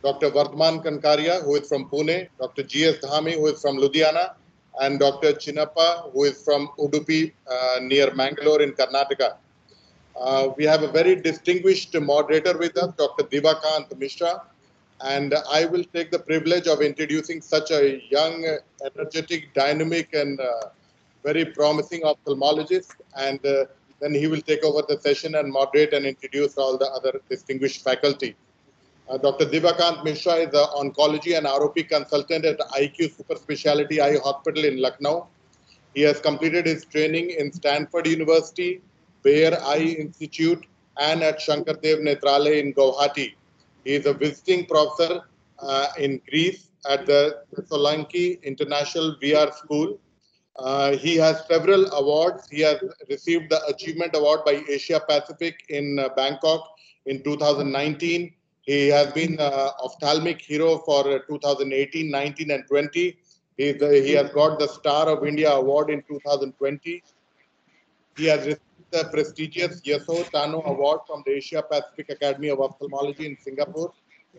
Dr. Vardhaman Kankaria, who is from Pune, Dr. G.S. Dhami, who is from Ludhiana, and Dr. Chinnappa, who is from Udupi, near Mangalore in Karnataka. We have a very distinguished moderator with us, Dr. Divakant Mishra, and I will take the privilege of introducing such a young, energetic, dynamic, and very promising ophthalmologist, and then he will take over the session and moderate and introduce all the other distinguished faculty. Dr. Divakant Mishra is an oncology and ROP consultant at IQ Super Speciality Eye Hospital in Lucknow. He has completed his training in Stanford University, Bayer Eye Institute, and at Shankardev Netralaya in Guwahati. He is a visiting professor in Greece at the Thessaloniki International VR School. He has several awards. He has received the Achievement Award by Asia Pacific in Bangkok in 2019. He has been ophthalmic hero for 2018, 19, and 20. He has got the Star of India Award in 2020. He has received the prestigious Yaso Tano Award from the Asia Pacific Academy of Ophthalmology in Singapore.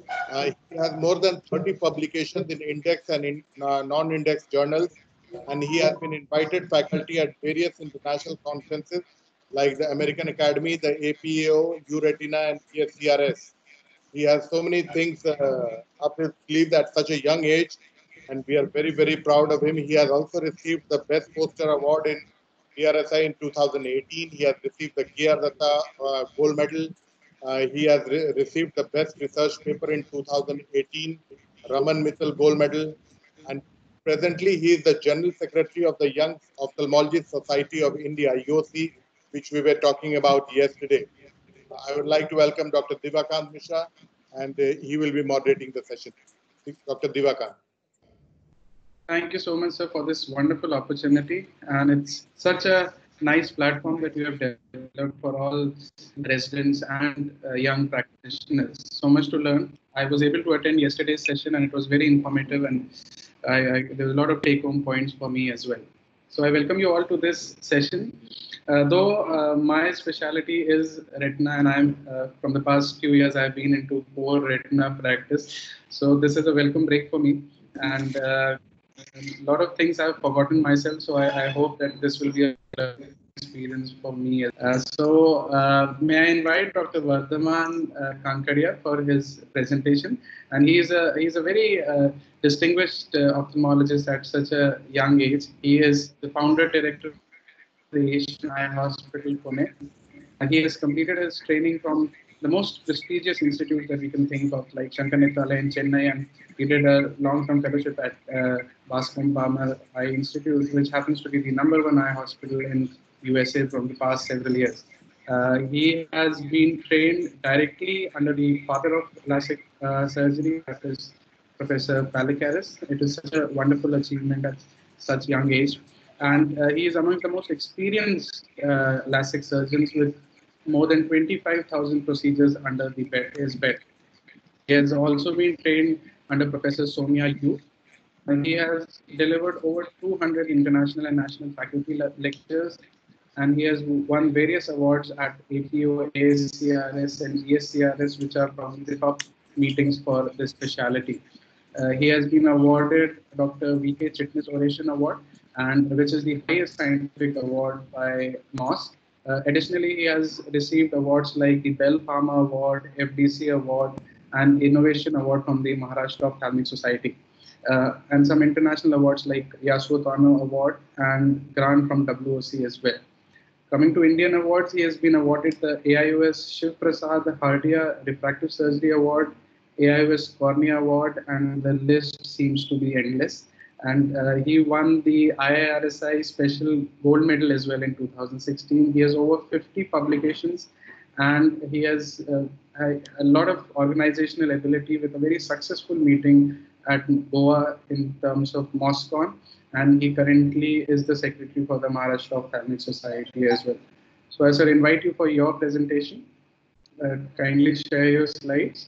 He has more than 30 publications in index and in non-index journals, and he has been invited faculty at various international conferences like the American Academy, the APAO, EURETINA, and ESCRS. He has so many things up his sleeve at such a young age, and we are very, very proud of him. He has also received the Best Poster Award in PRSI in 2018. He has received the KR Datta Gold Medal. He has received the Best Research Paper in 2018, Raman Mittal Gold Medal, and presently he is the General Secretary of the Young Ophthalmology Society of India, YOSI, which we were talking about yesterday. I would like to welcome Dr. Divakant Mishra, and he will be moderating the session. Dr. Divakant. Thank you so much, sir, for this wonderful opportunity. And it's such a nice platform that you have developed for all residents and young practitioners. So much to learn. I was able to attend yesterday's session, and it was very informative, and there was a lot of take-home points for me as well. So I welcome you all to this session. Though my specialty is retina, and I'm from the past few years I've been into core retina practice. So this is a welcome break for me, and a lot of things I've forgotten myself. So I hope that this will be a experience for me. May I invite Dr. Vardhaman Kankaria for his presentation, and he's a very distinguished ophthalmologist at such a young age. He is the founder director of the Asian Eye Hospital, Pune. He has completed his training from the most prestigious institutes that we can think of, like Shankar Netralaya in Chennai, and he did a long-term fellowship at Bascom Palmer Eye Institute, which happens to be the #1 eye hospital in USA from the past several years. He has been trained directly under the father of LASIK surgery, that is Professor Palikaris. It is such a wonderful achievement at such young age. And he is among the most experienced LASIK surgeons with more than 25,000 procedures under his belt. He has also been trained under Professor Somya Yu, and he has delivered over 200 international and national faculty lectures, and he has won various awards at APO, ASCRS, and ESCRS, which are probably the top meetings for this specialty. He has been awarded Dr. V.K. Chitnis Oration Award, and which is the highest scientific award by MOS. Additionally, he has received awards like the Bell Pharma Award, FDC Award, and Innovation Award from the Maharashtra Ophthalmic Society, and some international awards like Yaso Tano Award and grant from WOC as well. Coming to Indian awards, he has been awarded the AIOS Shiv Prasad Hardia Refractive Surgery Award, AIOS Cornea Award, and the list seems to be endless. And he won the IIRSI Special Gold Medal as well in 2016. He has over 50 publications, and he has a lot of organizational ability with a very successful meeting at Goa in terms of MOSCON, and he currently is the secretary for the Maharashtra Ophthalmic Society as well. So I shall invite you for your presentation. Kindly share your slides.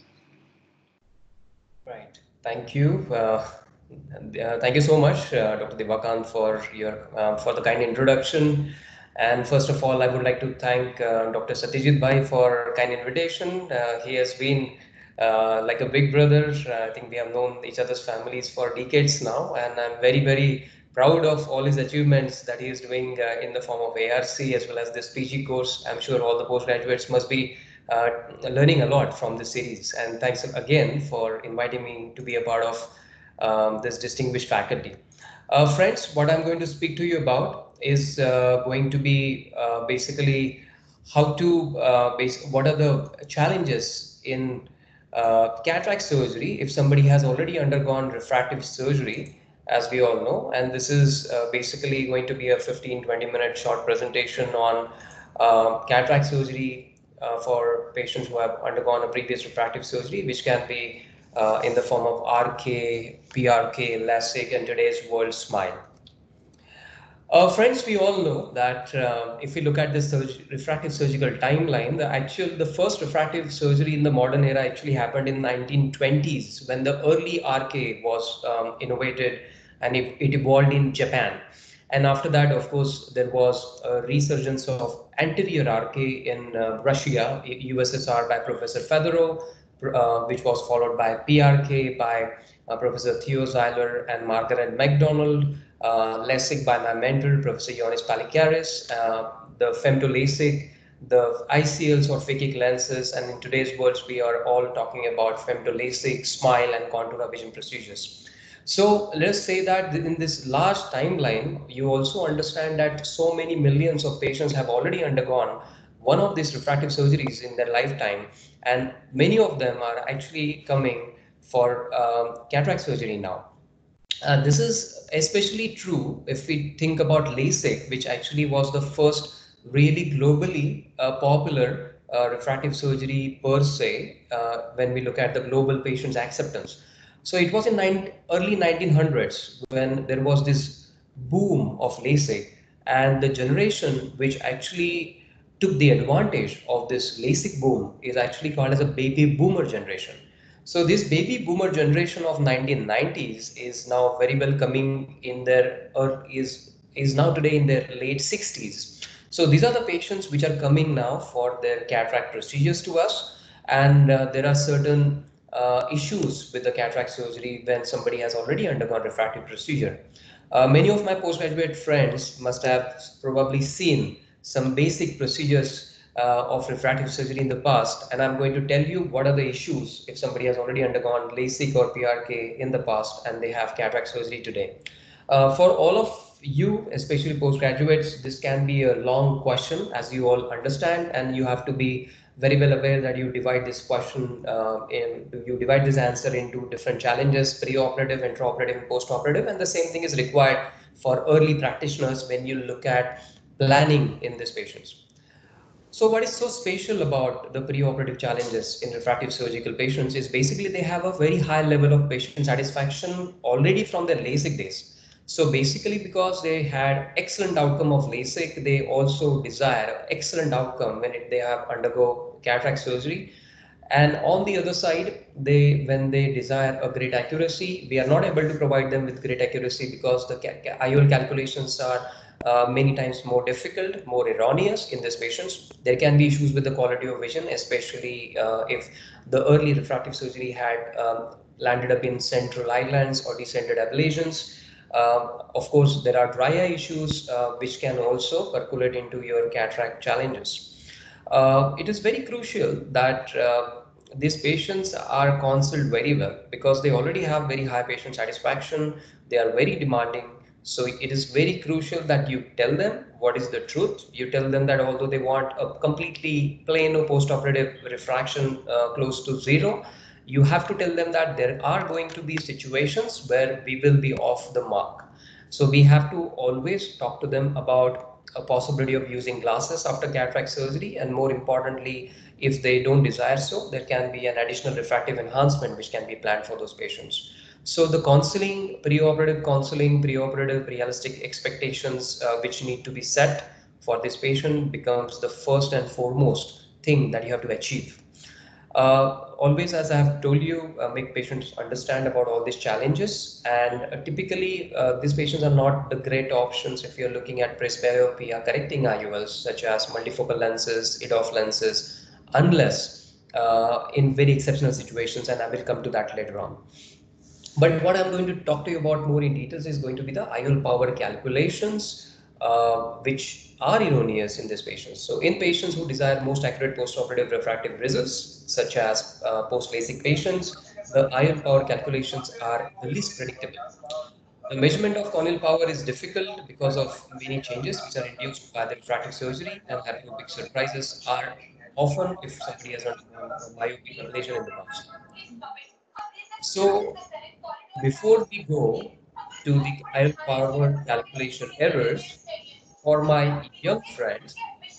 Right. Thank you. Thank you so much, Dr. Divakant, for the kind introduction. And first of all, I would like to thank Dr. Satyajit Bhai for kind invitation. He has been like a big brother. I think we have known each other's families for decades now, and I'm very, very proud of all his achievements that he is doing in the form of ARC as well as this PG course. I'm sure all the postgraduates must be learning a lot from this series. And thanks again for inviting me to be a part of this distinguished faculty. Friends, what I'm going to speak to you about is going to be basically how to what are the challenges in cataract surgery if somebody has already undergone refractive surgery, as we all know. And this is basically going to be a 15-20 minute short presentation on cataract surgery for patients who have undergone a previous refractive surgery, which can be in the form of RK, PRK, LASIK, and today's world SMILE. Friends, we all know that if we look at this refractive surgical timeline, the first refractive surgery in the modern era actually happened in 1920s when the early RK was innovated, and it evolved in Japan. And after that, of course, there was a resurgence of anterior RK in Russia, USSR, by Professor Fedorov, which was followed by PRK by Professor Theo Zeiler and Margaret MacDonald, LASIK by my mentor, Professor Ioannis Palikaris, the femto-LASIK, the ICLs or phakic lenses, and in today's world, we are all talking about femto-LASIK, SMILE, and contour vision procedures. So let's say that in this large timeline, you also understand that so many millions of patients have already undergone one of these refractive surgeries in their lifetime, and many of them are actually coming for cataract surgery now. This is especially true if we think about LASIK, which actually was the first really globally popular refractive surgery per se, when we look at the global patient's acceptance. So it was in early 1900s when there was this boom of LASIK, and the generation which actually took the advantage of this LASIK boom is actually called as a baby boomer generation. So this baby boomer generation of 1990s is now very well coming in their, or is now today in their late 60s. So these are the patients which are coming now for their cataract procedures to us, and there are certain issues with the cataract surgery when somebody has already undergone refractive procedure. Many of my postgraduate friends must have probably seen some basic procedures of refractive surgery in the past, and I'm going to tell you what are the issues if somebody has already undergone LASIK or PRK in the past and they have cataract surgery today. For all of you, especially postgraduates, this can be a long question, as you all understand, and you have to be very well aware that you divide this question you divide this answer into different challenges: pre-operative, intraoperative, and post-operative, and the same thing is required for early practitioners when you look at planning in these patients. So what is so special about the preoperative challenges in refractive surgical patients is basically they have a very high level of patient satisfaction already from their LASIK days. So basically, because they had excellent outcome of LASIK, they also desire excellent outcome when they have undergo cataract surgery. And on the other side, when they desire a great accuracy, we are not able to provide them with great accuracy because the IOL calculations are many times more difficult, more erroneous in these patients. There can be issues with the quality of vision, especially if the early refractive surgery had landed up in central islands or decentered ablations. Of course, there are dry eye issues which can also percolate into your cataract challenges. It is very crucial that these patients are counseled very well because they already have very high patient satisfaction. They are very demanding. So it is very crucial that you tell them what is the truth. You tell them that although they want a completely plain or post-operative refraction close to zero, you have to tell them that there are going to be situations where we will be off the mark. So we have to always talk to them about a possibility of using glasses after cataract surgery, and more importantly, if they don't desire so, there can be an additional refractive enhancement which can be planned for those patients. So the counseling, pre-operative realistic expectations which need to be set for this patient becomes the first and foremost thing that you have to achieve. Always, as I have told you, make patients understand about all these challenges, and typically these patients are not the great options if you're looking at presbyopia correcting IOLs such as multifocal lenses, EDOF lenses, unless in very exceptional situations, and I will come to that later on. But what I'm going to talk to you about more in details is going to be the IOL power calculations, which are erroneous in these patients. So in patients who desire most accurate postoperative refractive results, such as post-LASIK patients, the IOL power calculations are the least predictable. The measurement of corneal power is difficult because of many changes which are induced by the refractive surgery, and hyperopic surprises are often if somebody has undergone a myopic ablation in the past. So before we go to the IOL power calculation errors, for my young friends,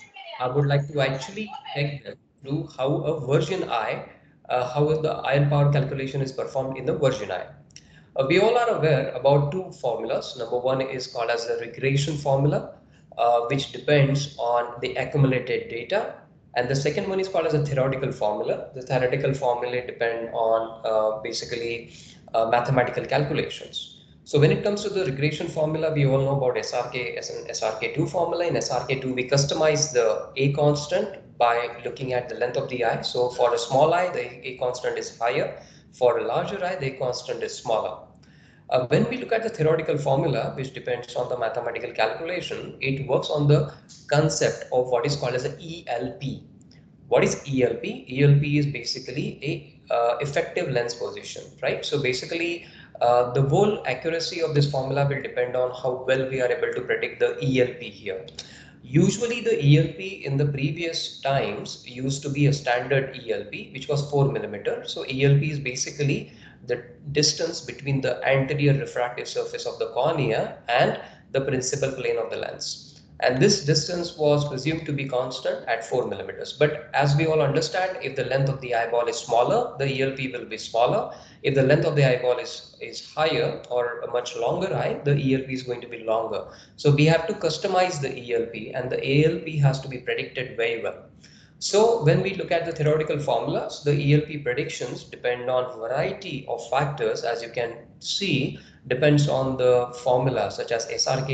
I would like to actually take them through how a virgin eye, how the IOL power calculation is performed in the virgin eye. We all are aware about two formulas. Number one is called as the regression formula, which depends on the accumulated data. And the second one is called as a theoretical formula. The theoretical formula depend on basically mathematical calculations. So when it comes to the regression formula, we all know about SRK as an SRK2 formula. In SRK2, we customize the A constant by looking at the length of the eye. So for a small eye, the A constant is higher. For a larger eye, the A constant is smaller. When we look at the theoretical formula, which depends on the mathematical calculation, it works on the concept of what is called as an ELP. What is ELP? ELP is basically a effective lens position, right? So basically, the whole accuracy of this formula will depend on how well we are able to predict the ELP here. Usually the ELP in the previous times used to be a standard ELP, which was 4 millimeter. So ELP is basically the distance between the anterior refractive surface of the cornea and the principal plane of the lens. And this distance was presumed to be constant at 4 millimeters. But as we all understand, if the length of the eyeball is smaller, the ELP will be smaller. If the length of the eyeball is higher or a much longer eye, the ELP is going to be longer. So we have to customize the ELP, and the ALP has to be predicted very well. So when we look at the theoretical formulas, the ELP predictions depend on a variety of factors. As you can see, depends on the formula, such as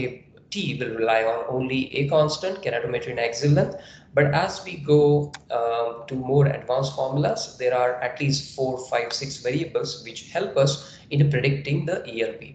SRK-T will rely on only A constant, keratometry and axial length. But as we go to more advanced formulas, there are at least 4, 5, 6 variables which help us in predicting the ELP.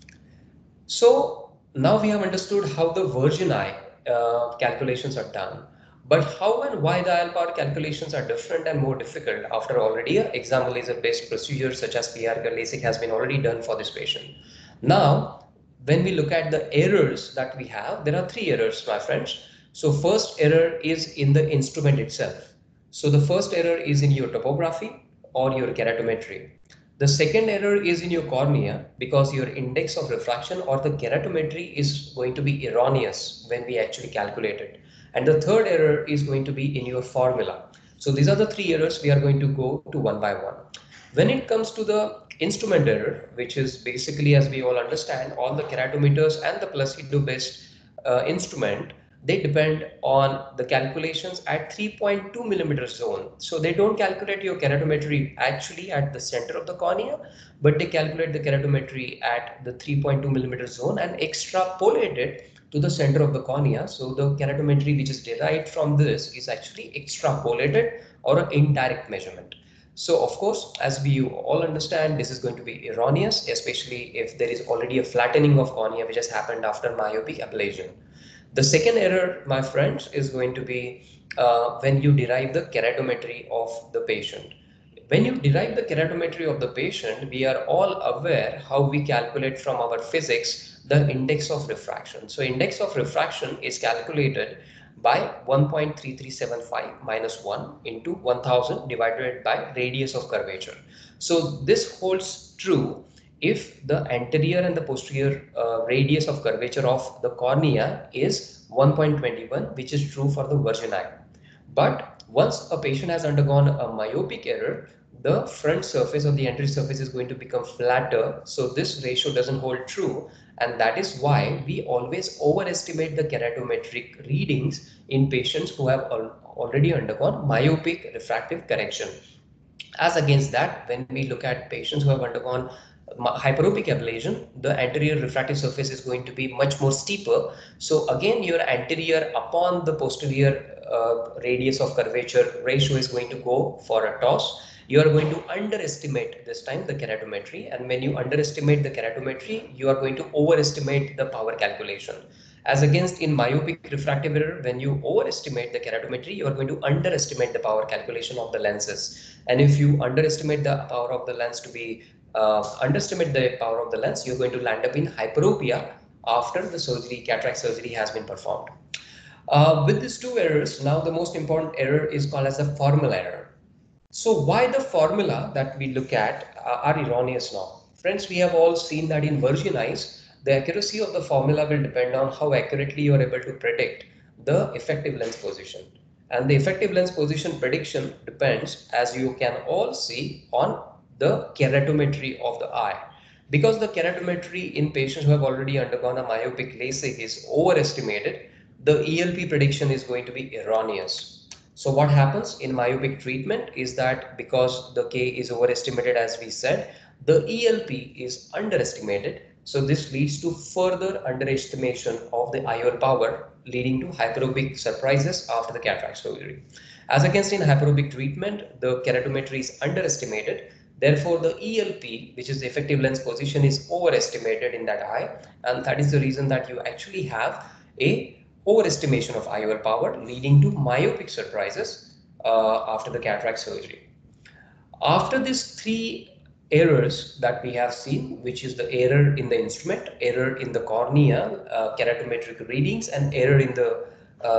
So now we have understood how the virgin eye calculations are done. But how and why the IOL power calculations are different and more difficult after already an exam laser-based procedure such as PRK or LASIK has been already done for this patient. Now, when we look at the errors that we have, there are 3 errors, my friends. So first error is in the instrument itself. So the first error is in your topography or your keratometry. The second error is in your cornea because your index of refraction or the keratometry is going to be erroneous when we actually calculate it. And the third error is going to be in your formula. So these are the 3 errors we are going to go to one by one. When it comes to the instrument error, which is basically, as we all understand, all the keratometers and the Placido based instrument, they depend on the calculations at 3.2 millimeter zone. So they don't calculate your keratometry actually at the center of the cornea, but they calculate the keratometry at the 3.2 millimeter zone and extrapolate it to the center of the cornea. So the keratometry which is derived from this is actually extrapolated or an indirect measurement. So of course, as we all understand, this is going to be erroneous, especially if there is already a flattening of cornea which has happened after myopic ablation. The second error, my friends, is going to be when you derive the keratometry of the patient. When you derive the keratometry of the patient, we are all aware how we calculate from our physics the index of refraction. So index of refraction is calculated by 1.3375 minus 1 into 1000 divided by radius of curvature. So this holds true if the anterior and the posterior radius of curvature of the cornea is 1.21, which is true for the virgin eye. But once a patient has undergone a myopic error, the front surface of the anterior surface is going to become flatter. So this ratio doesn't hold true. And that is why we always overestimate the keratometric readings in patients who have already undergone myopic refractive correction. As against that, when we look at patients who have undergone hyperopic ablation, the anterior refractive surface is going to be much more steeper. So again, your anterior upon the posterior radius of curvature ratio is going to go for a toss. You are going to underestimate this time the keratometry, and when you underestimate the keratometry, you are going to overestimate the power calculation. As against in myopic refractive error, when you overestimate the keratometry, you are going to underestimate the power calculation of the lenses. And if you underestimate the power of the lens to be underestimate the power of the lens, you're going to land up in hyperopia after the surgery, cataract surgery has been performed. With these two errors, now the most important error is called as the formula error. So why the formula that we look at are erroneous now? Friends, we have all seen that in virgin eyes, the accuracy of the formula will depend on how accurately you are able to predict the effective lens position. And the effective lens position prediction depends, as you can all see, on the keratometry of the eye. Because the keratometry in patients who have already undergone a myopic LASIK is overestimated, the ELP prediction is going to be erroneous. So what happens in myopic treatment is that because the K is overestimated, as we said, the ELP is underestimated. So this leads to further underestimation of the IOL power, leading to hyperopic surprises after the cataract surgery. As against in hyperopic treatment, the keratometry is underestimated. Therefore, the ELP, which is the effective lens position, is overestimated in that eye. And that is the reason that you actually have a overestimation of IOL power, leading to myopic surprises after the cataract surgery. After these three errors that we have seen, which is the error in the instrument, error in the cornea, keratometric readings, and error in the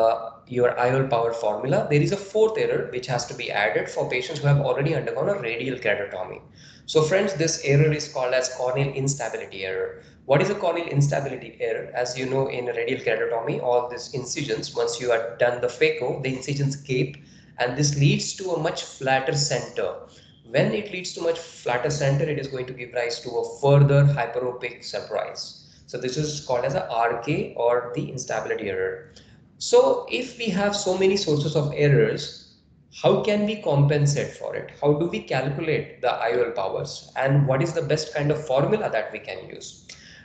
your IOL power formula, there is a fourth error which has to be added for patients who have already undergone a radial keratotomy. So friends, this error is called as corneal instability error. What is a corneal instability error? As you know, in radial keratotomy, all these incisions, once you have done the phaco, the incisions gape, and this leads to a much flatter center. When it leads to much flatter center, it is going to give rise to a further hyperopic surprise. So this is called as a RK, or the instability error. So if we have so many sources of errors, how can we compensate for it? How do we calculate the IOL powers? And what is the best kind of formula that we can use?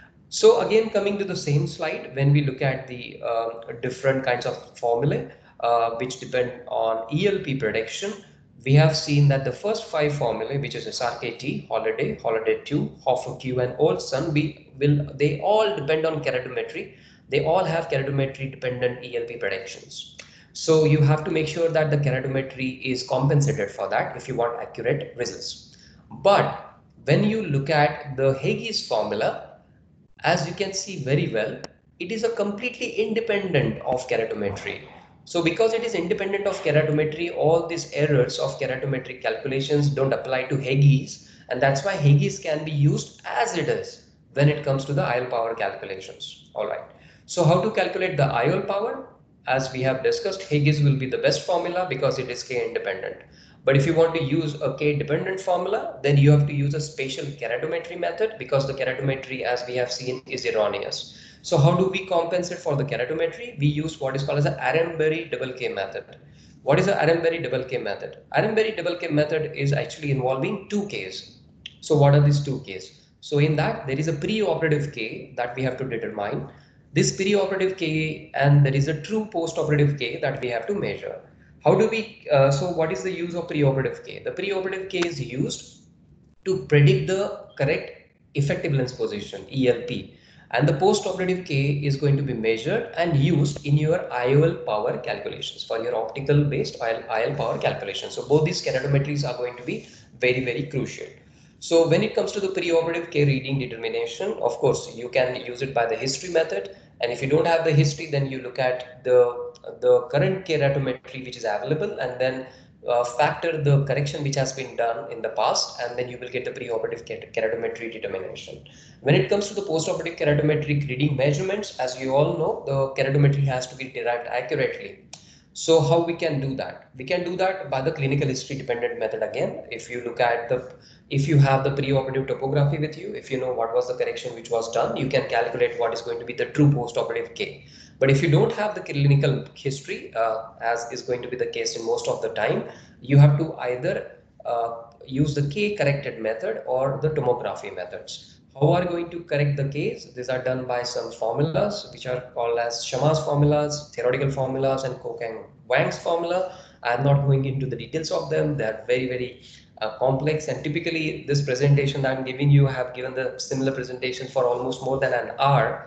So again, coming to the same slide, when we look at the different kinds of formulae which depend on ELP prediction, we have seen that the first five formulae, which is SRKT, Holiday, Holiday 2, Hoffer Q, and Olson, they all depend on keratometry. They all have keratometry dependent ELP predictions. So you have to make sure that the keratometry is compensated for that if you want accurate results. But when you look at the Haigis formula, as you can see very well, it is a completely independent of keratometry. So because it is independent of keratometry, all these errors of keratometric calculations don't apply to Haigis, and that's why Haigis can be used as it is when it comes to the IOL power calculations. All right. So how to calculate the IOL power? As we have discussed, Haigis will be the best formula because it is K independent. But if you want to use a K-dependent formula, then you have to use a spatial keratometry method, because the keratometry, as we have seen, is erroneous. So how do we compensate for the keratometry? We use what is called as the Aramberry double K method. What is the Aramberry double K method? Aramberry double K method is actually involving two Ks. So what are these two Ks? So in that, there is a preoperative K that we have to determine. This preoperative K, and there is a true postoperative K that we have to measure. How do we, so what is the use of preoperative K? The preoperative K is used to predict the correct effective lens position, ELP. And the postoperative K is going to be measured and used in your IOL power calculations, for your optical based IOL power calculations. So both these keratometries are going to be very, very crucial. So when it comes to the preoperative K reading determination, of course, you can use it by the history method. And if you don't have the history, then you look at the current keratometry which is available, and then factor the correction which has been done in the past, and then you will get the preoperative keratometry determination. When it comes to the postoperative keratometric reading measurements, as you all know, the keratometry has to be derived accurately. So how we can do that? We can do that by the clinical history dependent method again. If you look at if you have the preoperative topography with you, if you know what was the correction which was done, you can calculate what is going to be the true postoperative K. But if you don't have the clinical history, as is going to be the case in most of the time, you have to either use the K corrected method or the tomography methods. How are going to correct the case? These are done by some formulas which are called as Sharma's formulas, theoretical formulas, and Koch and Wang's formula. I'm not going into the details of them. They are very, very complex, and typically this presentation that I'm giving you, I have given the similar presentation for almost more than an hour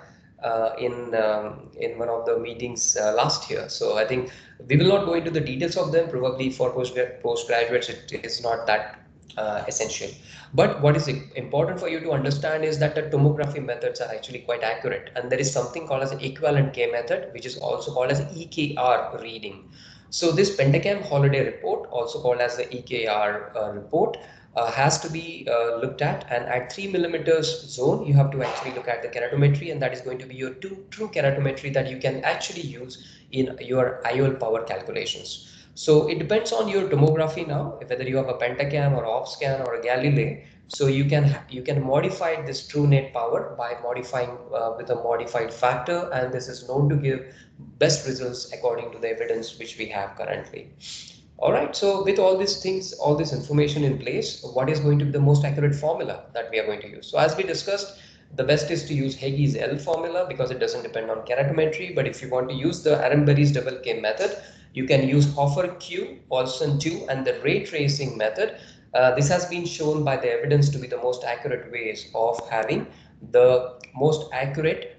in one of the meetings last year. So I think we will not go into the details of them. Probably for postgraduates, it is not that essential. But what is important for you to understand is that the tomography methods are actually quite accurate, and there is something called as an equivalent K method, which is also called as EKR reading. So this Pentacam holiday report, also called as the EKR report, has to be looked at, and at 3 millimeters zone you have to actually look at the keratometry, and that is going to be your true keratometry that you can actually use in your IOL power calculations. So it depends on your tomography now, whether you have a Pentacam or Offscan or a Galilei. So you can modify this true net power by modifying with a modified factor, and this is known to give best results according to the evidence which we have currently. All right, so with all these things, all this information in place, what is going to be the most accurate formula that we are going to use? So as we discussed, the best is to use Hagee's L formula because it doesn't depend on keratometry. But if you want to use the Aramberry's double K method, you can use Hoffer Q, Olson 2, and the ray tracing method. This has been shown by the evidence to be the most accurate ways of having the most accurate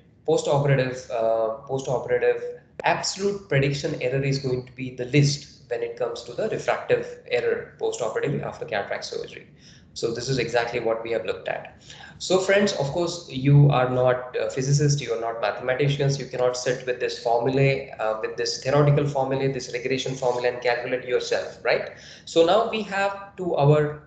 post-operative absolute prediction error is going to be the least when it comes to the refractive error post-operatively after cataract surgery. So this is exactly what we have looked at. So friends, of course, you are not physicists, you are not mathematicians, you cannot sit with this formulae, with this theoretical formulae, this regression formula and calculate yourself, right? So now we have to our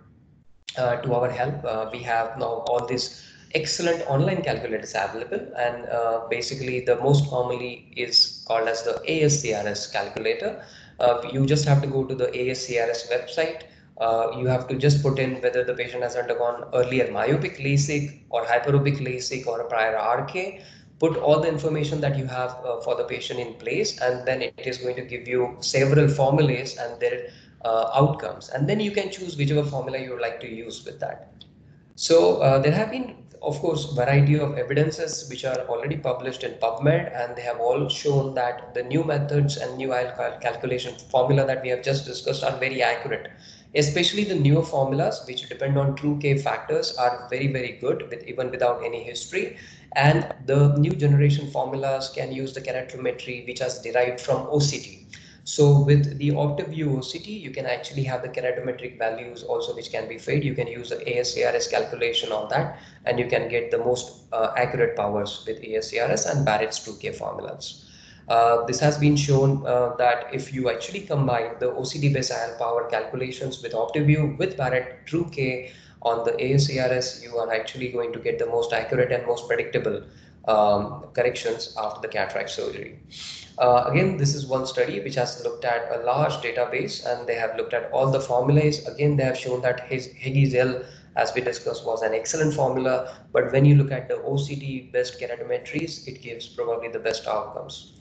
help, we have now all these excellent online calculators available, and basically the most commonly is called as the ASCRS calculator. You just have to go to the ASCRS website. You have to just put in whether the patient has undergone earlier myopic LASIK or hyperopic LASIK or a prior RK. Put all the information that you have for the patient in place, and then it is going to give you several formulas and their outcomes, and then you can choose whichever formula you would like to use with that. So there have been, of course, variety of evidences which are already published in PubMed, and they have all shown that the new methods and new IOL calculation formula that we have just discussed are very accurate. Especially the newer formulas, which depend on true K factors, are very, very good with even without any history. And the new generation formulas can use the keratometry, which has derived from OCT. So with the OptiView OCT, you can actually have the keratometric values also which can be fed. You can use the ASCRS calculation on that, and you can get the most accurate powers with ASCRS and Barrett's 2K formulas. This has been shown that if you actually combine the OCT-based IOL power calculations with OptiView with Barrett True K on the ASCRS, you are actually going to get the most accurate and most predictable corrections after the cataract surgery. Again, this is one study which has looked at a large database, and they have looked at all the formulas. Again, they have shown that Hagee's L, as we discussed, was an excellent formula, but when you look at the OCT best keratometries, it gives probably the best outcomes.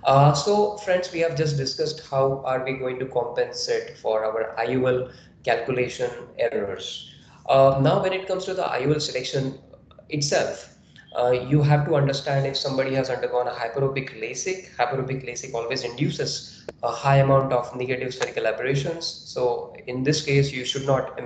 So friends, we have just discussed how are we going to compensate for our IOL calculation errors. Now when it comes to the IOL selection itself, you have to understand if somebody has undergone a hyperopic LASIK. Hyperopic LASIK always induces a high amount of negative spherical aberrations. So in this case, you should not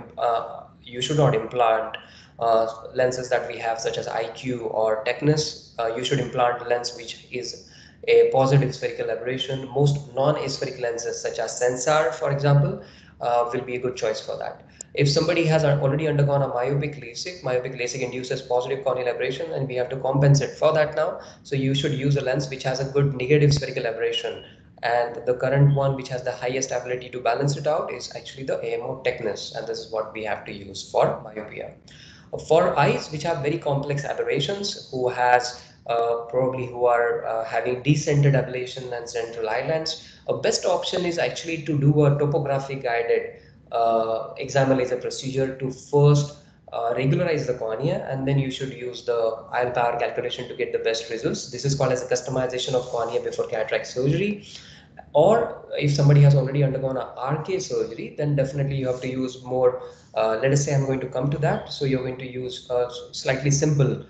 implant lenses that we have, such as IQ or Technis. You should implant a lens which is a positive spherical aberration. Most non-aspheric lenses, such as Sensar, for example, will be a good choice for that. If somebody has already undergone a myopic LASIK induces positive corneal aberration, and we have to compensate for that now. So you should use a lens which has a good negative spherical aberration. And the current one which has the highest ability to balance it out is actually the AMO Technis, and this is what we have to use for myopia. For eyes which have very complex aberrations, who are having decentered ablation and central islands, a best option is actually to do a topography guided exam laser procedure to first regularize the cornea, and then you should use the IOL power calculation to get the best results. This is called as a customization of cornea before cataract surgery. Or if somebody has already undergone a RK surgery, then definitely you have to use more, let us say I'm going to come to that. So you're going to use a slightly simple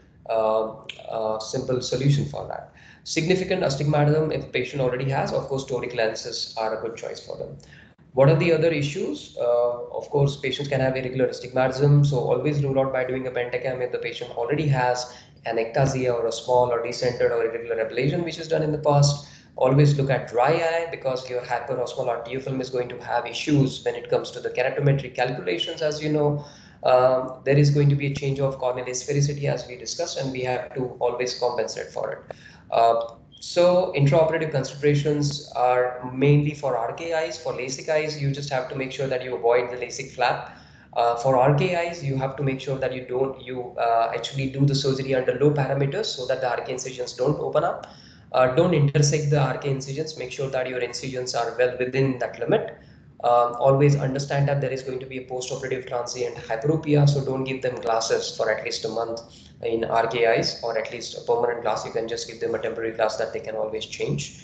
solution for that. Significant astigmatism, if the patient already has, of course, toric lenses are a good choice for them. What are the other issues? Of course, patients can have irregular astigmatism, so always rule out by doing a pentacam if the patient already has an ectasia or a small or decentered or irregular ablation which is done in the past. Always look at dry eye because your hyperosmolar diaphragm is going to have issues when it comes to the keratometry calculations. As you know, there is going to be a change of corneal sphericity as we discussed, and we have to always compensate for it. So intraoperative considerations are mainly for RK eyes. For LASIK eyes, you just have to make sure that you avoid the LASIK flap. For RK eyes, you have to make sure that you actually do the surgery under low parameters so that the RK incisions don't open up. Don't intersect the RK incisions. Make sure that your incisions are well within that limit. Always understand that there is going to be a post-operative transient hyperopia, so don't give them glasses for at least a month in RK eyes, or at least a permanent glass. You can just give them a temporary glass that they can always change.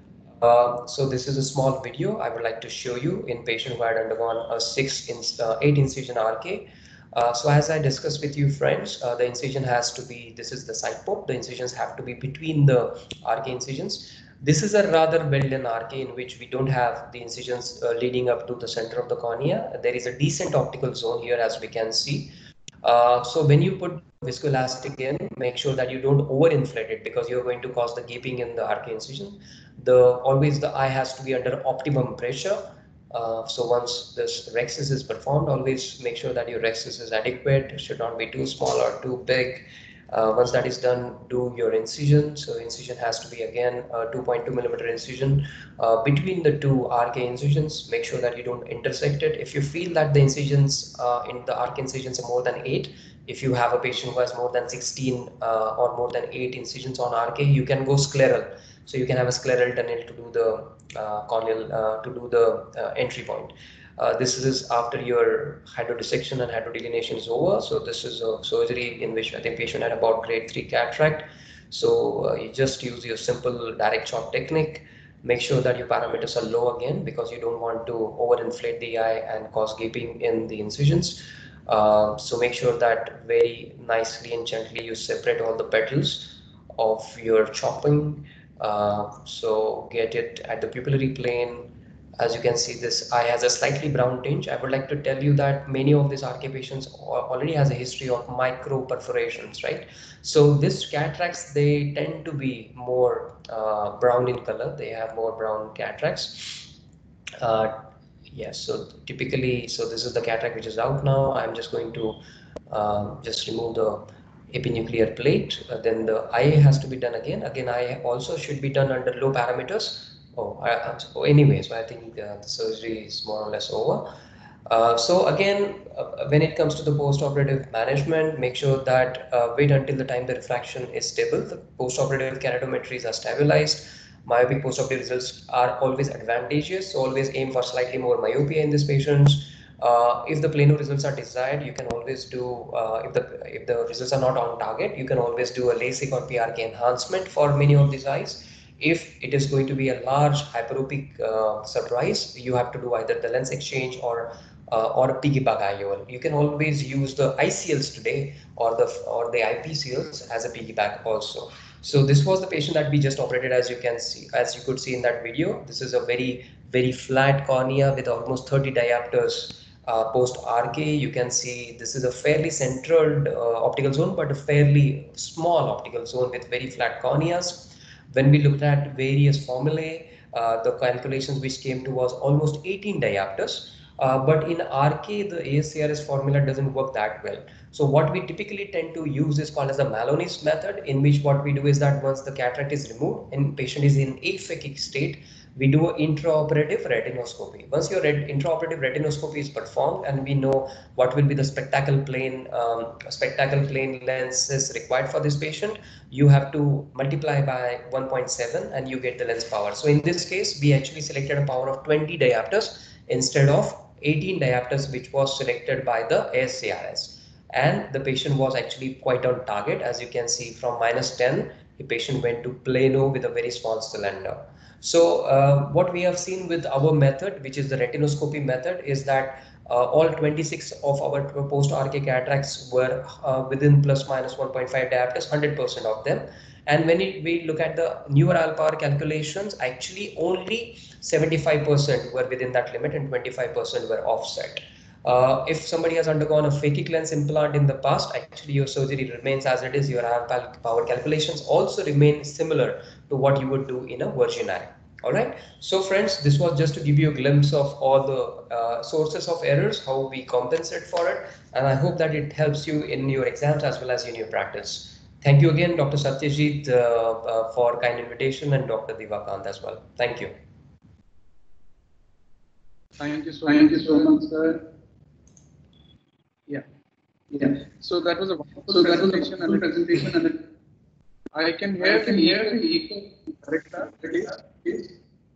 So this is a small video I would like to show you in patient who had undergone a 8 incision RK. So as I discussed with you friends, the incision has to be, this is the side poke, the incisions have to be between the RK incisions. This is a rather well-done RK in which we don't have the incisions leading up to the center of the cornea. There is a decent optical zone here, as we can see. So when you put viscoelastic in, make sure that you don't overinflate it because you're going to cause the gaping in the RK incision. Always the eye has to be under optimum pressure. So once this rhexis is performed, always make sure that your rhexis is adequate. It should not be too small or too big. Once that is done, do your incision. So incision has to be again a 2.2 millimeter incision between the two RK incisions. Make sure that you don't intersect it. If you feel that the incisions in the RK incisions are more than 8, if you have a patient who has more than 16 or more than 8 incisions on RK, you can go scleral. So you can have a scleral tunnel to do the corneal, to do the entry point. This is after your hydrodissection and hydrodelineation is over. So this is a surgery in which I think patient had about grade 3 cataract. So you just use your simple direct shot technique. Make sure that your parameters are low again because you don't want to overinflate the eye and cause gaping in the incisions. So make sure that very nicely and gently you separate all the petals of your chopping. So get it at the pupillary plane. As you can see, this eye has a slightly brown tinge. I would like to tell you that many of these RK patients already has a history of micro perforations, right? So these cataracts, they tend to be more brown in color. They have more brown cataracts. Yes, so typically, so this is the cataract which is out now. I'm just going to just remove the epinuclear plate. Then the eye has to be done again. Again, eye also should be done under low parameters. So anyway, so I think the surgery is more or less over. So again, when it comes to the post-operative management, make sure that wait until the time the refraction is stable. The post-operative keratometries are stabilized. Myopic post-operative results are always advantageous. So always aim for slightly more myopia in these patients. If the plano results are desired, you can always do, if the results are not on target, you can always do a LASIK or PRK enhancement for many of these eyes. If it is going to be a large hyperopic surprise, you have to do either the lens exchange or a piggyback IOL. You can always use the ICLs today or the IPCLs as a piggyback also. So this was the patient that we just operated, as you can see, as you could see in that video. This is a very flat cornea with almost 30 diopters post RK. You can see this is a fairly centered optical zone, but a fairly small optical zone with very flat corneas. When we looked at various formulae, the calculations which came to was almost 18 diopters. But in RK, the ASCRS formula doesn't work that well. So what we typically tend to use is called as the Maloney's method, in which what we do is that once the cataract is removed and patient is in aphakic state, we do an intraoperative retinoscopy. Once your intraoperative retinoscopy is performed and we know what will be the spectacle plane lenses required for this patient, you have to multiply by 1.7 and you get the lens power. So in this case, we actually selected a power of 20 diopters instead of 18 diopters, which was selected by the ASCRS. And the patient was actually quite on target. As you can see, from -10, the patient went to plano with a very small cylinder. So what we have seen with our method, which is the retinoscopy method, is that all 26 of our post-RK cataracts were within plus minus 1.5 diopters, 100% of them. And when we look at the newer IOL power calculations, actually only 75% were within that limit and 25% were offset. If somebody has undergone a phakic lens implant in the past, actually your surgery remains as it is. Your IOL power calculations also remain similar to what you would do in a virgin eye. All right. So friends, this was just to give you a glimpse of all the sources of errors, how we compensate for it. And I hope that it helps you in your exams as well as in your practice. Thank you again, Dr. Satyajit, for kind invitation, and Dr. Divakant as well. Thank you. Thank you so much, sir. Yeah. So that was a wonderful presentation, and I can hear the echo. Correct, please.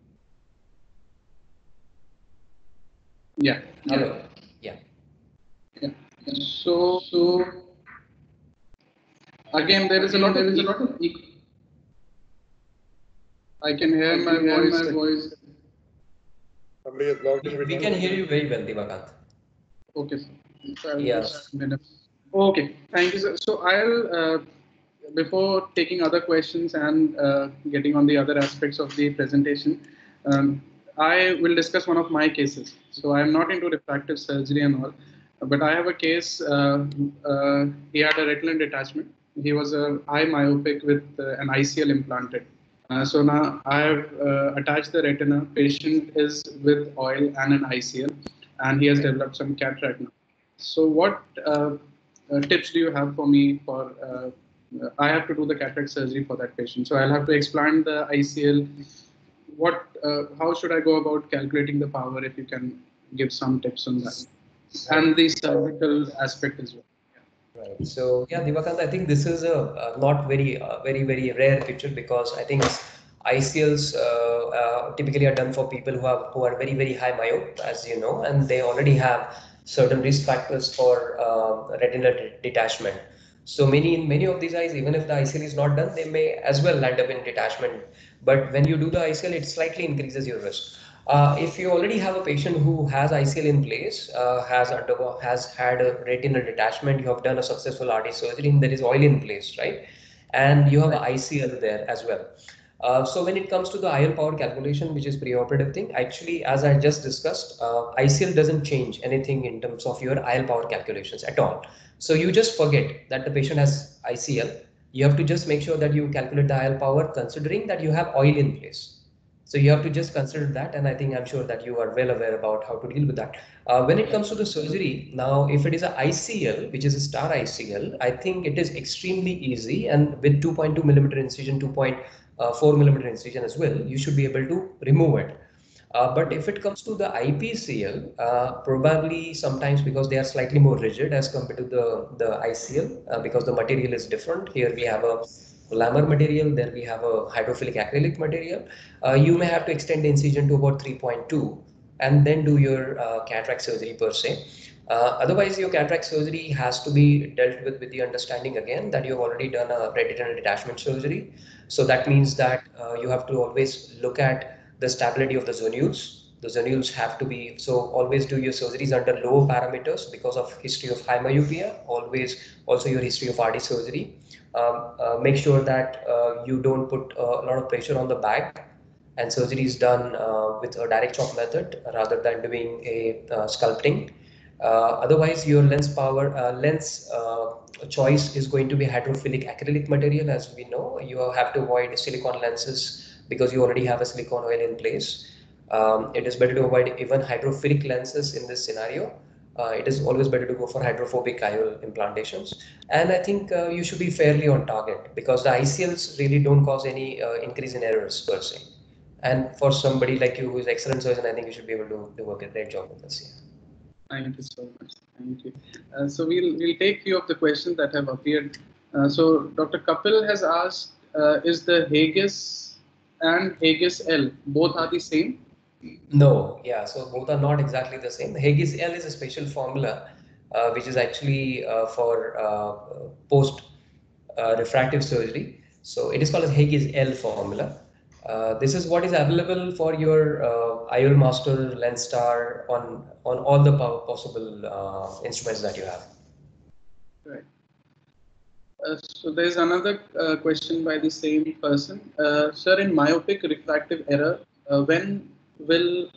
Yeah. Hello. Yeah. So again, there is a lot of echo. I can hear my voice. Somebody has logged in. We can hear you very well, Divakant. Okay, sir. Yes. Okay, thank you, sir. So I'll, before taking other questions and getting on the other aspects of the presentation, I will discuss one of my cases. So I'm not into refractive surgery and all, but I have a case. He had a retinal detachment. He was a eye myopic with an ICL implanted. So now I have attached the retina. Patient is with oil and an ICL, and he has developed some cataract now. So what tips do you have for me for I have to do the cataract surgery for that patient. So I'll have to explant the ICL. What? How should I go about calculating the power? If you can give some tips on that, and the cervical aspect as well. Right. So yeah, Divakant, I think this is a not very rare picture, because I think ICLs typically are done for people who are very high myope, as you know, and they already have certain risk factors for retinal detachment. So many of these eyes, even if the ICL is not done, they may as well land up in detachment. But when you do the ICL, it slightly increases your risk. If you already have a patient who has ICL in place, has had a retinal detachment, you have done a successful RT surgery, and there is oil in place, right? And you have ICL there as well. So when it comes to the IOL power calculation, which is preoperative thing, actually, as I just discussed, ICL doesn't change anything in terms of your IOL power calculations at all. So you just forget that the patient has ICL. You have to just make sure that you calculate the IOL power considering that you have oil in place. So you have to just consider that, and I think I'm sure that you are well aware about how to deal with that. When it comes to the surgery, now if it is a ICL, which is a star ICL, I think it is extremely easy, and with 2.2 millimeter incision, 2.4 millimeter incision as well, you should be able to remove it. But if it comes to the IPCL, probably sometimes, because they are slightly more rigid as compared to the ICL, because the material is different. Here we have a polymer material, there we have a hydrophilic acrylic material. You may have to extend the incision to about 3.2 and then do your cataract surgery per se. Otherwise, your cataract surgery has to be dealt with the understanding again that you have already done a retinal detachment surgery. So that means that you have to always look at the stability of the zonules. The zonules have to be, so always do your surgeries under low parameters because of history of high myopia, always also your history of RD surgery. Make sure that you don't put a lot of pressure on the bag, and surgery is done with a direct chop method rather than doing a sculpting. Otherwise, your lens choice is going to be hydrophilic acrylic material. As we know, you have to avoid silicone lenses because you already have a silicone oil in place. It is better to avoid even hydrophilic lenses in this scenario. It is always better to go for hydrophobic IOL implantations. And I think you should be fairly on target, because the ICLs really don't cause any increase in errors per se. And for somebody like you who is excellent surgeon, I think you should be able to do a great job with this. Yeah. Thank you so much. Thank you. So we'll take few of the questions that have appeared. So Dr. Kapil has asked, is the Haigis and Haigis L both are the same? No, yeah, so both are not exactly the same. Haigis L is a special formula which is actually for post refractive surgery. So it is called as Haigis L formula. This is what is available for your IOL Master, Lenstar on all the possible instruments that you have. Right. So there's another question by the same person. Sir, in myopic refractive error, when will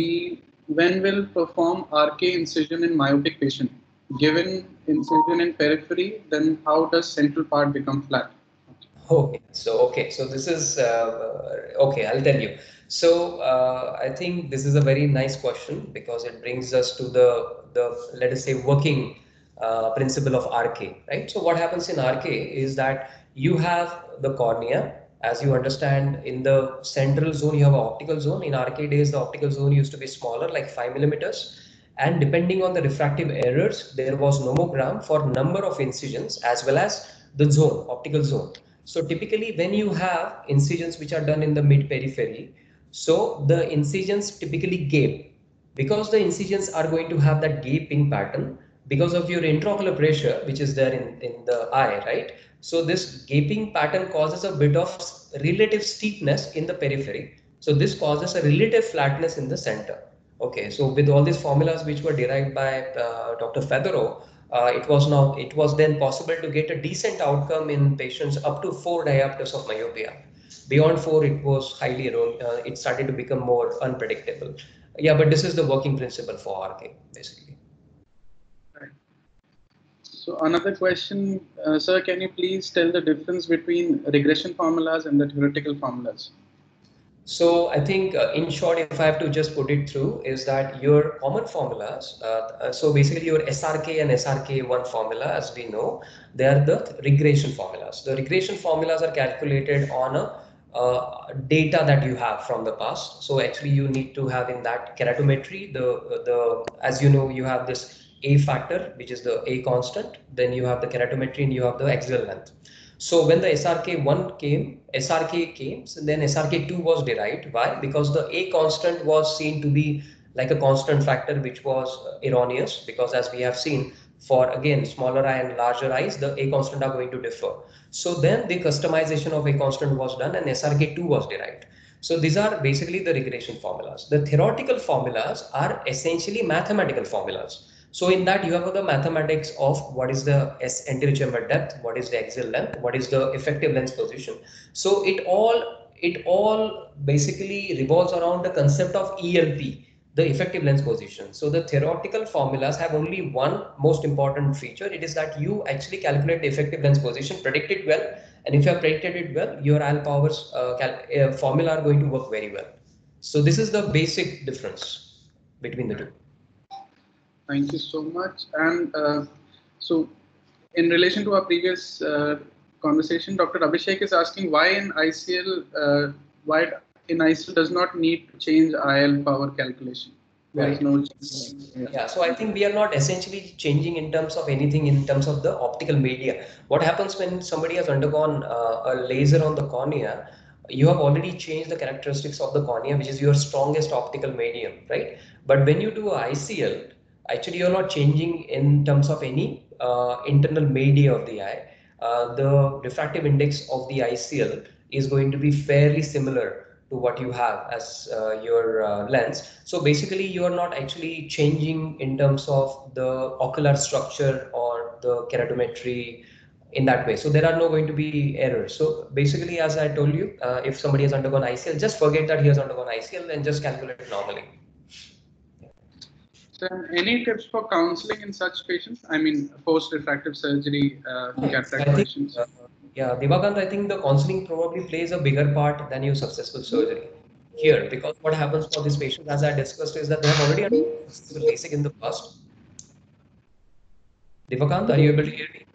perform RK incision in myopic patient? Given incision in periphery, then how does central part become flat? Okay, so this is okay. I'll tell you. So I think this is a very nice question because it brings us to the let us say working principle of RK, right? So what happens in RK is that you have the cornea. As you understand, in the central zone, you have an optical zone. In RK days, the optical zone used to be smaller, like 5 millimeters. And depending on the refractive errors, there was nomogram for number of incisions as well as the zone, optical zone. So typically when you have incisions which are done in the mid periphery, so the incisions typically gape. Because the incisions are going to have that gaping pattern because of your intraocular pressure, which is there in the eye, right? So this gaping pattern causes a bit of relative steepness in the periphery. So this causes a relative flatness in the center. Okay, so with all these formulas which were derived by Dr. Featherow, it was then possible to get a decent outcome in patients up to 4 diopters of myopia. Beyond 4, it was highly it started to become more unpredictable. Yeah, but this is the working principle for RK basically. Right. So another question, sir, can you please tell the difference between regression formulas and the theoretical formulas? So I think in short, if I have to just put it through, is that your common formulas, so basically your SRK and SRK1 formula, as we know, they are the regression formulas. The regression formulas are calculated on a data that you have from the past. So actually you need to have in that keratometry, as you know, you have this A factor, which is the A constant, then you have the keratometry and you have the axial length. So when the SRK1 came, SRK came, so then SRK2 was derived. Why? Because the A constant was seen to be like a constant factor, which was erroneous, because as we have seen, for again smaller eye and larger eyes, the A constant are going to differ. So then the customization of A constant was done and SRK2 was derived. So these are basically the regression formulas. The theoretical formulas are essentially mathematical formulas. So in that you have the mathematics of what is the anterior chamber depth, what is the axial length, what is the effective lens position. So it all basically revolves around the concept of ELP, the effective lens position. So the theoretical formulas have only one most important feature. It is that you actually calculate the effective lens position, predict it well, and if you have predicted it well, your IOL powers formula are going to work very well. So this is the basic difference between the two. Thank you so much. And so in relation to our previous conversation, Dr. Abhishek is asking why in ICL does not need to change IL power calculation. There is no change. Yeah, so I think we are not essentially changing in terms of anything in terms of the optical media. What happens when somebody has undergone a laser on the cornea, you have already changed the characteristics of the cornea, which is your strongest optical medium, right? But when you do a ICL, actually you're not changing in terms of any internal media of the eye. The refractive index of the ICL is going to be fairly similar to what you have as your lens. So basically you are not actually changing in terms of the ocular structure or the keratometry in that way. So there are no going to be errors. So basically, as I told you, if somebody has undergone ICL, just forget that he has undergone ICL and just calculate it normally. So any tips for counseling in such patients? I mean, post-refractive surgery, cataract patients. Yeah, Devakant, I think the counseling probably plays a bigger part than your successful surgery here, because what happens for these patients, as I discussed, is that they have already undergone successful LASIK in the past. Devakant, are you able to hear me?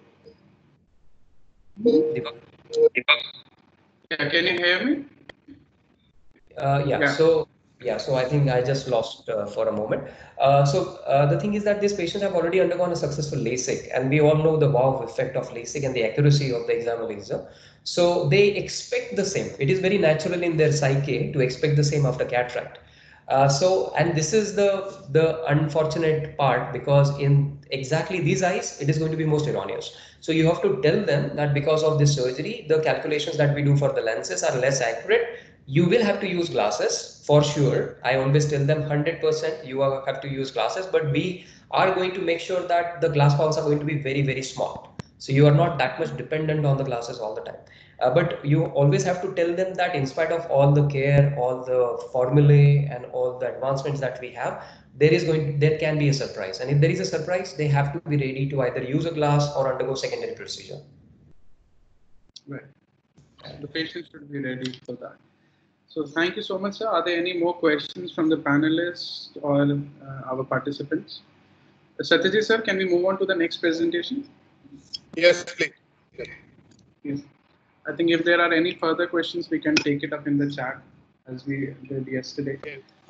Devakant? Yeah, can you hear me? Yeah. So I think I just lost for a moment. The thing is that these patients have already undergone a successful LASIK, and we all know the wow effect of LASIK and the accuracy of the exam laser. So they expect the same. It is very natural in their psyche to expect the same after cataract. And this is the unfortunate part, because in exactly these eyes, it is going to be most erroneous. So you have to tell them that because of this surgery, the calculations that we do for the lenses are less accurate. You will have to use glasses for sure. I always tell them 100% you have to use glasses, but we are going to make sure that the glass powers are going to be very, very small. So you are not that much dependent on the glasses all the time. But you always have to tell them that in spite of all the care, all the formulae and all the advancements that we have, there can be a surprise. And if there is a surprise, they have to be ready to either use a glass or undergo secondary procedure. Right. The patient should be ready for that. So thank you so much, sir. Are there any more questions from the panelists or our participants? Satyajit sir, can we move on to the next presentation? Yes, please. Yes. I think if there are any further questions, we can take it up in the chat as we did yesterday.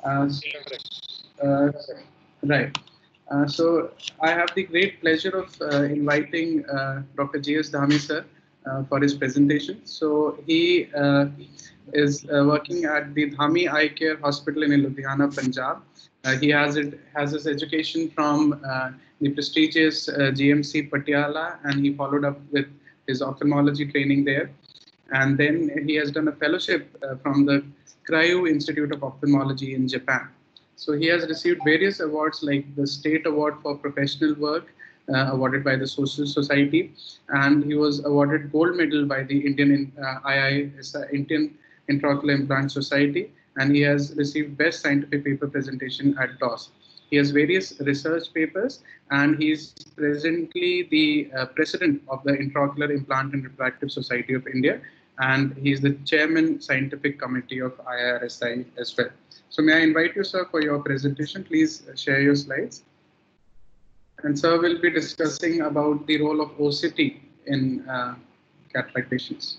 Right. So I have the great pleasure of inviting Dr. G.S. Dhami sir for his presentation. So he is working at the Dhami Eye Care Hospital in Ludhiana, Punjab. He has his education from the prestigious GMC Patiala, and he followed up with his ophthalmology training there. And then he has done a fellowship from the Cryo Institute of Ophthalmology in Japan. So he has received various awards like the State Award for Professional Work, awarded by the Social Society, and he was awarded gold medal by the Indian Indian Intraocular Implant Society, and he has received Best Scientific Paper Presentation at DOS. He has various research papers, and he is presently the president of the Intraocular Implant and Refractive Society of India, and he is the chairman scientific committee of IRSI as well. So may I invite you, sir, for your presentation. Please share your slides. And sir will be discussing about the role of OCT in cataract patients.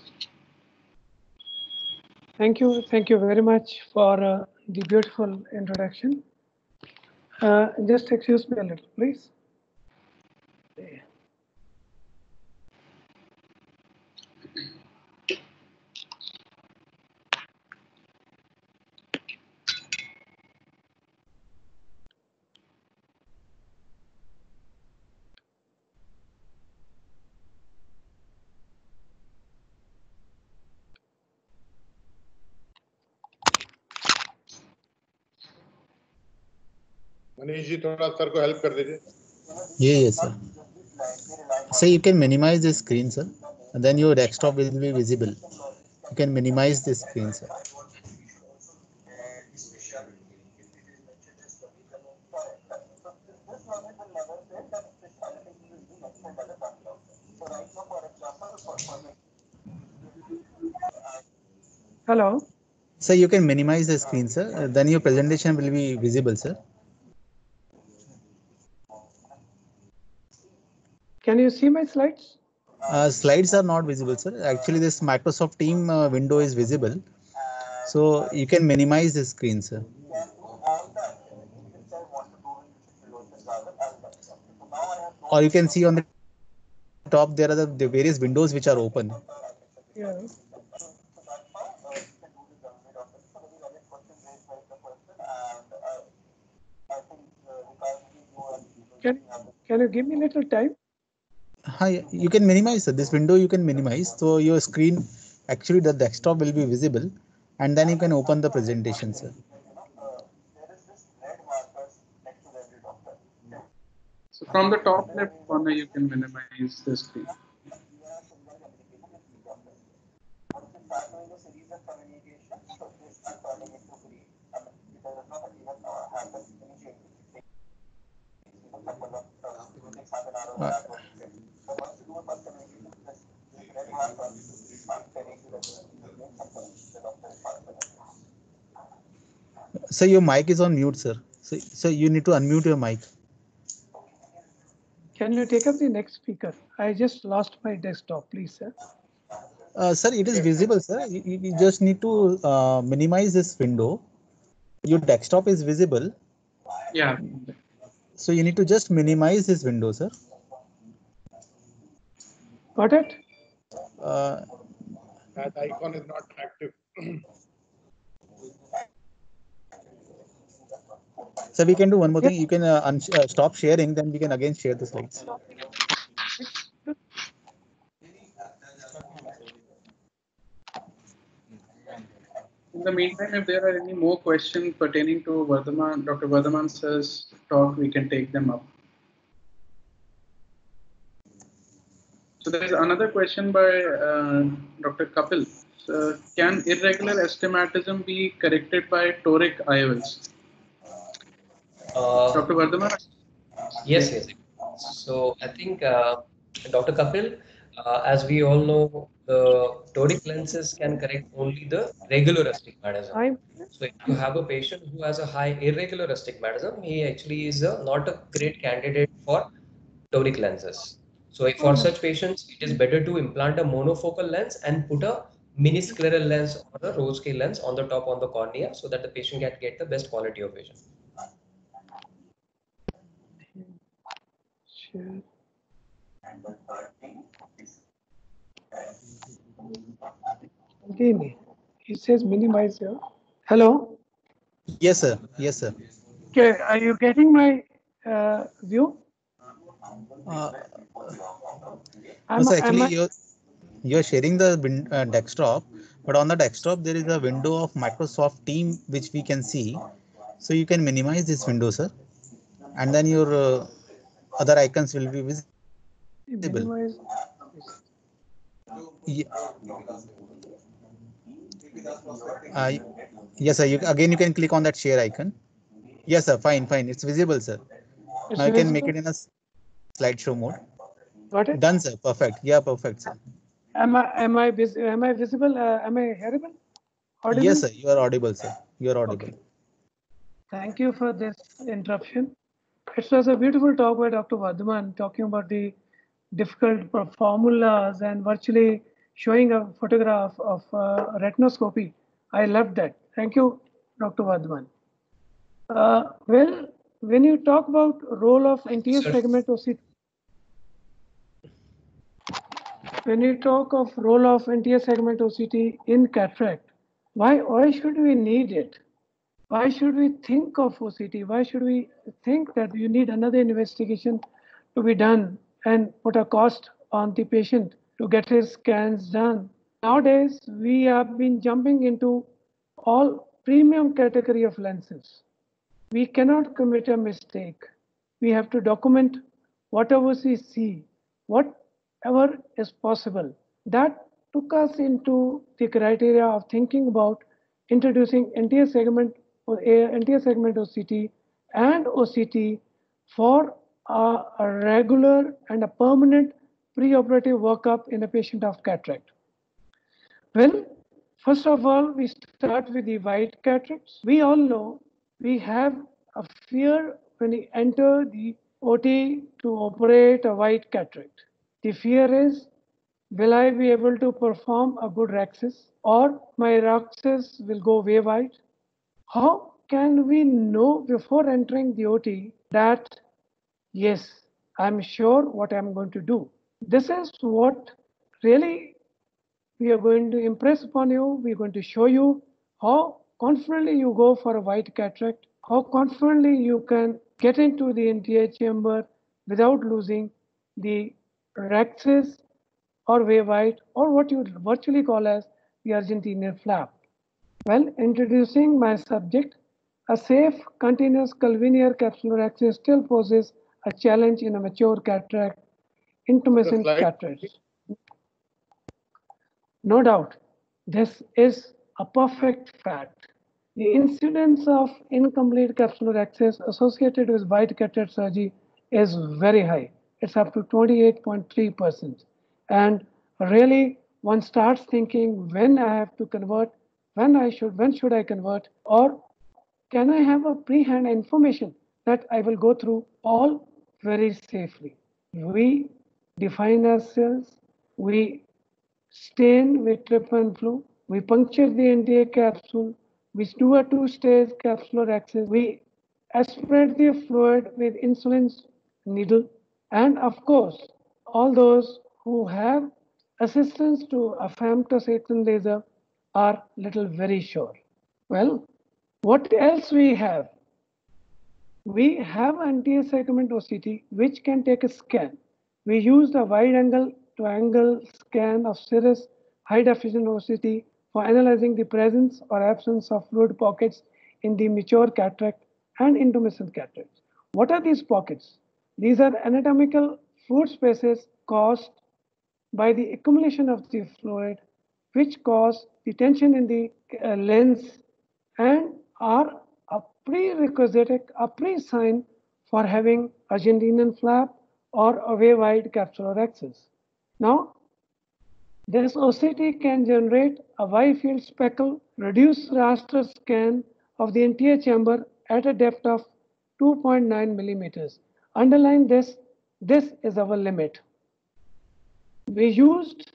Thank you very much for the beautiful introduction. Just excuse me a little, please. Manish ji थोड़ा sir को help कर दीजिए. Yes, sir. So you can minimize the screen, sir, and then your desktop will be visible. You can minimize the screen, sir. Hello. So you can minimize the screen, sir. Then your presentation will be visible, sir. Can you see my slides? Slides are not visible, sir. Actually, this Microsoft Team window is visible. So you can minimize the screen, sir. Or you can see on the top, there are the various windows which are open. Yeah. Can you give me a little time? Hi, you can minimize, sir. This window you can minimize. So your screen, actually the desktop will be visible, and then you can open the presentation, sir. So from the top left corner, you can minimize the screen. So your mic is on mute, sir. So you need to unmute your mic. Can you take up the next speaker? I just lost my desktop, please, sir. Sir, it is visible, sir. You just need to minimize this window. Your desktop is visible. Yeah. So you need to just minimize this window, sir. Got it? That icon is not active. So we can do one more Yes. thing. You can stop sharing, then we can again share the slides. In the meantime, if there are any more questions pertaining to Vardhaman, Dr. Vardhaman sir's talk, we can take them up. So there is another question by Dr. Kapil. Can irregular astigmatism be corrected by toric IOLs? Dr. Vardhaman? Yes, yes. So I think Dr. Kapil, as we all know, the toric lenses can correct only the regular astigmatism. So if you have a patient who has a high irregular astigmatism, he actually is not a great candidate for toric lenses. So if for such patients, it is better to implant a monofocal lens and put a miniscleral lens or a rose scale lens on the top on the cornea so that the patient can get the best quality of vision. Sure. Again, it says minimize here. Hello. Yes, sir. Yes, sir. Okay, are you getting my view? No, Am, sir, am actually, I? you're sharing the desktop, but on the desktop there is a window of Microsoft Team which we can see. So you can minimize this window, sir, and then your other icons will be visible. Minimize. Ye- yes, sir. You can click on that share icon. Yes, sir. Fine, fine. It's visible, sir. It's Now you can make visible. it in a slideshow mode. Got it? Done, sir. Perfect. Yeah, perfect, sir. Am I visible? Am I hearable? Audible? Yes, sir. You are audible, sir. You are audible. Okay. Thank you for this interruption. It was a beautiful talk by Dr. Vardhaman talking about the difficult formulas and virtually showing a photograph of retinoscopy. I loved that. Thank you, Dr. Vardhaman. Well, when you talk about role of anterior segment OCT, when you talk of role of anterior segment OCT in cataract, why should we need it? Why should we think of OCT? Why should we think that you need another investigation to be done and put a cost on the patient to get his scans done? Nowadays, we have been jumping into all premium category of lenses. We cannot commit a mistake. We have to document whatever we see, whatever is possible. That took us into the criteria of thinking about introducing anterior segment OCT and OCT for a regular and a permanent preoperative workup in a patient of cataract. Well, first of all, we start with the white cataracts. We all know we have a fear when we enter the OT to operate a white cataract. The fear is, will I be able to perform a good Raxis, or my Raxis will go way wide? How can we know before entering the OT that, yes, I'm sure what I'm going to do? This is what really we are going to impress upon you. We're going to show you how confidently you go for a white cataract, how confidently you can get into the anterior chamber without losing the Raxis or wave white, or what you virtually call as the Argentinian flap. Well, introducing my subject, a safe continuous Calvinier capsular Raxis still poses a challenge in a mature cataract, intumescent cataracts. No doubt, this is a perfect fact. The incidence of incomplete capsular access associated with white cataract surgery is very high. It's up to 28.3%. And really, one starts thinking when I have to convert, when should I convert, or can I have a pre-hand information that I will go through all very safely. We define ourselves, we stain with trypan we puncture the anterior capsule, we do a two-stage capsular access, we aspirate the fluid with insulin needle, and of course, all those who have assistance to a femtosecond laser are little very sure. Well, what else we have? We have anterior segment OCT which can take a scan. We used a wide angle to angle scan of serous high definition OCT for analyzing the presence or absence of fluid pockets in the mature cataract and intumescent cataracts. What are these pockets? These are anatomical fluid spaces caused by the accumulation of the fluid, which cause the tension in the lens and are a prerequisite, a pre-sign for having Argentinian flap or a wave-wide capsular axis. Now, this OCT can generate a wide-field speckle, reduced raster scan of the anterior chamber at a depth of 2.9 millimeters. Underline this, this is our limit. We used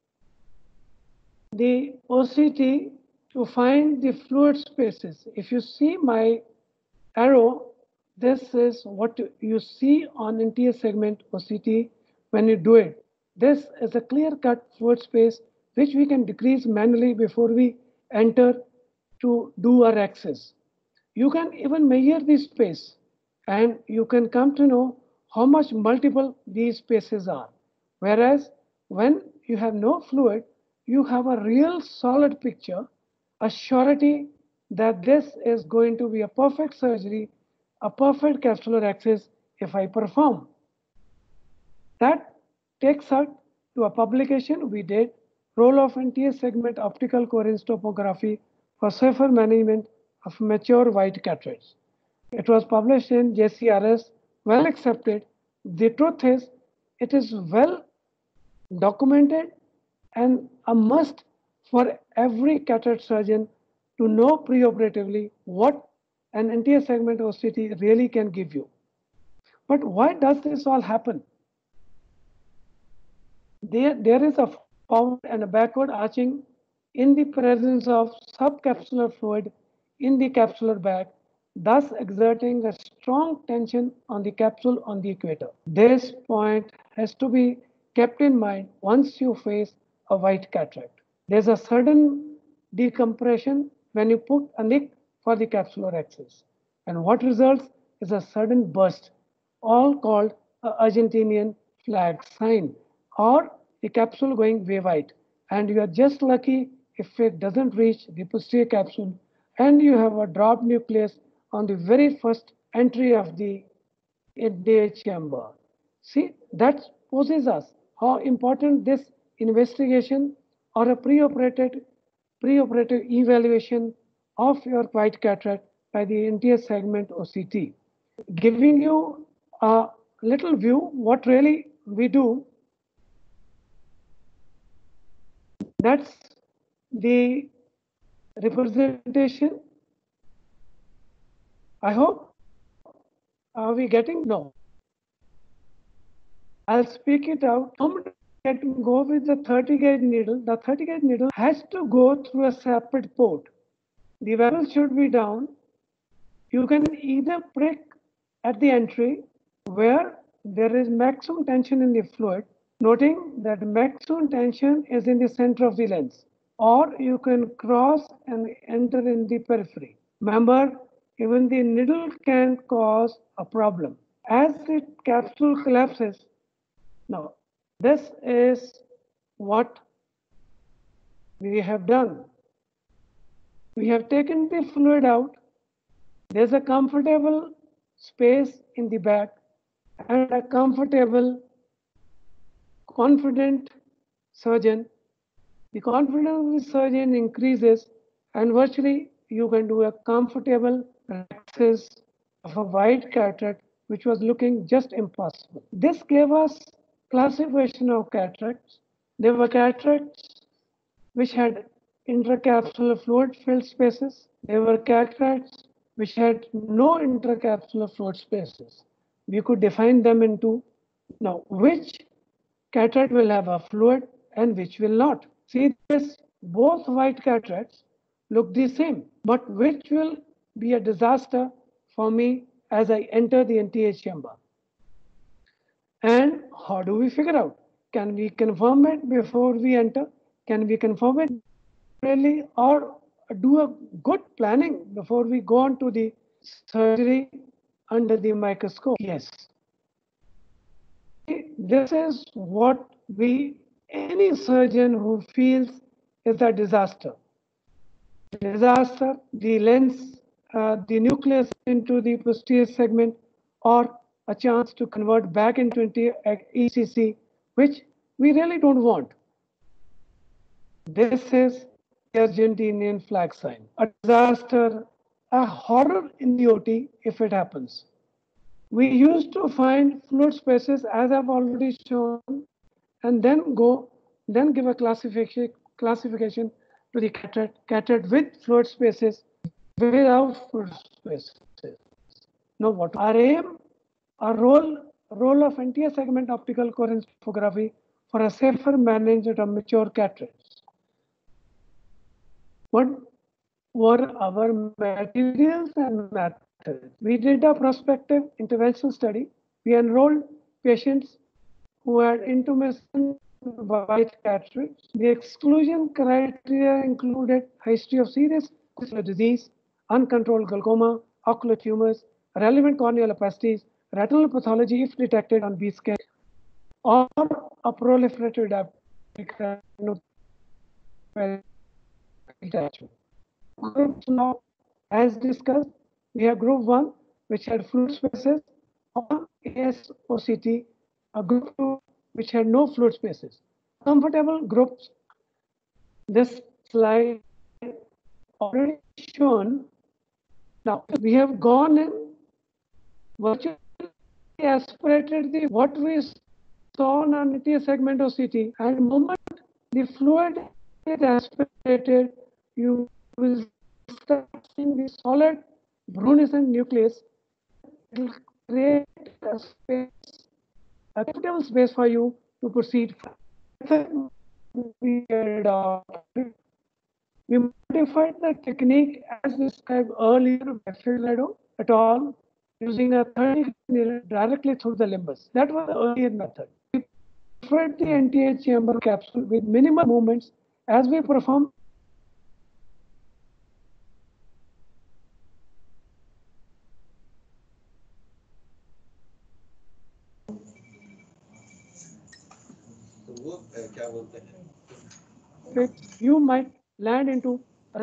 the OCT to find the fluid spaces. If you see my arrow, this is what you see on anterior segment OCT when you do it. This is a clear-cut fluid space which we can decrease manually before we enter to do our axis. You can even measure the space and you can come to know how much multiple these spaces are. Whereas when you have no fluid, you have a real solid picture, a surety that this is going to be a perfect surgery, a perfect capsular axis if I perform. That takes us to a publication we did, Role of Anterior Segment Optical Coherence Topography for Safer Management of Mature White Cataracts. It was published in JCRS, well accepted. The truth is, it is well documented and a must for every cataract surgeon to know preoperatively what an anterior segment OCT really can give you. But why does this all happen? There is a forward and a backward arching in the presence of subcapsular fluid in the capsular bag, thus exerting a strong tension on the capsule on the equator. This point has to be kept in mind once you face a white cataract. There's a sudden decompression when you put a nick for the capsular axis. And what results is a sudden burst, all called a Argentinian flag sign, or the capsule going wave-wide. And you are just lucky if it doesn't reach the posterior capsule and you have a drop nucleus on the very first entry of the anterior chamber. See, that poses us how important this investigation or a preoperative evaluation of your white cataract by the anterior segment OCT. Giving you a little view what really we do. That's the representation. I hope. Are we getting? No. I'll speak it out. Go with the 30 gauge needle. The 30 gauge needle has to go through a separate port. The valve should be down. You can either prick at the entry where there is maximum tension in the fluid, noting that maximum tension is in the center of the lens, or you can cross and enter in the periphery. Remember, even the needle can cause a problem. As the capsule collapses, now this is what we have done. We have taken the fluid out. There's a comfortable space in the back and a comfortable, confident surgeon. The confidence of the surgeon increases and virtually you can do a comfortable access of a wide cataract which was looking just impossible. This gave us classification of cataracts. There were cataracts which had intracapsular fluid filled spaces. There were cataracts which had no intracapsular fluid spaces. We could define them into now which cataract will have a fluid and which will not. See this, both white cataracts look the same, but which will be a disaster for me as I enter the anterior chamber. And how do we figure out? Can we confirm it before we enter? Can we confirm it really, or do a good planning before we go on to the surgery under the microscope? Yes. This is what any surgeon who feels is a disaster. Disaster, the lens, the nucleus into the posterior segment, or a chance to convert back into ECC, which we really don't want. This is the Argentinian flag sign. A disaster, a horror in the OT if it happens. We used to find fluid spaces, as I've already shown, and then give a classification to the cataract with fluid spaces, without fluid spaces. Now, what our aim, our role of anterior segment optical coherence topography for a safer management of mature cataracts. What were our materials and methods? We did a prospective intervention study. We enrolled patients who had intumescent white cataracts. The exclusion criteria included history of serious ocular disease, uncontrolled glaucoma, ocular tumors, relevant corneal opacities, retinal pathology if detected on B scan, or a proliferative diabetic retinopathy. Groups now, as discussed, we have group 1, which had fluid spaces, or ASOCT, a group 2, which had no fluid spaces. Comfortable groups, this slide already shown. Now, we have gone in virtually aspirated what we saw on anterior segment OCT, and the moment the fluid is aspirated, you will start seeing the solid brunescent nucleus. It will create a space, a comfortable space for you to proceed. We modified the technique as described earlier by Figueredo et al. Using a 30 needle directly through the limbus. That was the earlier method. We preferred the anterior chamber capsule with minimal movements as we perform. You might land into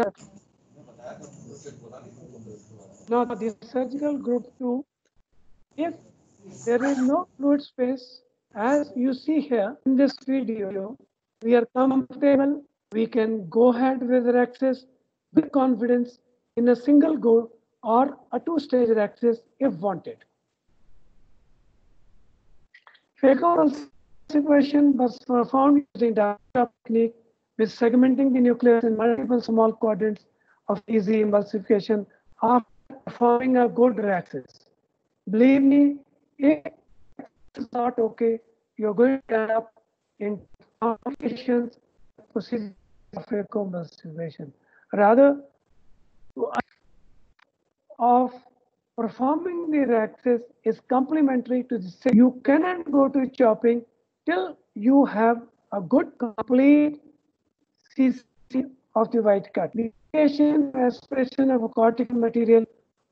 now the surgical group 2. If there is no fluid space, as you see here in this video, we are comfortable. We can go ahead with Rhexis with confidence in a single go or a two-stage Rhexis if wanted. Phacoemulsification was performed using diaphragm technique with segmenting the nucleus in multiple small quadrants of easy emulsification after performing a good Rhexis. Believe me, if it's not okay, you're going to end up in complications procedure of phacoemulsification. Rather, of performing the Rhexis is complementary to the same. You cannot go to chopping till you have a good complete CC of the white cut. The aspiration of a cortical material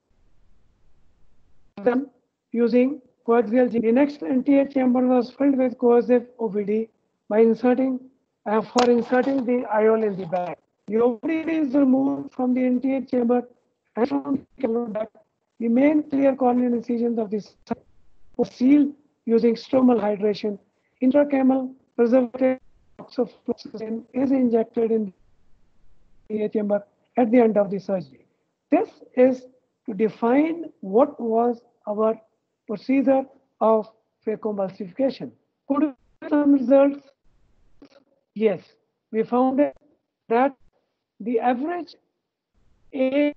done using coaxial. The next anterior chamber was filled with cohesive OVD by inserting the IOL in the back. The OVD is removed from the anterior chamber and from the back. The main clear corneal incisions of this was sealed using stromal hydration. Intracameral preservative oxofluoxetine is injected in the chamber at the end of the surgery. This is to define what was our procedure of phacoemulsification. Could we get some results? Yes, we found that the average age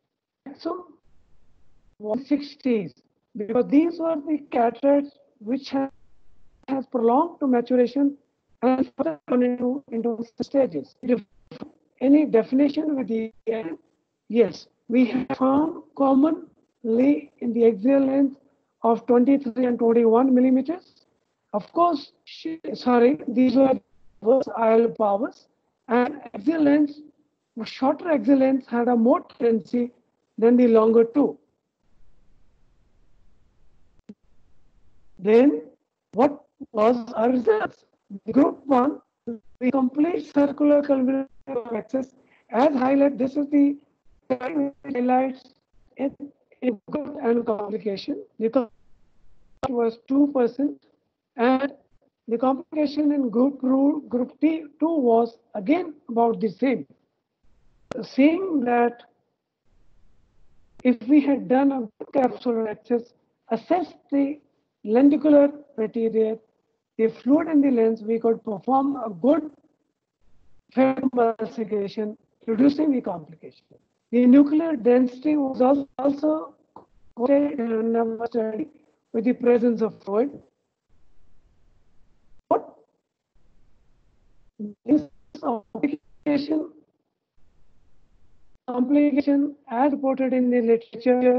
was 60s, because these were the cataracts which has prolonged to maturation and further gone into stages. Any definition with the end? Yes, we have found commonly in the axial length of 23 and 21 millimeters. Of course, these were IOL powers, and axial lengths, shorter axial lengths had a more tendency than the longer two. Then what was our results? Group 1, the complete circular curvature of axis as highlighted. This is the highlights in good and complication. The was 2%, and the complication in group T2 was again about the same. Seeing that if we had done a capsular access, assessed the lenticular material, the fluid in the lens, we could perform a good emulsification, reducing the complication. The nuclear density was also in our study with the presence of fluid. What this complication as reported in the literature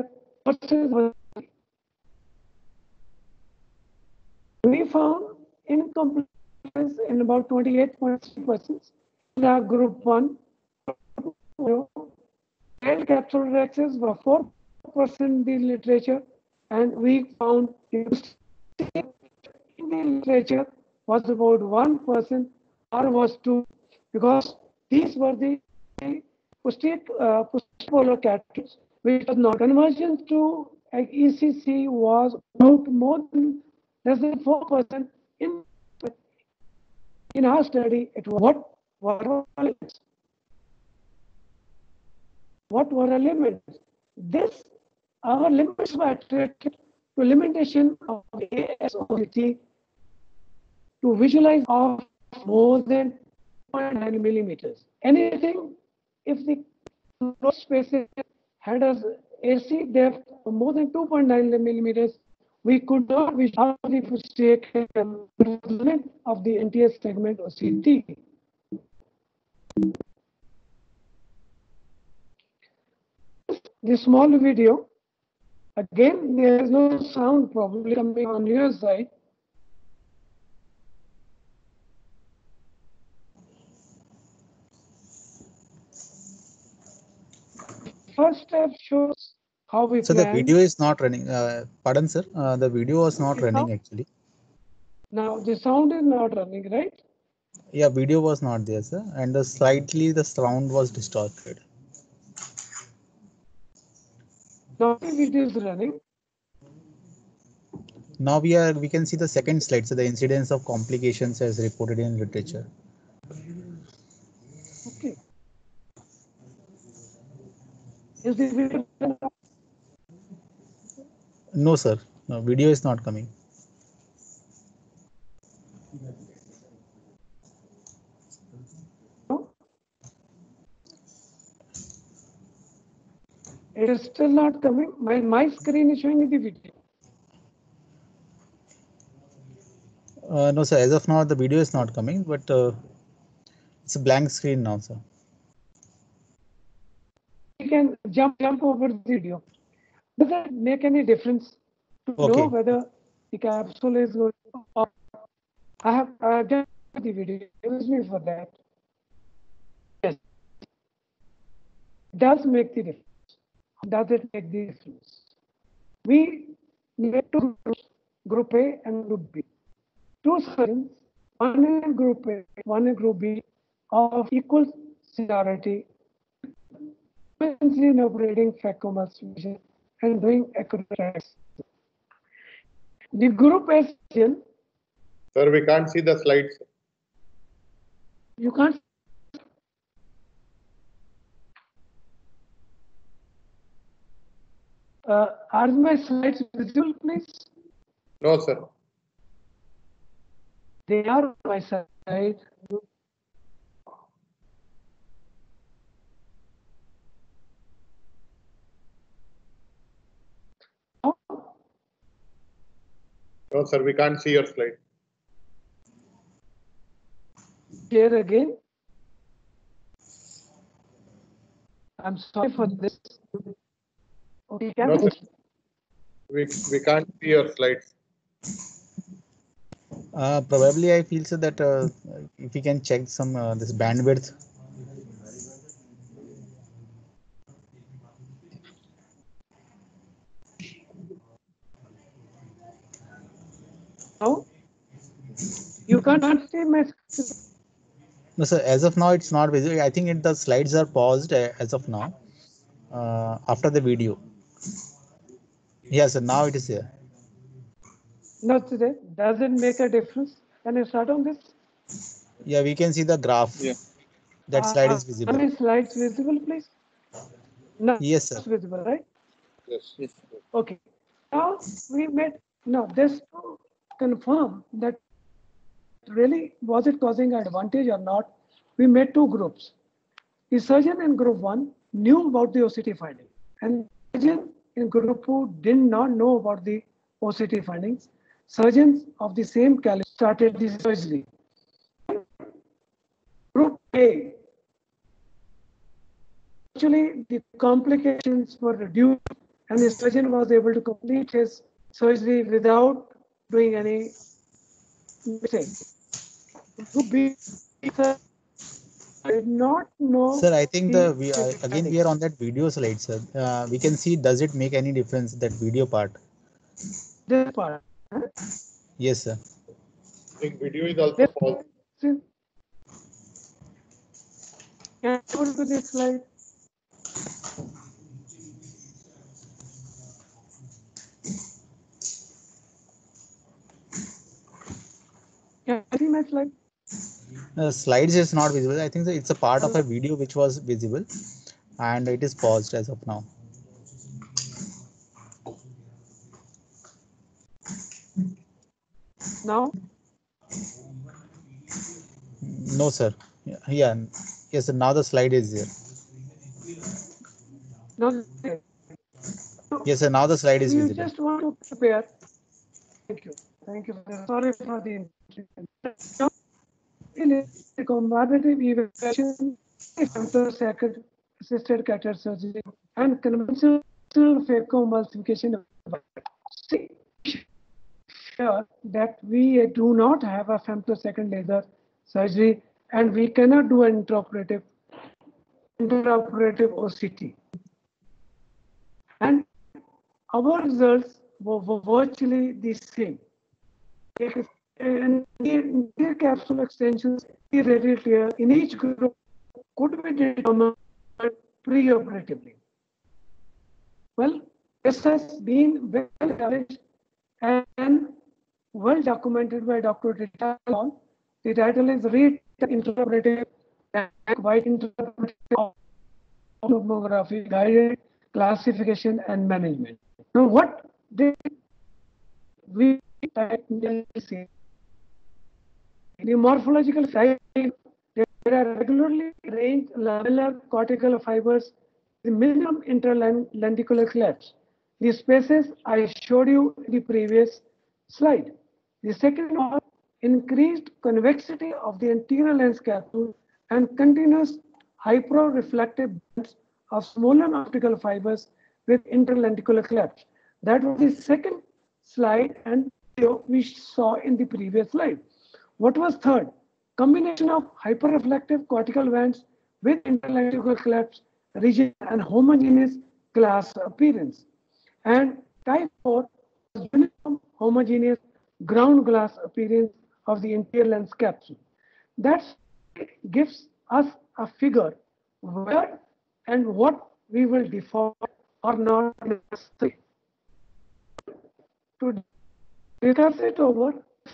we found incomplete in about 28.3% in our group 1. Failed capsular access were 4% in the literature, and we found in the literature was about 1%, or was 2%, because these were the polar catheters, which was not. Conversion to ECC was about more than less than 4% in our study. It was what were our limits? Our limits were attributed to limitation of ASOCT to visualize of more than 0.9 millimeters. Anything if the floor spaces had a AC depth of more than 2.9 millimeters, we could not visualize the posterior limit of the NTS segment or CT. The small video, again, there is no sound probably coming on your side. First step shows how we So plan. the video is not running. Pardon, sir. The video was not running actually. Now the sound is not running, right? Yeah, video was not there, sir, and slightly the sound was distorted. Now the video is running. Now we can see the second slide, so the incidence of complications as reported in literature. Okay. Is the video? No, sir. No, video is not coming. No? It is still not coming. My screen is showing the video. No, sir. As of now, the video is not coming, but it's a blank screen now, sir. You can jump over the video. Does that make any difference to Okay. know whether the capsule is going or I have done the video. Use me for that. Yes. Does make the difference. Does it make the difference? We need two groups, group A and group B. Two surgeons, one in group A, one in group B, of equal seniority, in operating phacoemulsification and doing accurate tests. The group A surgeon. Sir, we can't see the slides. You can't. Are my slides visible, please? No, sir. They are on my side. No, sir, we can't see your slide. Here again. I'm sorry for this. Okay, No, sir. We can't see your slides. Probably I feel so that if we can check some this bandwidth. You can't see my screen. No, sir. As of now, it's not visible. I think the slides are paused as of now. After the video. Yes, sir. Now it is here. Not today. Does it make a difference? Can I start on this? Yeah, we can see the graph. Yeah. That slide is Are visible. my slides visible, please? No, Yes, sir. it's visible, right? Yes. Yes. Okay. Now we made, no, this to confirm that really was it causing advantage or not, we made two groups. The surgeon in group 1 knew about the OCT finding, and the surgeon in group 2 did not know about the OCT findings. Surgeons of the same caliber started the surgery. Group A, actually the complications were reduced and the surgeon was able to complete his surgery without doing any mistake. Group B, sir, did not know. Sir, I think again we are findings. on that video slide, sir. We can see, does it make any difference, that video part? This part. Yes, sir. I think video is also This, paused. can you go to this slide? Can you see my slide? Slides is not visible. I think that it's a part of a video which was visible, and it is paused as of now. Now, No, sir. Yeah. Yes, sir. Now the slide is there. now, Yes, sir. Now the slide is we visible. just want to prepare. Thank you. Thank you. Sorry for the interruption. Now, in a comparative evaluation, femtosecond assisted catheter surgery and conventional phacoemulsification. See, sure that we do not have a femtosecond laser surgery and we cannot do an intraoperative OCT. And our results were virtually the same. Near capsule extensions in each group could be determined preoperatively. Well, this has been well established and well documented by Dr. Titalon. The title is Intraoperative White Intraoperative Tomography Guided Classification and Management. Now, what did we say? The morphological side, there are regularly arranged lamellar cortical fibers with minimum interlenticular clefts. The spaces I showed you in the previous slide. The second one, increased convexity of the anterior lens capsule and continuous hyperreflective bands of swollen optical fibers with interlenticular clefts. That was the second slide and video we saw in the previous slide. What was third? Combination of hyperreflective cortical bands with interlenticular clefts region and homogeneous glass appearance. And type 4 was uniform homogeneous ground glass appearance of the anterior lens capsule. That gives us a figure where and what we will default or not necessary. To discuss it over,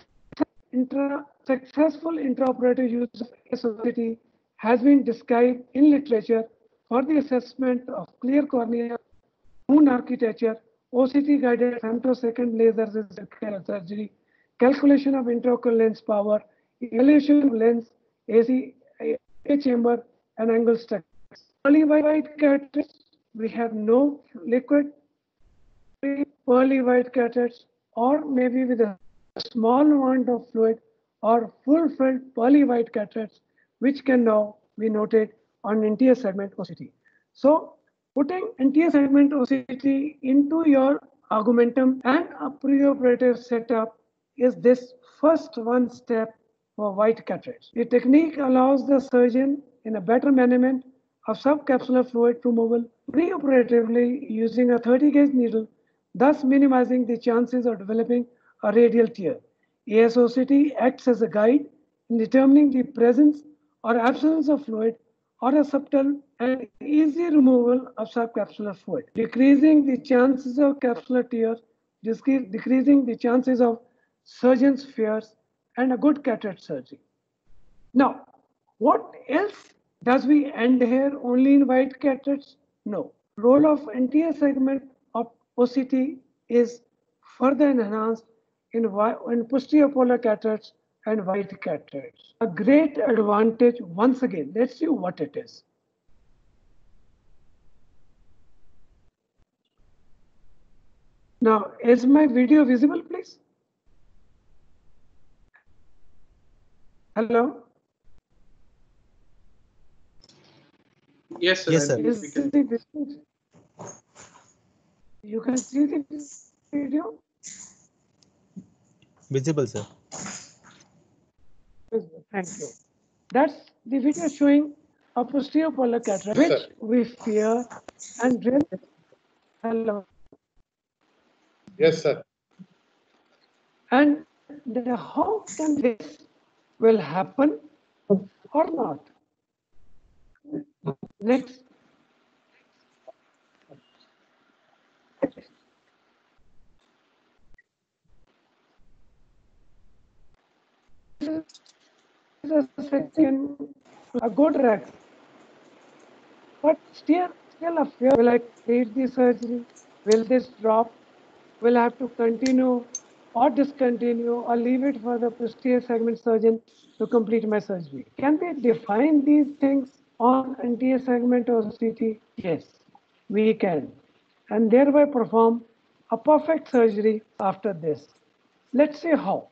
successful intraoperative use of OCT has been described in literature for the assessment of clear cornea, moon architecture, OCT guided femtosecond laser surgery, calculation of intraocular lens power, evaluation of lens, AC chamber, and angle structure. Pearly white catheters, we have no liquid pearly white catheters, or maybe with a small amount of fluid or full-filled pearly white catheters, which can now be noted on anterior segment OCT. So, putting anterior segment OCT into your augmentum and a preoperative setup is this first one step for white catheters. The technique allows the surgeon in a better management of subcapsular fluid removal preoperatively using a 30 gauge needle, thus minimizing the chances of developing a radial tear. ASOCT acts as a guide in determining the presence or absence of fluid or a subtle and easy removal of subcapsular fluid, decreasing the chances of capsular tears, decreasing the chances of surgeon's fears, and a good cataract surgery. Now, what else? Does we end here only in white cataracts? No. Role of anterior segment of OCT is further enhanced in posterior polar cataracts and white cataracts. A great advantage, once again, let's see what it is. Now, is my video visible, please? Hello? Yes, sir. Yes, sir. You can see the video? Visible, sir. Thank you. That's the video showing a posterior polar cataract, Yes, which sir. we fear and really. Hello. Yes, sir. And how can this will happen or not? Next. A second, a good rack. But still a fear. Will I complete the surgery? Will this drop? Will I have to continue or discontinue or leave it for the posterior segment surgeon to complete my surgery? Can we define these things on anterior segment OCT? Yes, we can. And thereby perform a perfect surgery after this. Let's see how.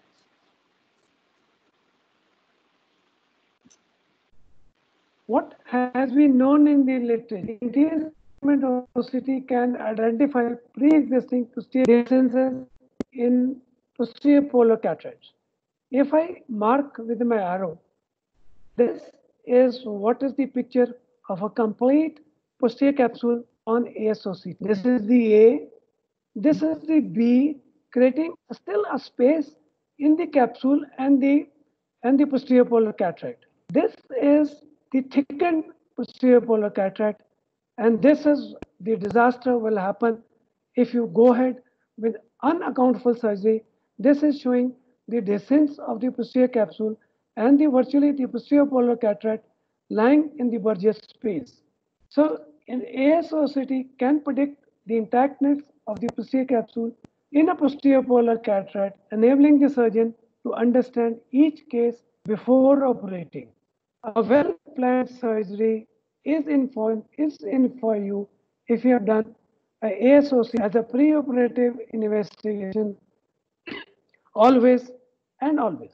What has been known in the literature? Anterior segment OCT can identify pre-existing posterior distances in posterior polar cataracts. If I mark with my arrow, this is what is the picture of a complete posterior capsule on ASOCT. This is the A, this is the B, creating still a space in the capsule and the posterior polar cataract. This is the thickened posterior polar cataract, and this is the disaster will happen if you go ahead with unaccountable surgery. This is showing the descent of the posterior capsule and virtually the posterior polar cataract lying in the Burgess space. So, an ASOCT can predict the intactness of the posterior capsule in a posterior polar cataract, enabling the surgeon to understand each case before operating. A well-planned surgery is in for you if you have done an ASOCT as a preoperative investigation always and always.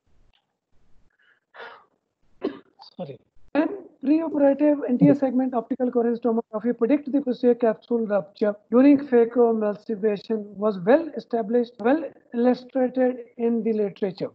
Sorry. When preoperative anterior segment optical coherence tomography predict the posterior capsule rupture during phacoemulsifation was well established, well illustrated in the literature.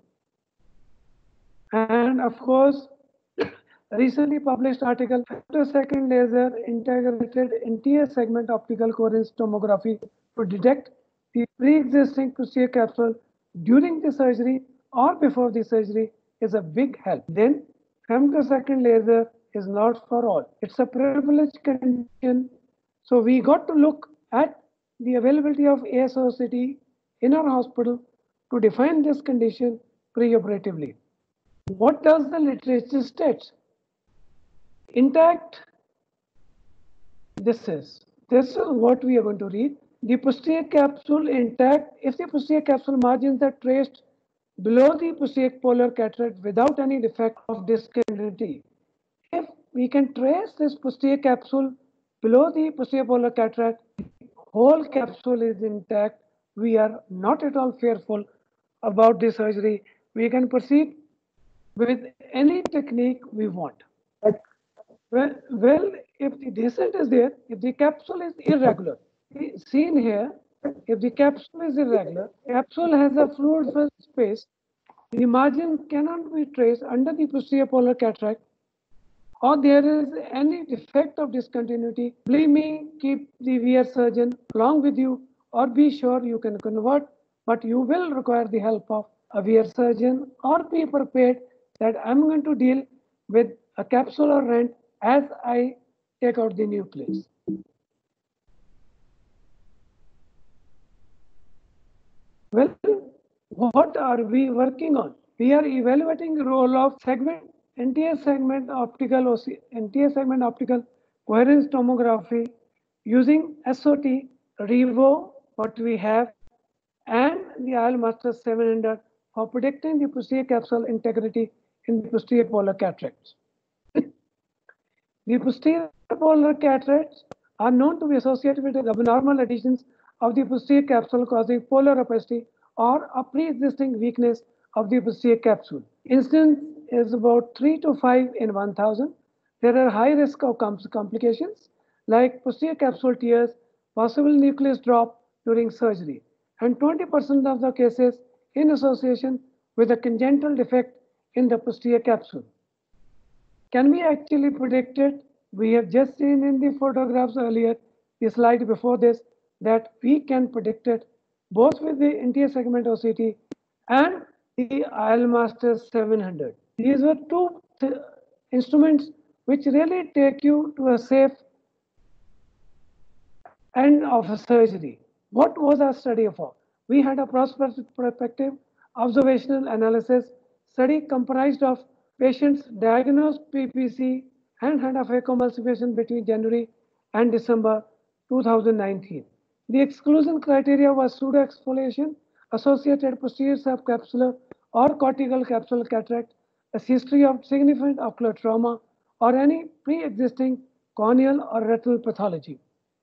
And of course, recently published article, femtosecond laser integrated anterior segment optical coherence tomography to detect the pre-existing posterior capsule during the surgery or before the surgery is a big help. Then, femtosecond laser is not for all. It's a privileged condition. So we got to look at the availability of ASOCT in our hospital to define this condition preoperatively. What does the literature state? Intact, this is what we are going to read. The posterior capsule intact if the posterior capsule margins are traced below the posterior polar cataract without any defect of discontinuity. If we can trace this posterior capsule below the posterior polar cataract, the whole capsule is intact. We are not at all fearful about the surgery. We can proceed with any technique we want. Well, if the descent is there, if the capsule is irregular, seen here, if the capsule is irregular, capsule has a fluid-filled space, the margin cannot be traced under the posterior polar cataract, or there is any defect of discontinuity. Believe me, keep the VR surgeon along with you, or be sure you can convert, but you will require the help of aware surgeon or be prepared that I'm going to deal with a capsular rent as I take out the nucleus. Well, what are we working on? We are evaluating the role of NTS segment optical coherence tomography using SOT, Revo, what we have, and the IOLMaster 700 for predicting the posterior capsule integrity in the posterior polar cataracts. The posterior polar cataracts are known to be associated with abnormal adhesions of the posterior capsule causing polar opacity or a pre-existing weakness of the posterior capsule. Incidence is about 3 to 5 in 1000. There are high risk of complications like posterior capsule tears, possible nucleus drop during surgery, and 20% of the cases in association with a congenital defect in the posterior capsule. Can we actually predict it? We have just seen in the photographs earlier, the slide before this, that we can predict it both with the NTS segment OCT and the IOLMaster 700. These were two instruments which really take you to a safe end of a surgery. What was our study for? We had a prospective observational analysis study comprised of patients diagnosed PPC and had a phacoemulsification between January and December 2019. The exclusion criteria was pseudoexfoliation, associated posterior subcapsular or cortical capsular cataract, a history of significant ocular trauma, or any pre-existing corneal or retinal pathology.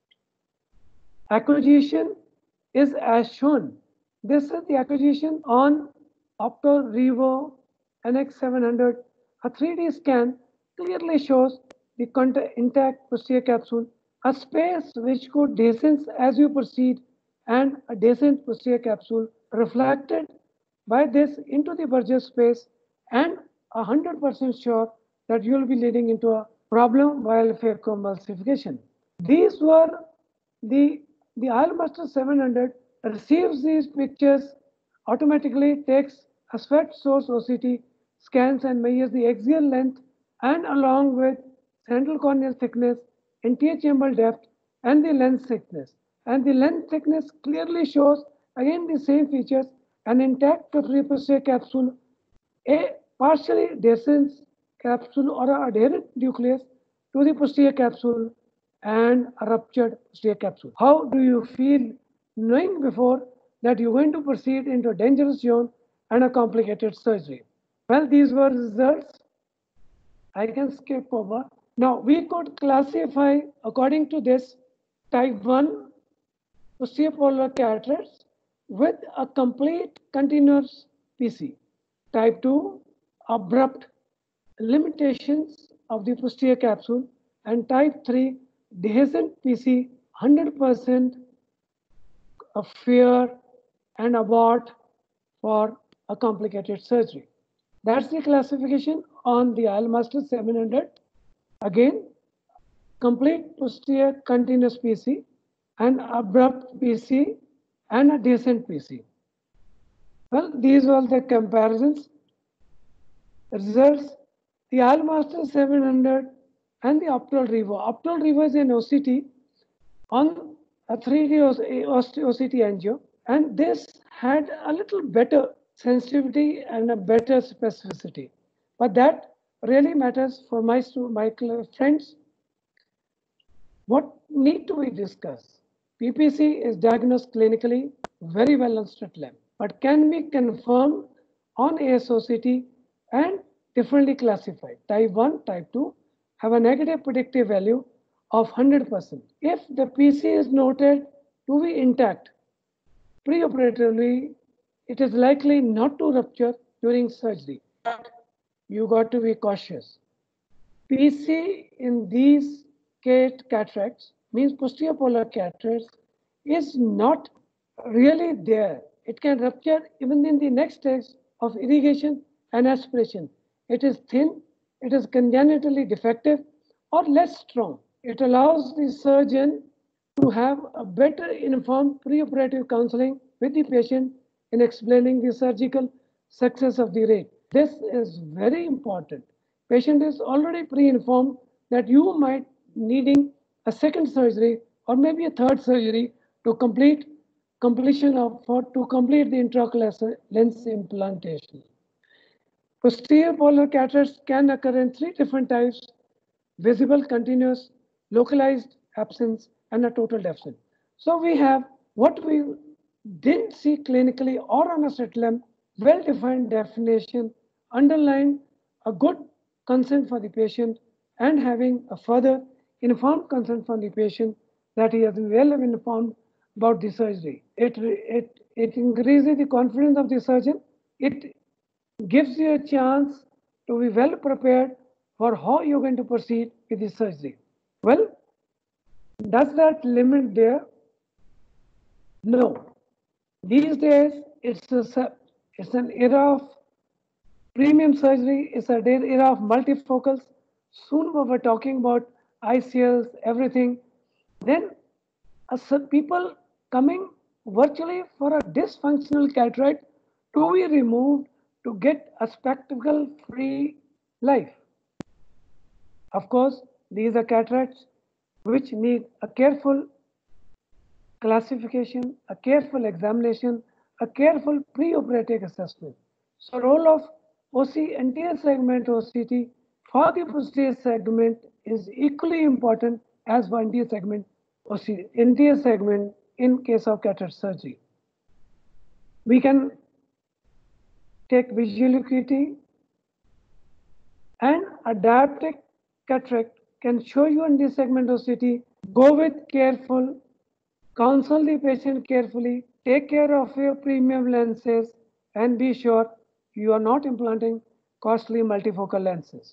Acquisition is as shown. This is the acquisition on Opto Revo NX700. A 3D scan clearly shows the intact posterior capsule, a space which could descend as you proceed, and a descent posterior capsule reflected by this into the Burgess space, and 100% sure that you will be leading into a problem while phacoemulsification. These were the IOLMaster 700 receives these pictures, automatically takes a sweat source OCT, scans and measures the axial length and along with central corneal thickness, anterior chamber depth, and the lens thickness. And the lens thickness clearly shows again the same features: an intact posterior capsule, a partially descends capsule or a adherent nucleus to the posterior capsule, and a ruptured posterior capsule. How do you feel knowing before that you're going to proceed into a dangerous zone and a complicated surgery? Well, these were results. I can skip over. Now, we could classify according to this type 1 posterior polar cataracts with a complete continuous PC. Type 2, abrupt limitations of the posterior capsule, and type 3, dehiscent PC, 100% of fear and abort for a complicated surgery. That's the classification on the IOLMaster 700. Again, complete posterior continuous PC, an abrupt PC, and a descent PC. Well, these were the comparisons. Results: the IOLMaster 700 and the Opto Revo. Opto Revo is an OCT on a 3D OCT angio, and this had a little better sensitivity and a better specificity. But that really matters for my friends. What need to be discussed? PPC is diagnosed clinically very well on slit lamp, but can be confirmed on ASOCT and differently classified. Type 1, type 2 have a negative predictive value of 100%. If the PC is noted to be intact preoperatively, it is likely not to rupture during surgery. You got to be cautious. PC in these cataracts, means posterior polar cataracts, is not really there. It can rupture even in the next stage of irrigation and aspiration. It is thin, it is congenitally defective or less strong. It allows the surgeon to have a better informed preoperative counseling with the patient in explaining the surgical success of the rate. This is very important. Patient is already pre-informed that you might needing a second surgery or maybe a third surgery to complete the intraocular lens implantation. Posterior polar cataracts can occur in 3 different types: visible, continuous, localized absence, and a total deficit. So we have what we didn't see clinically or on a slit lamp, well-defined definition, underlying a good consent for the patient and having a further informed consent from the patient that he has been well informed about the surgery. It increases the confidence of the surgeon. It gives you a chance to be well prepared for how you're going to proceed with the surgery. Well, does that limit there? No. These days, it's an era of premium surgery. It's an era of multifocals. Soon we were talking about ICLs, everything. Then people coming virtually for a dysfunctional cataract to be removed to get a spectacle-free life. Of course, these are cataracts which need a careful classification, a careful examination, a careful preoperative assessment. So role of anterior segment OCT for the posterior segment is equally important as for anterior segment in case of cataract surgery. We can take visual acuity, and a diabetic cataract can show you anterior segment OCT. Go with careful, counsel the patient carefully, take care of your premium lenses, and be sure you are not implanting costly multifocal lenses.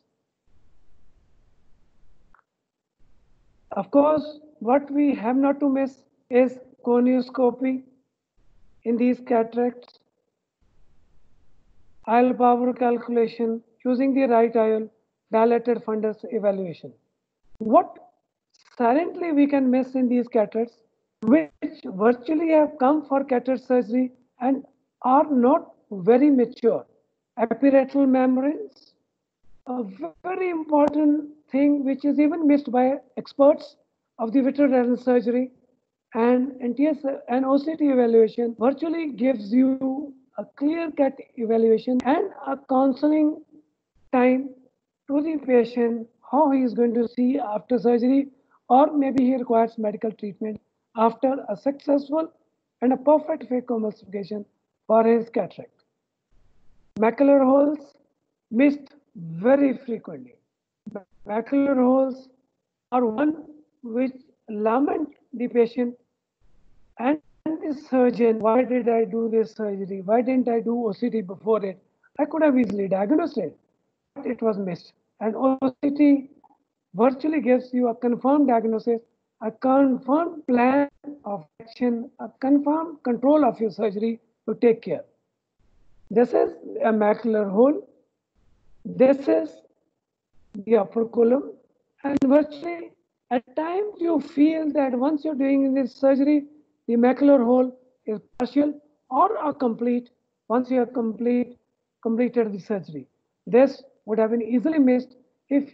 Of course, what we have not to miss is conioscopy in these cataracts, IOL power calculation, choosing the right IOL, dilated fundus evaluation. What silently we can miss in these cataracts, which virtually have come for cataract surgery and are not very mature. Epiretinal membranes, a very important thing which is even missed by experts of the vitreoretinal surgery, and NTS and OCT evaluation virtually gives you a clear-cut evaluation and a counseling time to the patient how he is going to see after surgery, or maybe he requires medical treatment after a successful and a perfect phacoemulsification for his cataract. Macular holes missed very frequently. Macular holes are one which lament the patient and the surgeon. Why did I do this surgery? Why didn't I do OCT before it? I could have easily diagnosed it, but it was missed. And OCT virtually gives you a confirmed diagnosis, a confirmed plan of action, a confirmed control of your surgery to take care. This is a macular hole. This is the upper column. And virtually at times you feel that once you're doing this surgery, the macular hole is partial or a complete once you have completed the surgery. This would have been easily missed if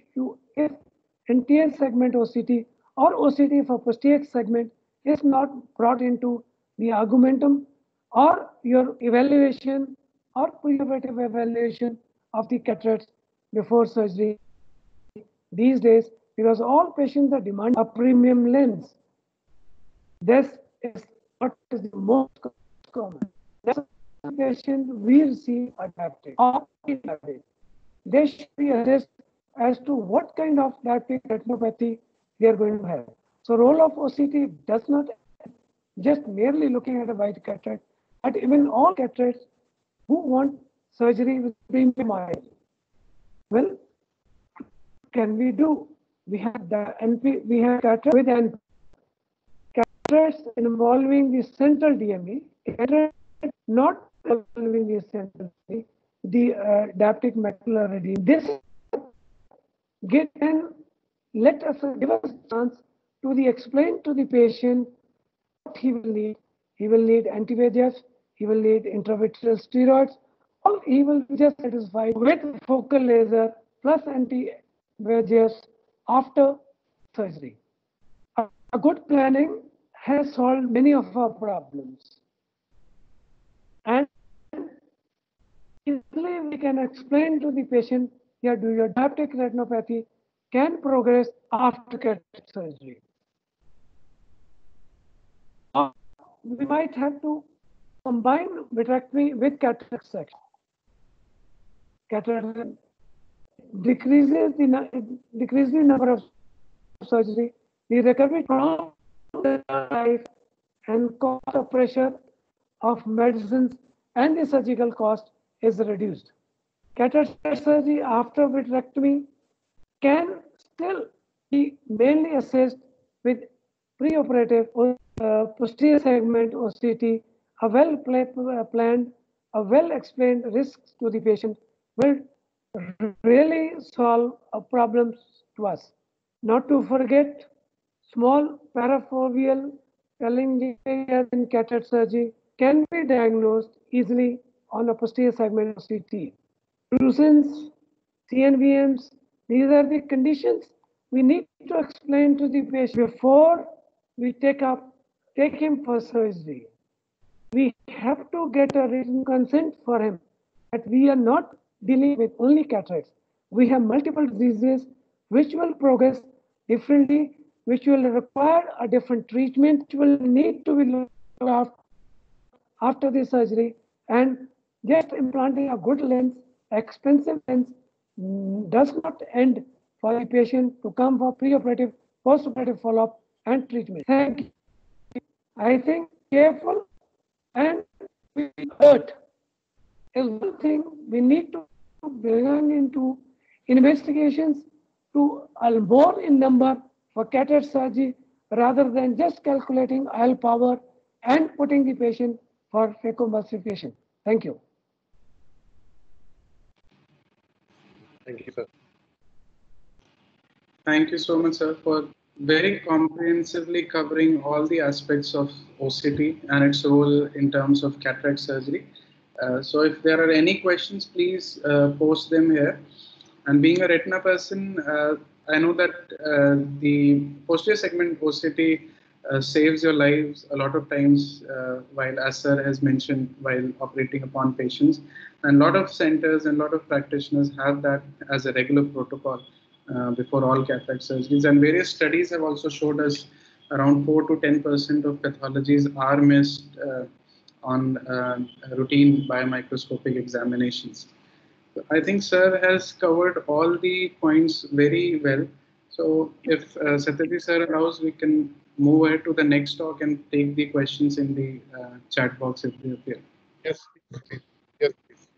anterior segment OCT or OCT for posterior segment is not brought into the argumentum or your evaluation or preoperative evaluation of the cataracts before surgery. These days, because all patients are demanding a premium lens, this is what is the most common. That's the patient we receive adapted or inadapted. They should be assessed as to what kind of diabetic retinopathy they are going to have. So role of OCT does not just merely looking at a white cataract, but even all cataracts who want surgery with premium IOL. Well, can we do? We have the NP, we have cataracts with NP. Cataracts involving the central DME, cataracts not involving the central DME, the diabetic macular edema. This give us a chance to explain to the patient what he will need. He will need anti-VEGF, he will need intravitreal steroids, All he will be just satisfied with focal laser plus anti-VEGF after surgery. A good planning has solved many of our problems. And easily we can explain to the patient, yeah, do your diabetic retinopathy can progress after cataract surgery. Or we might have to combine vitrectomy with cataract section. Cataract decreases the number of surgery, the recovery from the life and cost of pressure of medicines and the surgical cost is reduced. Cataract surgery after vitrectomy can still be mainly assessed with preoperative posterior segment OCT, a well-planned, a well-explained risks to the patient will really solve problems to us. Not to forget, small parafoveal telangiectasias in cataract surgery can be diagnosed easily on a posterior segment OCT. Drusen's, CNVMs, these are the conditions we need to explain to the patient before we take him for surgery. We have to get a written consent for him that we are not dealing with only cataracts. We have multiple diseases which will progress differently, which will require a different treatment, which will need to be looked after the surgery, and just implanting a good lens, expensive lens, does not end for the patient to come for preoperative, postoperative follow-up and treatment. Thank you. I think careful and alert is one thing we need to bring into investigations to more in number for cataract surgery rather than just calculating IL power and putting the patient for phacoemulsification. Thank you. Thank you, sir. Thank you so much, sir, for very comprehensively covering all the aspects of OCT and its role in terms of cataract surgery. So if there are any questions, please post them here. And being a retina person, I know that the posterior segment OCT saves your lives a lot of times, while as sir has mentioned, while operating upon patients. And a lot of centers and a lot of practitioners have that as a regular protocol before all cataract surgeries. And various studies have also showed us around 4 to 10% of pathologies are missed on routine biomicroscopic examinations. I think sir has covered all the points very well. So if Satyajit sir allows, we can move ahead to the next talk and take the questions in the chat box if they appear. Yes, please. Yes,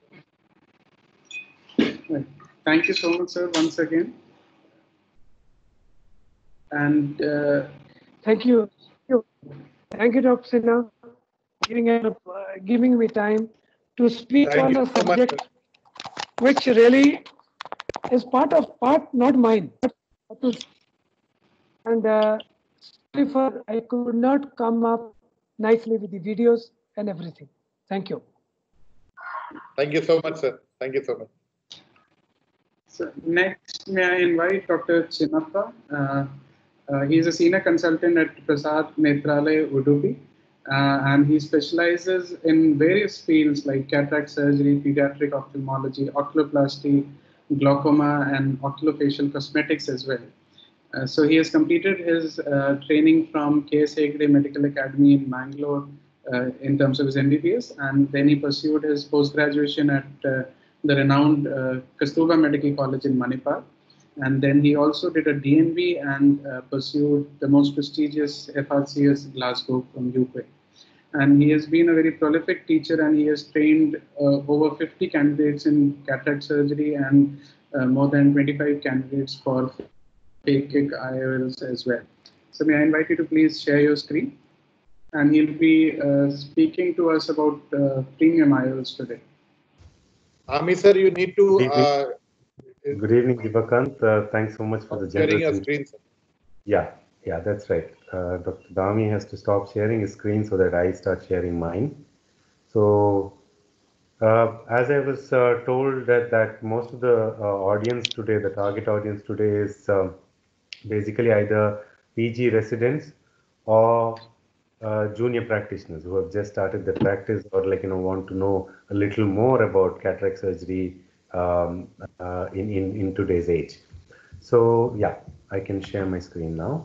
please. Right. Thank you so much, sir, once again. And thank you. Thank you, Dr. Sinha, giving me time to speak on a subject which really is part, not mine. And I could not come up nicely with the videos and everything. Thank you. Thank you so much, sir. Thank you so much. So next, may I invite Dr. Chinnappa. He is a senior consultant at Prasad Netralaya, Udupi, and he specializes in various fields like cataract surgery, pediatric ophthalmology, oculoplasty, glaucoma, and oculofacial cosmetics as well. So he has completed his training from K.S. Hegde Medical Academy in Mangalore in terms of his MBBS, and then he pursued his post-graduation at the renowned Kasturba Medical College in Manipal. And then he also did a DNB and pursued the most prestigious FRCS Glasgow from UK. And he has been a very prolific teacher, and he has trained over 50 candidates in cataract surgery and more than 25 candidates for phakic IOLs as well. So may I invite you to please share your screen? And he'll be speaking to us about premium IOLs today. Ami sir, you need to... Good evening, Dibakant. Thanks so much for the generous... Sharing your screen, sir. Yeah, that's right. Dr. Dami has to stop sharing his screen so that I start sharing mine. So As I was told that most of the audience today, the target audience today is basically either PG residents or junior practitioners who have just started their practice or want to know a little more about cataract surgery in today's age. So yeah, I can share my screen now.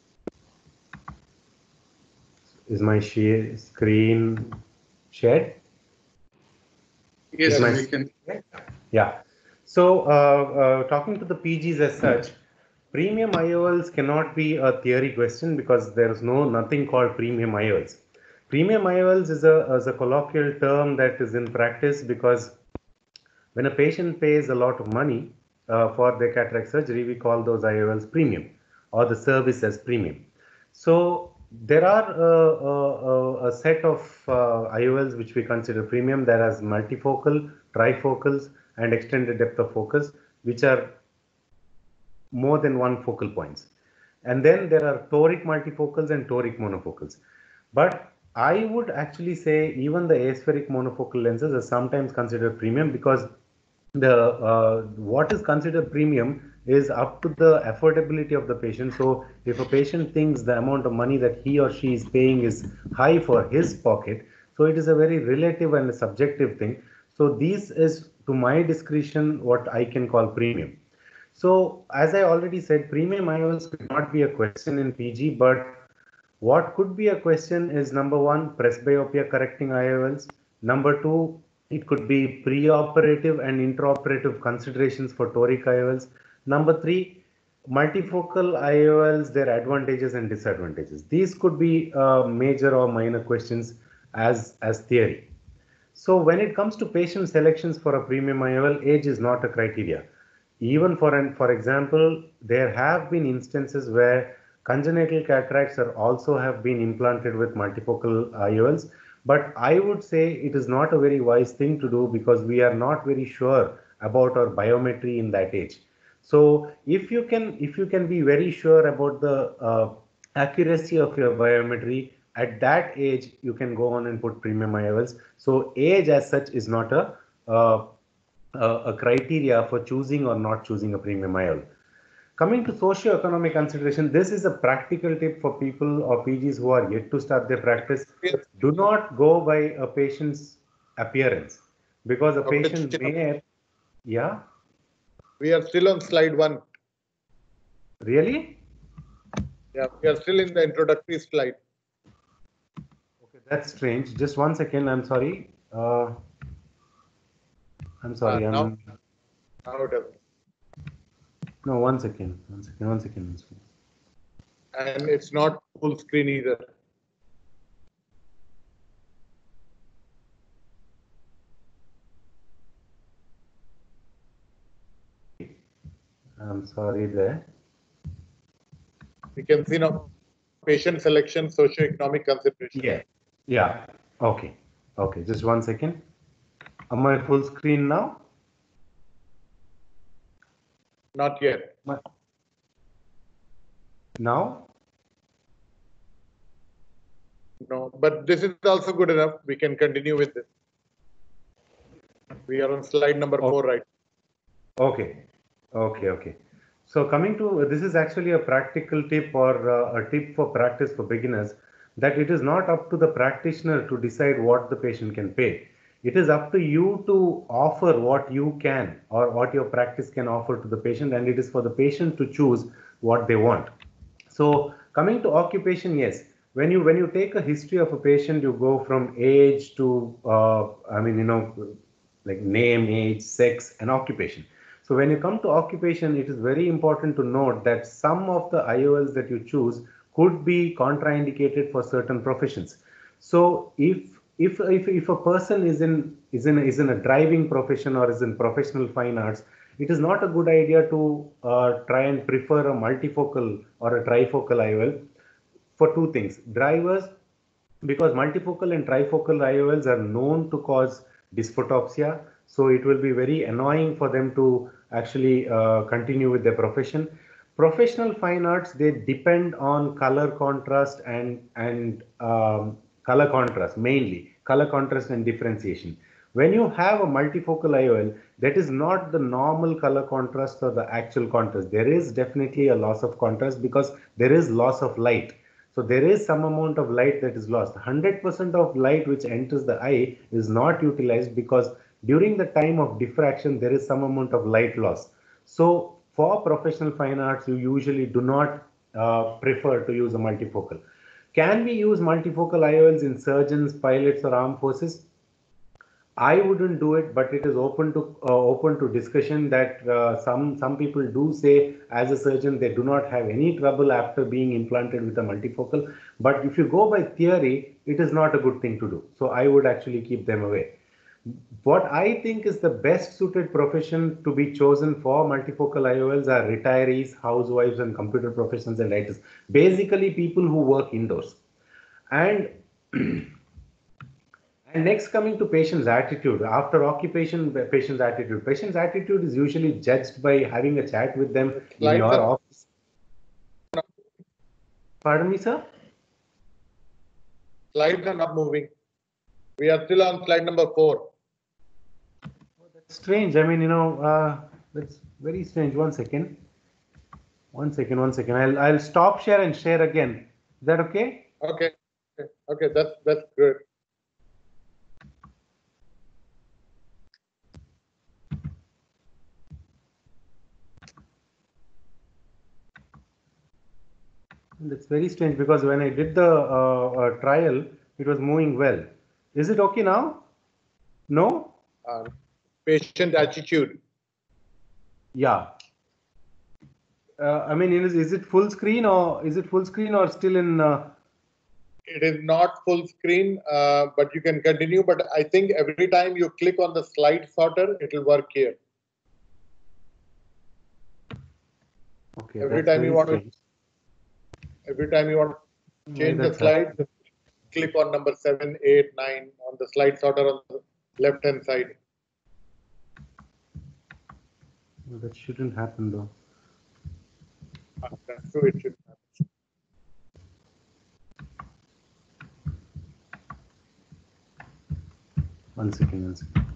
Is my screen shared? Yes, My we can. Yeah. So talking to the PGs as such, premium IOLs cannot be a theory question because there is nothing called premium IOLs. Premium IOLs is a colloquial term that is in practice because when a patient pays a lot of money for their cataract surgery, we call those IOLs premium or the service as premium. So there are a set of IOLs which we consider premium that has multifocal, trifocals, and extended depth of focus, which are more than one focal points. And then there are toric multifocals and toric monofocals. But I would actually say even the aspheric monofocal lenses are sometimes considered premium because the what is considered premium is up to the affordability of the patient. So if a patient thinks the amount of money that he or she is paying is high for his pocket, so it is a very relative and a subjective thing. So this is, to my discretion, what I can call premium. So as I already said, premium IOLs could not be a question in PG, but what could be a question is number one, presbyopia correcting IOLs. Number two, it could be preoperative and intraoperative considerations for toric IOLs. Number three, multifocal IOLs, their advantages and disadvantages. These could be major or minor questions as theory. So when it comes to patient selections for a premium IOL, age is not a criteria. Even for example, there have been instances where congenital cataracts also have been implanted with multifocal IOLs, but I would say it is not a very wise thing to do because we are not very sure about our biometry in that age. So if you can be very sure about the accuracy of your biometry at that age, you can go on and put premium IOLs. So age as such is not a criteria for choosing or not choosing a premium IOL. Coming to socio-economic consideration, this is a practical tip for people or PGs who are yet to start their practice. Do not go by a patient's appearance because a patient may, yeah. We are still on slide 1. Really? Yeah, we are still in the introductory slide. Okay, that's strange. Just one second. I'm sorry. I'm sorry. Now it is. No, one second. And it's not full screen either. I'm sorry there. We can see now patient selection, socio-economic consideration. Yeah. Okay. Just one second. Am I full screen now? Not yet. Now? No, but this is also good enough. We can continue with this. We are on slide number 4, right? Okay. So coming to, this is actually a practical tip or a tip for practice for beginners, that it is not up to the practitioner to decide what the patient can pay. It is up to you to offer what you can or what your practice can offer to the patient, and it is for the patient to choose what they want. So coming to occupation, yes, when you take a history of a patient, you go from age to like name, age, sex, and occupation. So when you come to occupation, it is very important to note that some of the IOLs that you choose could be contraindicated for certain professions. So if a person is in a driving profession or is in professional fine arts, it is not a good idea to try and prefer a multifocal or a trifocal IOL for two things. Drivers, because multifocal and trifocal IOLs are known to cause dysphotopsia, so it will be very annoying for them to actually continue with their profession. Professional fine arts, they depend on color contrast and color contrast, mainly color contrast and differentiation. When you have a multifocal IOL, that is not the normal color contrast or the actual contrast. There is definitely a loss of contrast because there is loss of light. So there is some amount of light that is lost. 100% of light which enters the eye is not utilized because during the time of diffraction, there is some amount of light loss. So for professional fine arts, you usually do not prefer to use a multifocal. Can we use multifocal IOLs in surgeons, pilots, or armed forces? I wouldn't do it, but it is open to discussion that some people do say as a surgeon they do not have any trouble after being implanted with a multifocal. But if you go by theory, it is not a good thing to do. So I would actually keep them away. What I think is the best suited profession to be chosen for multifocal IOLs are retirees, housewives, and computer professionals and writers. Basically, people who work indoors. And And next, coming to patient's attitude. After occupation, patient's attitude. Patient's attitude is usually judged by having a chat with them in your office. Pardon me, sir? Slides are not moving. We are still on slide number 4. Oh, that's strange. I mean, you know, that's very strange. One second. I'll stop share and share again. Is that okay? Okay. Okay, that's good. That's very strange because when I did the trial, it was moving well. Is it okay now? No? Patient attitude. Yeah. I mean, is it full screen or still in? It is not full screen, but you can continue. But I think every time you click on the slide sorter, it will work here. Okay. Every time you want to change the slide, just click on number 7, 8, 9 on the slide sorter on the left-hand side. Well, that shouldn't happen though. That's true, it should happen. One second.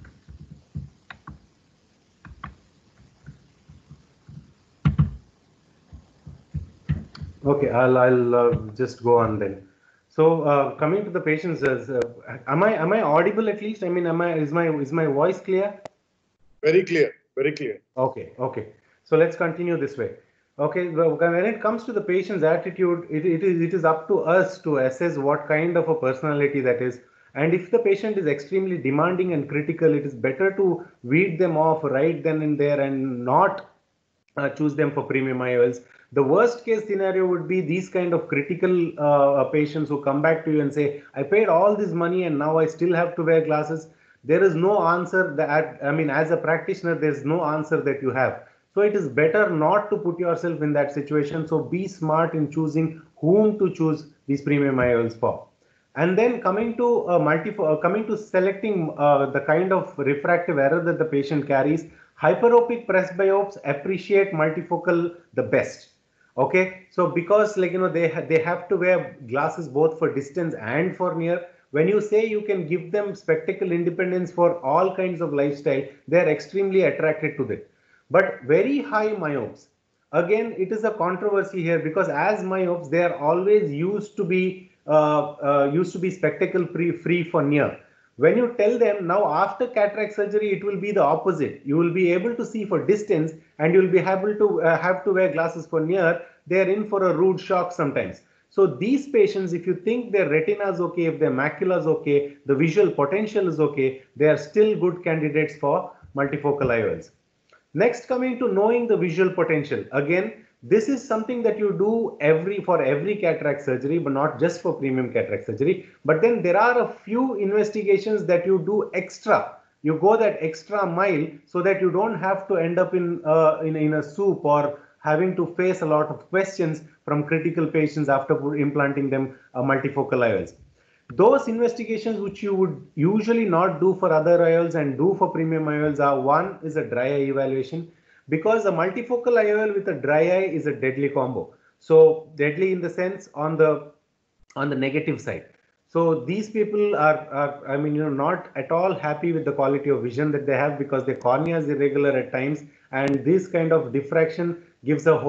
Okay, I'll just go on then. So coming to the patients, am I audible at least? I mean, is my voice clear? Very clear, very clear. Okay. So let's continue this way. Okay, when it comes to the patient's attitude, it is up to us to assess what kind of a personality that is. And if the patient is extremely demanding and critical, it is better to weed them off right then and there and not choose them for premium IOLs. The worst case scenario would be these kind of critical patients who come back to you and say, I paid all this money and now I still have to wear glasses. There is no answer that, I mean, as a practitioner, there's no answer that you have. So it is better not to put yourself in that situation. So be smart in choosing whom to choose these premium IOLs for. And then coming to selecting the kind of refractive error that the patient carries, hyperopic presbyopes appreciate multifocal the best. Okay, so because like they have to wear glasses both for distance and for near. When you say you can give them spectacle independence for all kinds of lifestyle, they are extremely attracted to that. But very high myopes, again, it is a controversy here because as myopes, they are always used to be spectacle free for near. When you tell them now after cataract surgery, it will be the opposite. You will be able to see for distance and you will be able to have to wear glasses for near. They are in for a rude shock sometimes. So these patients, if you think their retina is okay, if their macula is okay, the visual potential is okay, they are still good candidates for multifocal IOLs. Next, coming to knowing the visual potential. Again, this is something that you do for every cataract surgery, but not just for premium cataract surgery. But then there are a few investigations that you do extra. You go that extra mile so that you don't have to end up in a soup or having to face a lot of questions from critical patients after implanting them multifocal IOLs. Those investigations which you would usually not do for other IOLs and do for premium IOLs are, one is a dry eye evaluation, because a multifocal IOL with a dry eye is a deadly combo. So deadly in the sense on the negative side. So these people are I mean, not at all happy with the quality of vision that they have, because their cornea is irregular at times, and this kind of diffraction gives a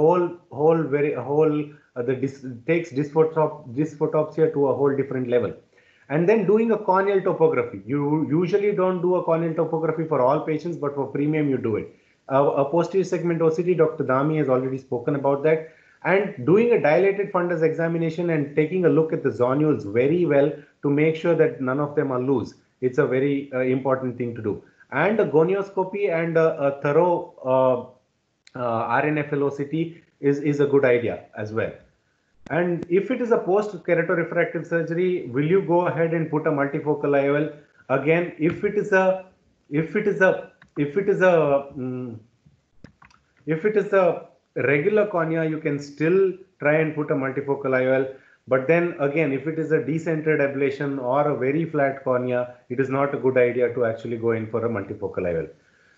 takes dysphotopsia to a whole different level. And then doing a corneal topography. You usually don't do a corneal topography for all patients, but for premium you do it. A posterior segment OCT, Dr. Dhami has already spoken about that. And doing a dilated fundus examination and taking a look at the zonules very well to make sure that none of them are loose. It's a very important thing to do. And a gonioscopy and a thorough RNFL OCT is a good idea as well. And if it is a post-keratorefractive surgery, will you go ahead and put a multifocal IOL? Again, if it is a regular cornea, you can still try and put a multifocal IOL. But then again, if it is a decentered ablation or a very flat cornea, it is not a good idea to actually go in for a multifocal IOL.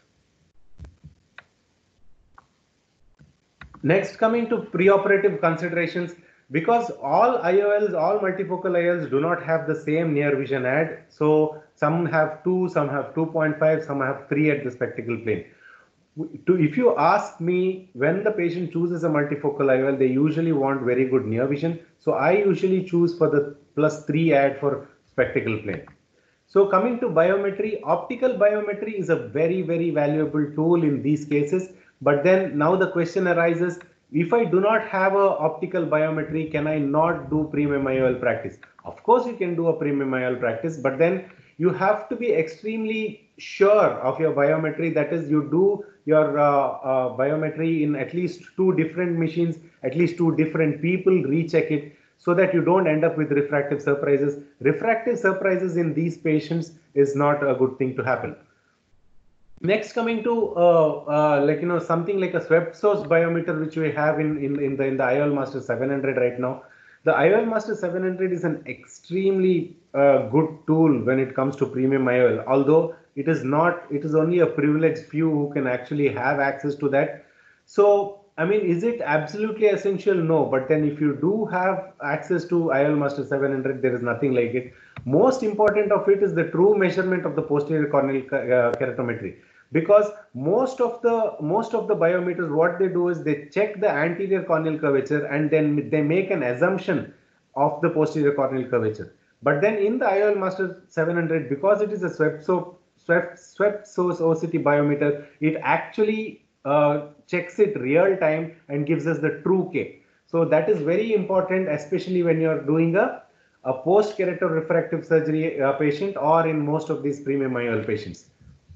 Next, coming to preoperative considerations, because all IOLs, all multifocal IOLs do not have the same near vision add. So some have 2, some have 2.5, some have 3 at the spectacle plane. If you ask me, when the patient chooses a multifocal IOL, they usually want very good near vision. So I usually choose for the +3 add for spectacle plane. So coming to biometry, optical biometry is a very, very valuable tool in these cases. But then now the question arises, if I do not have a optical biometry, can I not do premium IOL practice? Of course you can do a premium IOL practice, but then you have to be extremely sure of your biometry. That is, you do your biometry in at least 2 different machines, at least 2 different people recheck it, so that you don't end up with refractive surprises. Refractive surprises in these patients is not a good thing to happen. Next, coming to something like a swept source biometer, which we have in the IOL Master 700 right now. The IOL Master 700 is an extremely good tool when it comes to premium IOL, although it is only a privileged few who can actually have access to that. So, I mean, is it absolutely essential? No, but then if you do have access to IOL Master 700, there is nothing like it. Most important of it is the true measurement of the posterior corneal keratometry. Because most of the biometers, what they do is they check the anterior corneal curvature and then they make an assumption of the posterior corneal curvature. But then in the IOL Master 700, because it is a swept source OCT biometer, it actually checks it real time and gives us the true K. So that is very important, especially when you are doing a post-keratorefractive surgery patient, or in most of these premium IOL patients.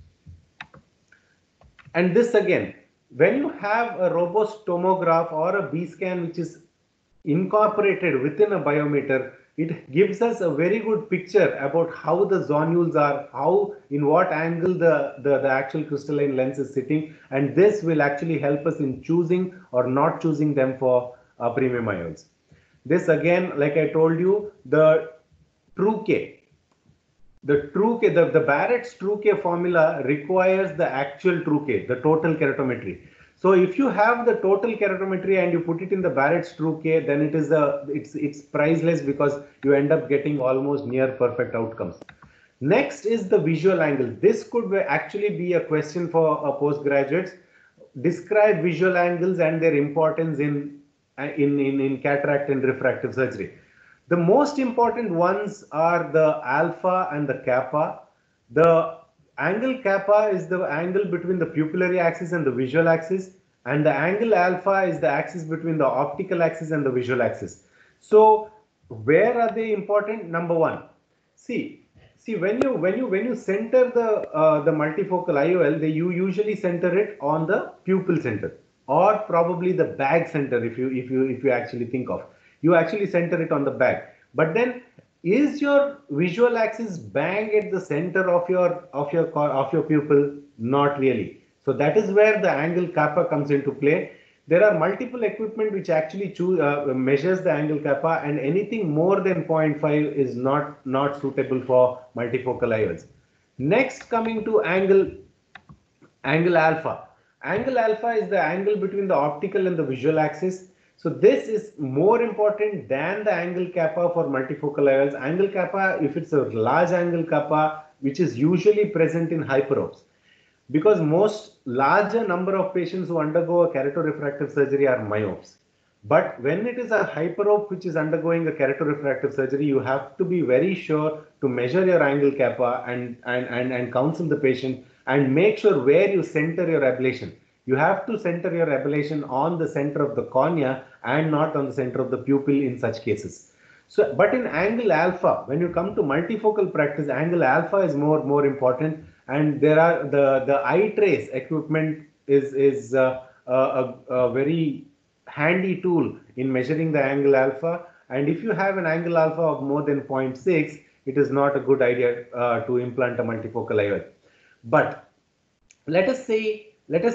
And this again, when you have a robust tomograph or a B-scan which is incorporated within a biometer, it gives us a very good picture about how the zonules are, in what angle the actual crystalline lens is sitting, and this will actually help us in choosing or not choosing them for premium IOLs. This again, like I told you, the true K. The Barrett's true K formula requires the actual true K, the total keratometry. So if you have the total keratometry and you put it in the Barrett's true K, then it's priceless, because you end up getting almost near perfect outcomes. Next is the visual angle. This could actually be a question for postgraduates. Describe visual angles and their importance in cataract and refractive surgery. The most important ones are the alpha and the kappa. The angle kappa is the angle between the pupillary axis and the visual axis, and the angle alpha is the axis between the optical axis and the visual axis. So where are they important? Number one, see when you center the multifocal IOL, you usually center it on the pupil center, or probably the bag center. If you actually think of, you actually center it on the bag. But then, is your visual axis bang at the center of your pupil? Not really. So that is where the angle kappa comes into play. There are multiple equipment which actually measures the angle kappa, and anything more than 0.5 is not suitable for multifocal IOLs. Next, coming to angle alpha. Angle alpha is the angle between the optical and the visual axis. So this is more important than the angle kappa for multifocal IOLs. Angle kappa, if it's a large angle kappa, which is usually present in hyperopes, because most larger number of patients who undergo a keratorefractive surgery are myopes. But when it is a hyperope which is undergoing a keratorefractive surgery, you have to be very sure to measure your angle kappa and counsel the patient and make sure where you center your ablation. You have to center your ablation on the center of the cornea and not on the center of the pupil in such cases. So, but in angle alpha, when you come to multifocal practice, angle alpha is more important, and there are the eye trace equipment is a very handy tool in measuring the angle alpha. And if you have an angle alpha of more than 0.6, it is not a good idea to implant a multifocal IOL. But let us say,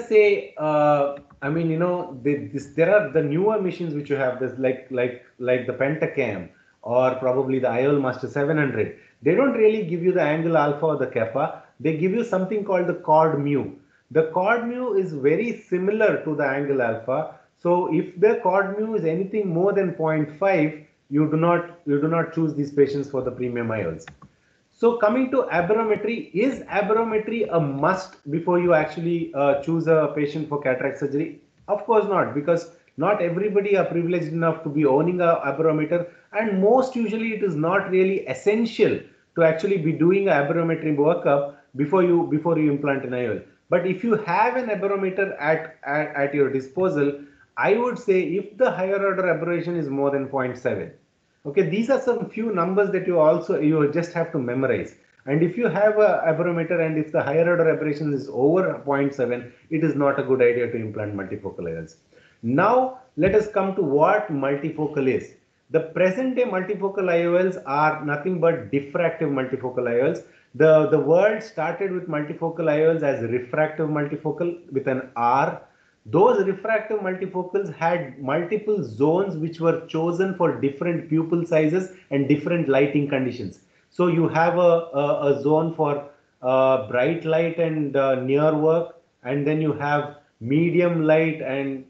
I mean, you know, there are the newer machines which you have, this like the Pentacam or probably the IOL Master 700. They don't really give you the angle alpha or the kappa. They give you something called the chord mu. The chord mu is very similar to the angle alpha. So if the chord mu is anything more than 0.5, you do not choose these patients for the premium IOLs. So coming to aberrometry, is aberrometry a must before you actually choose a patient for cataract surgery? Of course not, because not everybody are privileged enough to be owning a aberrometer, and most usually it is not really essential to actually be doing a aberrometry workup before you implant an IOL. But if you have an aberrometer at your disposal, I would say if the higher order aberration is more than 0.7, okay, these are some few numbers that you just have to memorize. And if you have a aberrometer and if the higher order aberration is over 0.7, it is not a good idea to implant multifocal IOLs. Now let us come to what multifocal is. The present day multifocal IOLs are nothing but diffractive multifocal IOLs. The world started with multifocal IOLs as refractive multifocal with an R. Those refractive multifocals had multiple zones which were chosen for different pupil sizes and different lighting conditions. So you have a zone for bright light and near work, and then you have medium light and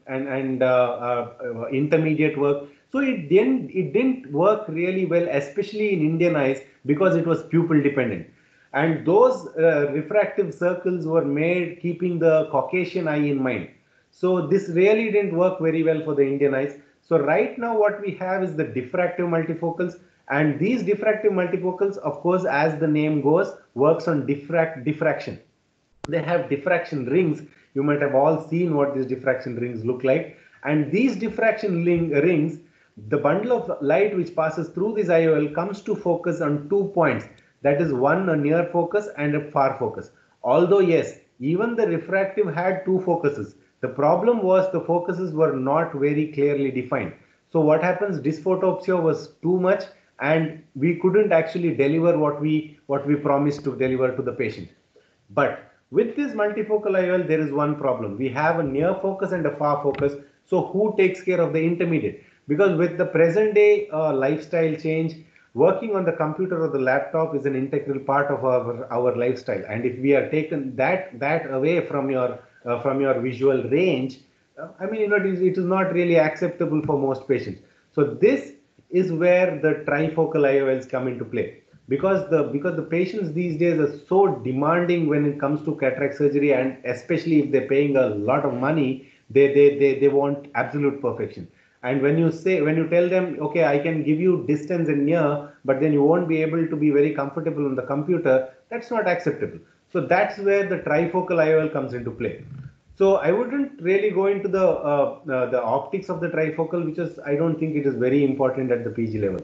intermediate work. So it didn't work really well, especially in Indian eyes, because it was pupil dependent. And those refractive circles were made keeping the Caucasian eye in mind. So this really didn't work very well for the Indian eyes. So right now what we have is the diffractive multifocals, and these diffractive multifocals, of course, as the name goes, works on diffraction. They have diffraction rings. You might have all seen what these diffraction rings look like. And these diffraction rings, the bundle of light which passes through this IOL comes to focus on 2 points. That is, one a near focus and a far focus. Although yes, even the refractive had 2 focuses. The problem was the focuses were not very clearly defined. So what happens, dysphotopsia was too much and we couldn't actually deliver what we promised to deliver to the patient. But with this multifocal IOL, there is one problem. We have a near focus and a far focus. So who takes care of the intermediate? Because with the present day lifestyle change, working on the computer or the laptop is an integral part of our lifestyle. And if we are taken that away from your visual range, I mean, you know, it is not really acceptable for most patients. So this is where the trifocal IOLs come into play, because the patients these days are so demanding when it comes to cataract surgery, and especially if they're paying a lot of money, they want absolute perfection. And when you tell them, okay, I can give you distance and near, but then you won't be able to be very comfortable on the computer, that's not acceptable. So that's where the trifocal IOL comes into play. So I wouldn't really go into the optics of the trifocal, because I don't think it is very important at the PG level.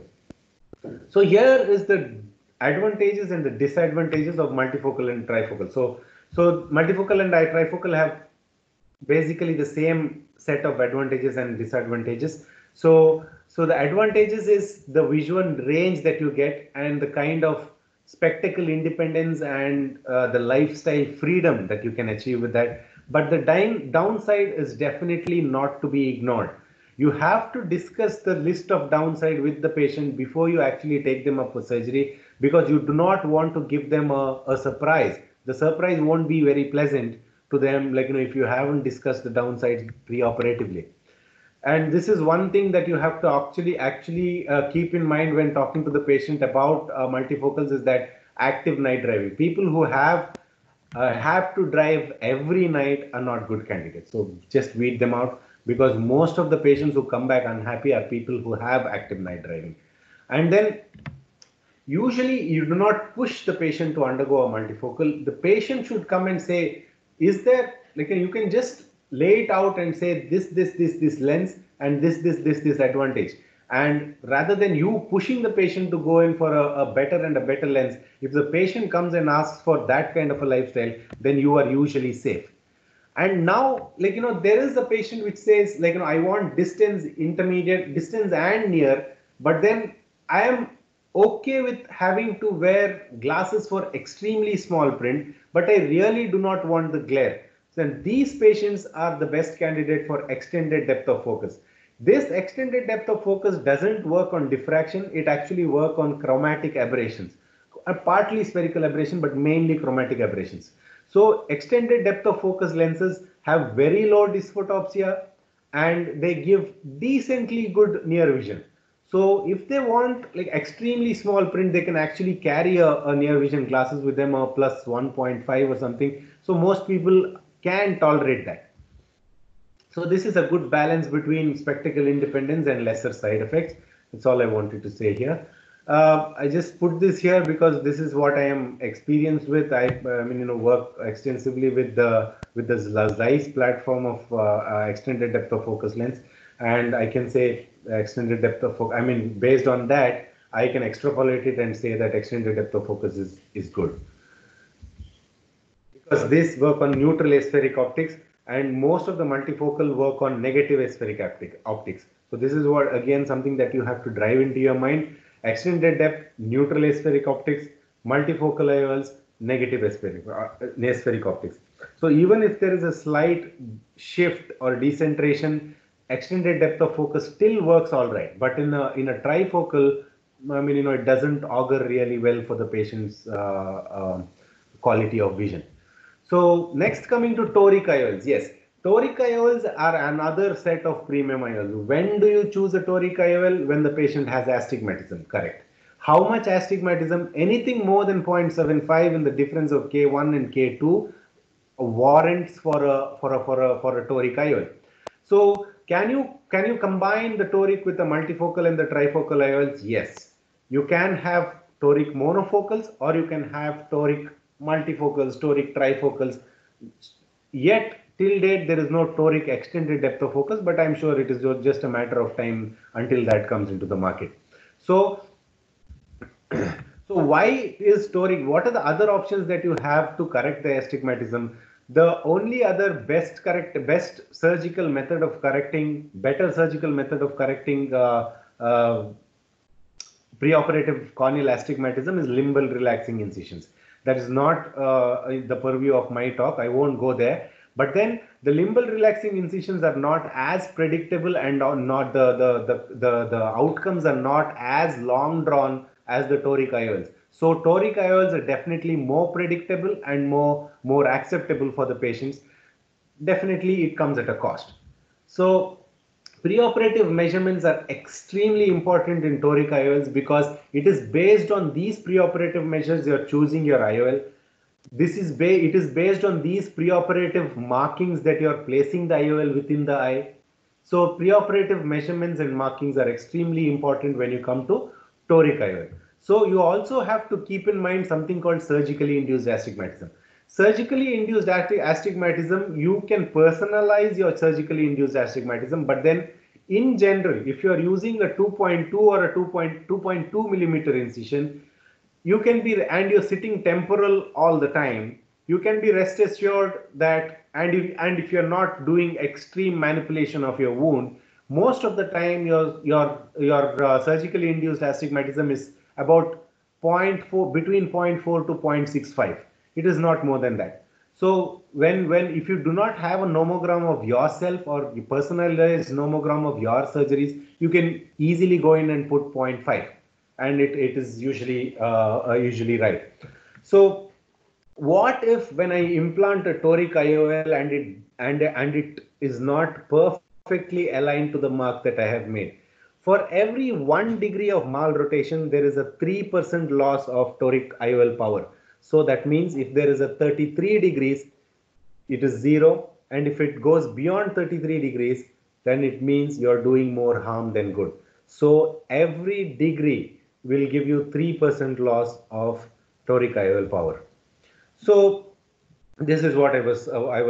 So here is the advantages and the disadvantages of multifocal and trifocal. So multifocal and trifocal have basically the same set of advantages and disadvantages. So the advantages is the visual range that you get and the kind of spectacle independence and the lifestyle freedom that you can achieve with that. But the downside is definitely not to be ignored. You have to discuss the list of downside with the patient before you actually take them up for surgery, because you do not want to give them a surprise. The surprise won't be very pleasant to them, like, you know, if you haven't discussed the downsides pre-operatively. And this is one thing that you have to actually keep in mind when talking to the patient about multifocals, is that active night driving. People who have to drive every night are not good candidates. So just weed them out, because most of the patients who come back unhappy are people who have active night driving. And then usually you do not push the patient to undergo a multifocal. The patient should come and say, is there, like, you can just lay it out and say this lens and this advantage. And rather than you pushing the patient to go in for a better and a better lens, if the patient comes and asks for that kind of a lifestyle, then you are usually safe. And now, there is a patient which says, I want distance, intermediate, distance and near, but then I am okay with having to wear glasses for extremely small print, but I really do not want the glare. So these patients are the best candidate for extended depth of focus. This extended depth of focus doesn't work on diffraction. It actually works on chromatic aberrations, partly spherical aberration, but mainly chromatic aberrations. So extended depth of focus lenses have very low dysphotopsia and they give decently good near vision. So if they want extremely small print, they can actually carry a near vision glasses with them, a plus 1.5 or something. So most people can tolerate that. So this is a good balance between spectacle independence and lesser side effects. That's all I wanted to say here. I just put this here because this is what I am experienced with. I work extensively with the Zeiss platform of extended depth of focus lens, and I can say extended depth of focus. Based on that, I can extrapolate it and say that extended depth of focus is good, because this work on neutral aspheric optics, and most of the multifocal work on negative aspheric optics. So this is what, again, something that you have to drive into your mind. Extended depth, neutral aspheric optics, multifocal IOLs, negative aspheric optics. So even if there is a slight shift or decentration, extended depth of focus still works all right. But in a trifocal, it doesn't augur really well for the patient's quality of vision. So next, coming to toric IOLs. Yes, toric IOLs are another set of premium IOLs. When do you choose a toric IOL? When the patient has astigmatism, correct. How much astigmatism? Anything more than 0.75 in the difference of K1 and K2 warrants for a toric IOL. So can you combine the toric with the multifocal and the trifocal IOLs? Yes. You can have toric monofocals, or you can have toric multifocals, toric trifocals. Yet till date there is no toric extended depth of focus, but I'm sure it is just a matter of time until that comes into the market. So why is toric? What are the other options that you have to correct the astigmatism? The only other better surgical method of correcting preoperative corneal astigmatism is limbal relaxing incisions. That is not the purview of my talk. I won't go there. But then the limbal relaxing incisions are not as predictable, and not the outcomes are not as long drawn as the toric IOLs. So toric IOLs are definitely more predictable and more acceptable for the patients. Definitely it comes at a cost. So preoperative measurements are extremely important in toric IOLs, because it is based on these preoperative measures you are choosing your IOL. It is based on these preoperative markings that you are placing the IOL within the eye. So preoperative measurements and markings are extremely important when you come to toric IOL. So you also have to keep in mind something called surgically induced astigmatism. Surgically induced astigmatism, you can personalize your surgically induced astigmatism, but then in general, if you are using a 2.2 or a 2.2 millimeter incision, you can be, and you're sitting temporal all the time, you can be rest assured that, and if you're not doing extreme manipulation of your wound, most of the time your surgically induced astigmatism is about 0.4, between 0.4 to 0.65. It is not more than that. So if you do not have a nomogram of yourself or personalized nomogram of your surgeries, you can easily go in and put 0.5, and it is usually right. So what if when I implant a toric IOL and it is not perfect perfectly aligned to the mark that I have made. For every 1 degree of malrotation, there is a 3% loss of toric IOL power. So that means if there is a 33 degrees, it is 0. And if it goes beyond 33 degrees, then it means you're doing more harm than good. So every degree will give you 3% loss of toric IOL power. So this is what I was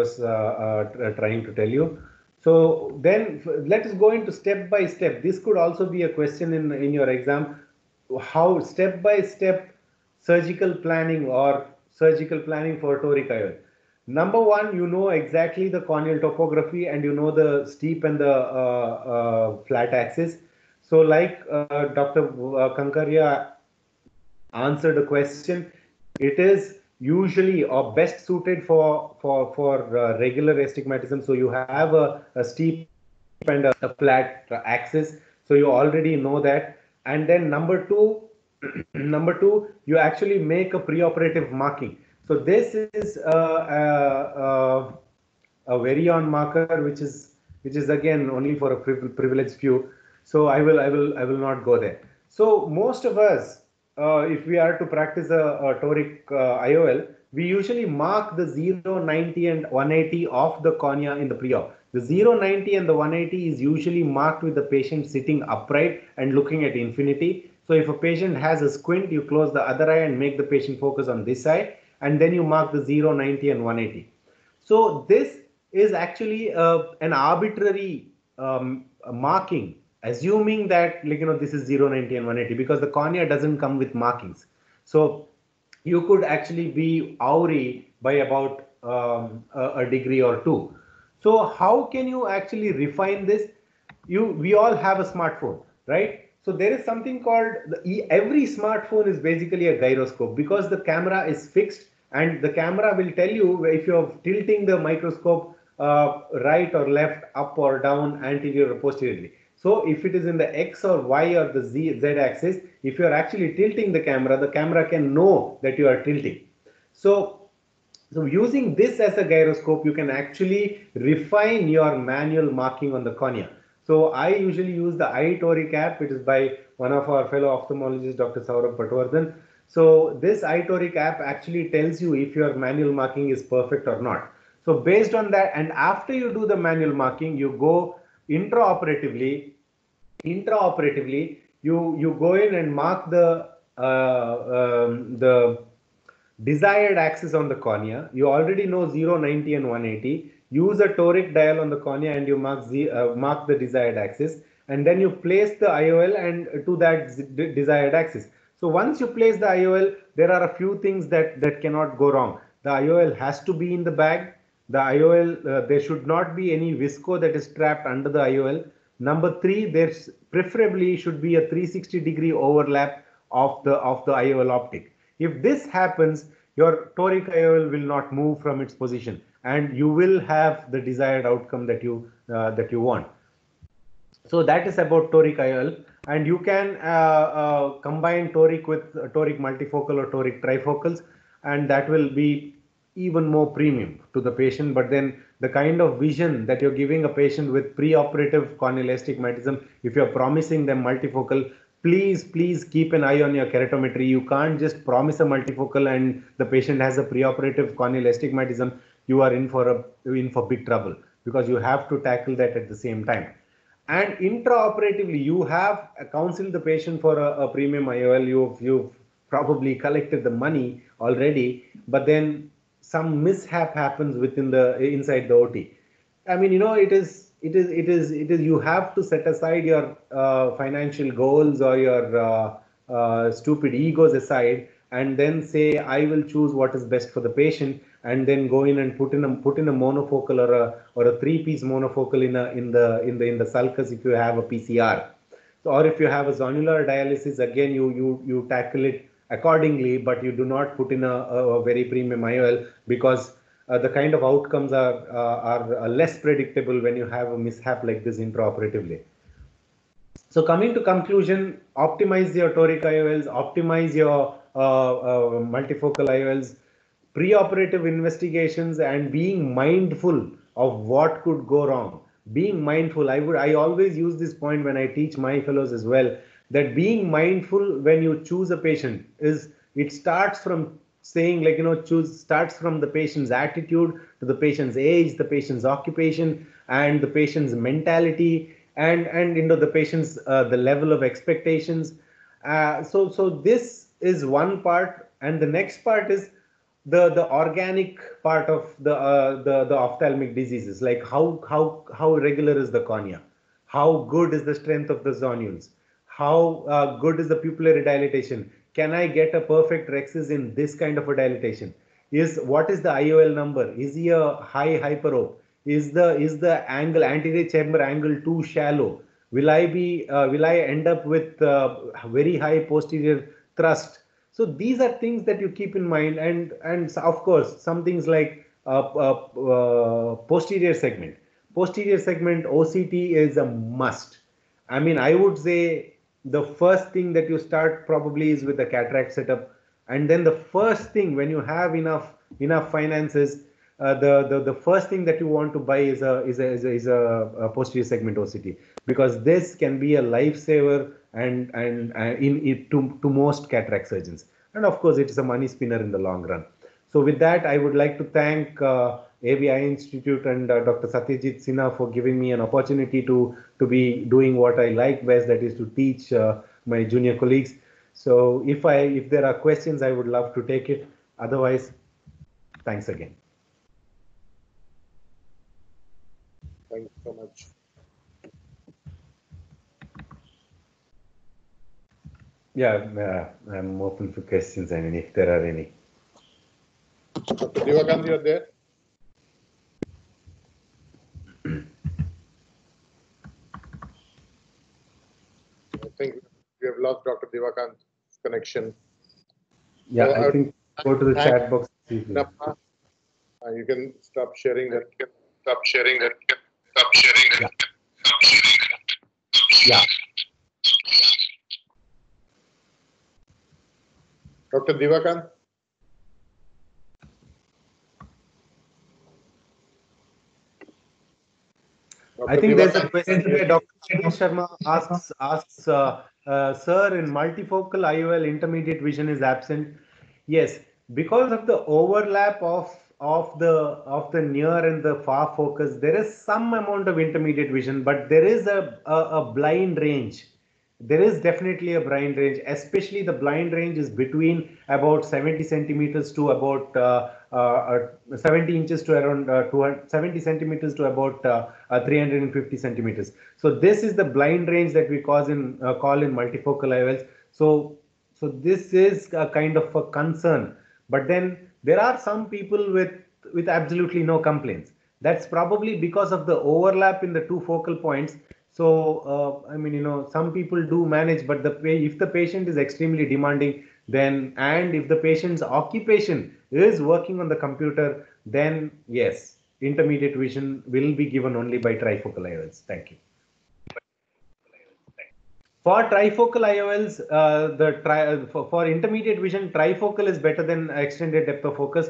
trying to tell you. So then let us go into step by step. This could also be a question in your exam. How step by step surgical planning or surgical planning for toric IOL. Number one, you know exactly the corneal topography and you know the steep and the flat axis. So like Dr. Kankaria answered a question, it is usually or best suited for regular astigmatism. So you have a steep and a flat axis. So you already know that. And then number two, you actually make a preoperative marking. So this is a Varian marker, which is again only for a privileged few. So I will not go there. So most of us, if we are to practice a toric IOL, we usually mark the 0, 90 and 180 of the cornea in the pre-op. The 0, 90 and the 180 is usually marked with the patient sitting upright and looking at infinity. So if a patient has a squint, you close the other eye and make the patient focus on this eye, and then you mark the 0, 90 and 180. So this is actually an arbitrary marking, assuming that this is 0, 90 and 180, because the cornea doesn't come with markings. So you could actually be awry by about a degree or two. So how can you actually refine this? We all have a smartphone, right? So there is something called every smartphone is basically a gyroscope, because the camera is fixed and the camera will tell you if you're tilting the microscope right or left, up or down, anterior or posteriorly. So if it is in the X or Y or the Z axis, if you are actually tilting the camera can know that you are tilting. So using this as a gyroscope, you can actually refine your manual marking on the cornea. So I usually use the iToric app. It is by one of our fellow ophthalmologists, Dr. Saurabh Patwardhan. So this iToric app actually tells you if your manual marking is perfect or not. So based on that, and after you do the manual marking, you go intraoperatively, you go in and mark the desired axis on the cornea. You already know 0, 90 and 180. Use a toric dial on the cornea and you mark the desired axis, and then you place the IOL and to that desired axis. So once you place the IOL, there are a few things that cannot go wrong. The IOL has to be in the bag. The IOL, there should not be any visco that is trapped under the IOL. Number 3, there's preferably should be a 360-degree overlap of the IOL optic. If this happens, your toric IOL will not move from its position, and you will have the desired outcome that you want. So that is about toric IOL, and you can combine toric with toric multifocal or toric trifocals, and that will be even more premium to the patient. But then the kind of vision that you're giving a patient with preoperative corneal astigmatism, if you're promising them multifocal, please keep an eye on your keratometry. You can't just promise a multifocal and the patient has a preoperative corneal astigmatism. You are in for big trouble, because you have to tackle that at the same time. And intraoperatively, you have counseled the patient for a premium IOL. You've probably collected the money already, but then some mishap happens inside the OT. I mean, it is you have to set aside your financial goals or your stupid egos aside, and then say, I will choose what is best for the patient, and then go in and put in a monofocal or a 3-piece monofocal in the sulcus if you have a PCR. So, or if you have a zonular dialysis, again you tackle it accordingly, but you do not put in a very premium IOL, because the kind of outcomes are less predictable when you have a mishap like this intraoperatively. So coming to conclusion, optimize your toric IOLs, optimize your multifocal IOLs, preoperative investigations, and being mindful of what could go wrong. being mindful. I always use this point when I teach my fellows as well, that being mindful when you choose a patient is, it starts from saying, like, starts from the patient's attitude to the patient's age, the patient's occupation, and the patient's mentality, and the patient's the level of expectations. So this is one part, and the next part is the organic part of the ophthalmic diseases, like how regular is the cornea, how good is the strength of the zonules, how good is the pupillary dilatation, can I get a perfect rhexis in this kind of a dilatation, what is the IOL number, is he a high hyperope, is the angle, anterior chamber angle too shallow, will I end up with very high posterior thrust. So these are things that you keep in mind, and of course some things like posterior segment. Posterior segment OCT is a must. I mean, I would say the first thing that you start probably is with the cataract setup, and then the first thing when you have enough finances, the first thing that you want to buy is a posterior segment OCT, because this can be a lifesaver and to most cataract surgeons, and of course it is a money spinner in the long run. So with that, I would like to thank AVI Institute and Dr. Satyajit Sinha for giving me an opportunity to be doing what I like best, that is to teach my junior colleagues. So if there are questions, I would love to take it. Otherwise, thanks again. Thank you so much. Yeah, I'm open for questions. I mean, if there are any. Dr. Divakant, you're there? I think we have lost Dr. Divakant's connection. Yeah, I think go to the chat box. You can stop sharing that. Yeah. Dr. Divakant? I think there's a question where Dr. Sharma asks, sir, in multifocal IOL intermediate vision is absent. Yes, because of the overlap of the near and the far focus, there is some amount of intermediate vision, but there is a blind range. There is definitely a blind range, especially the blind range is between about 70 centimeters to about 70 inches to around 70 centimeters to about 350 centimeters. So this is the blind range that we call in multifocal IOLs. So this is a kind of a concern. But then there are some people with absolutely no complaints. That's probably because of the overlap in the two focal points. So, I mean, some people do manage, but if the patient is extremely demanding, then, and if the patient's occupation is working on the computer, then yes, intermediate vision will be given only by trifocal IOLs. Thank you. For trifocal IOLs, for intermediate vision, trifocal is better than extended depth of focus.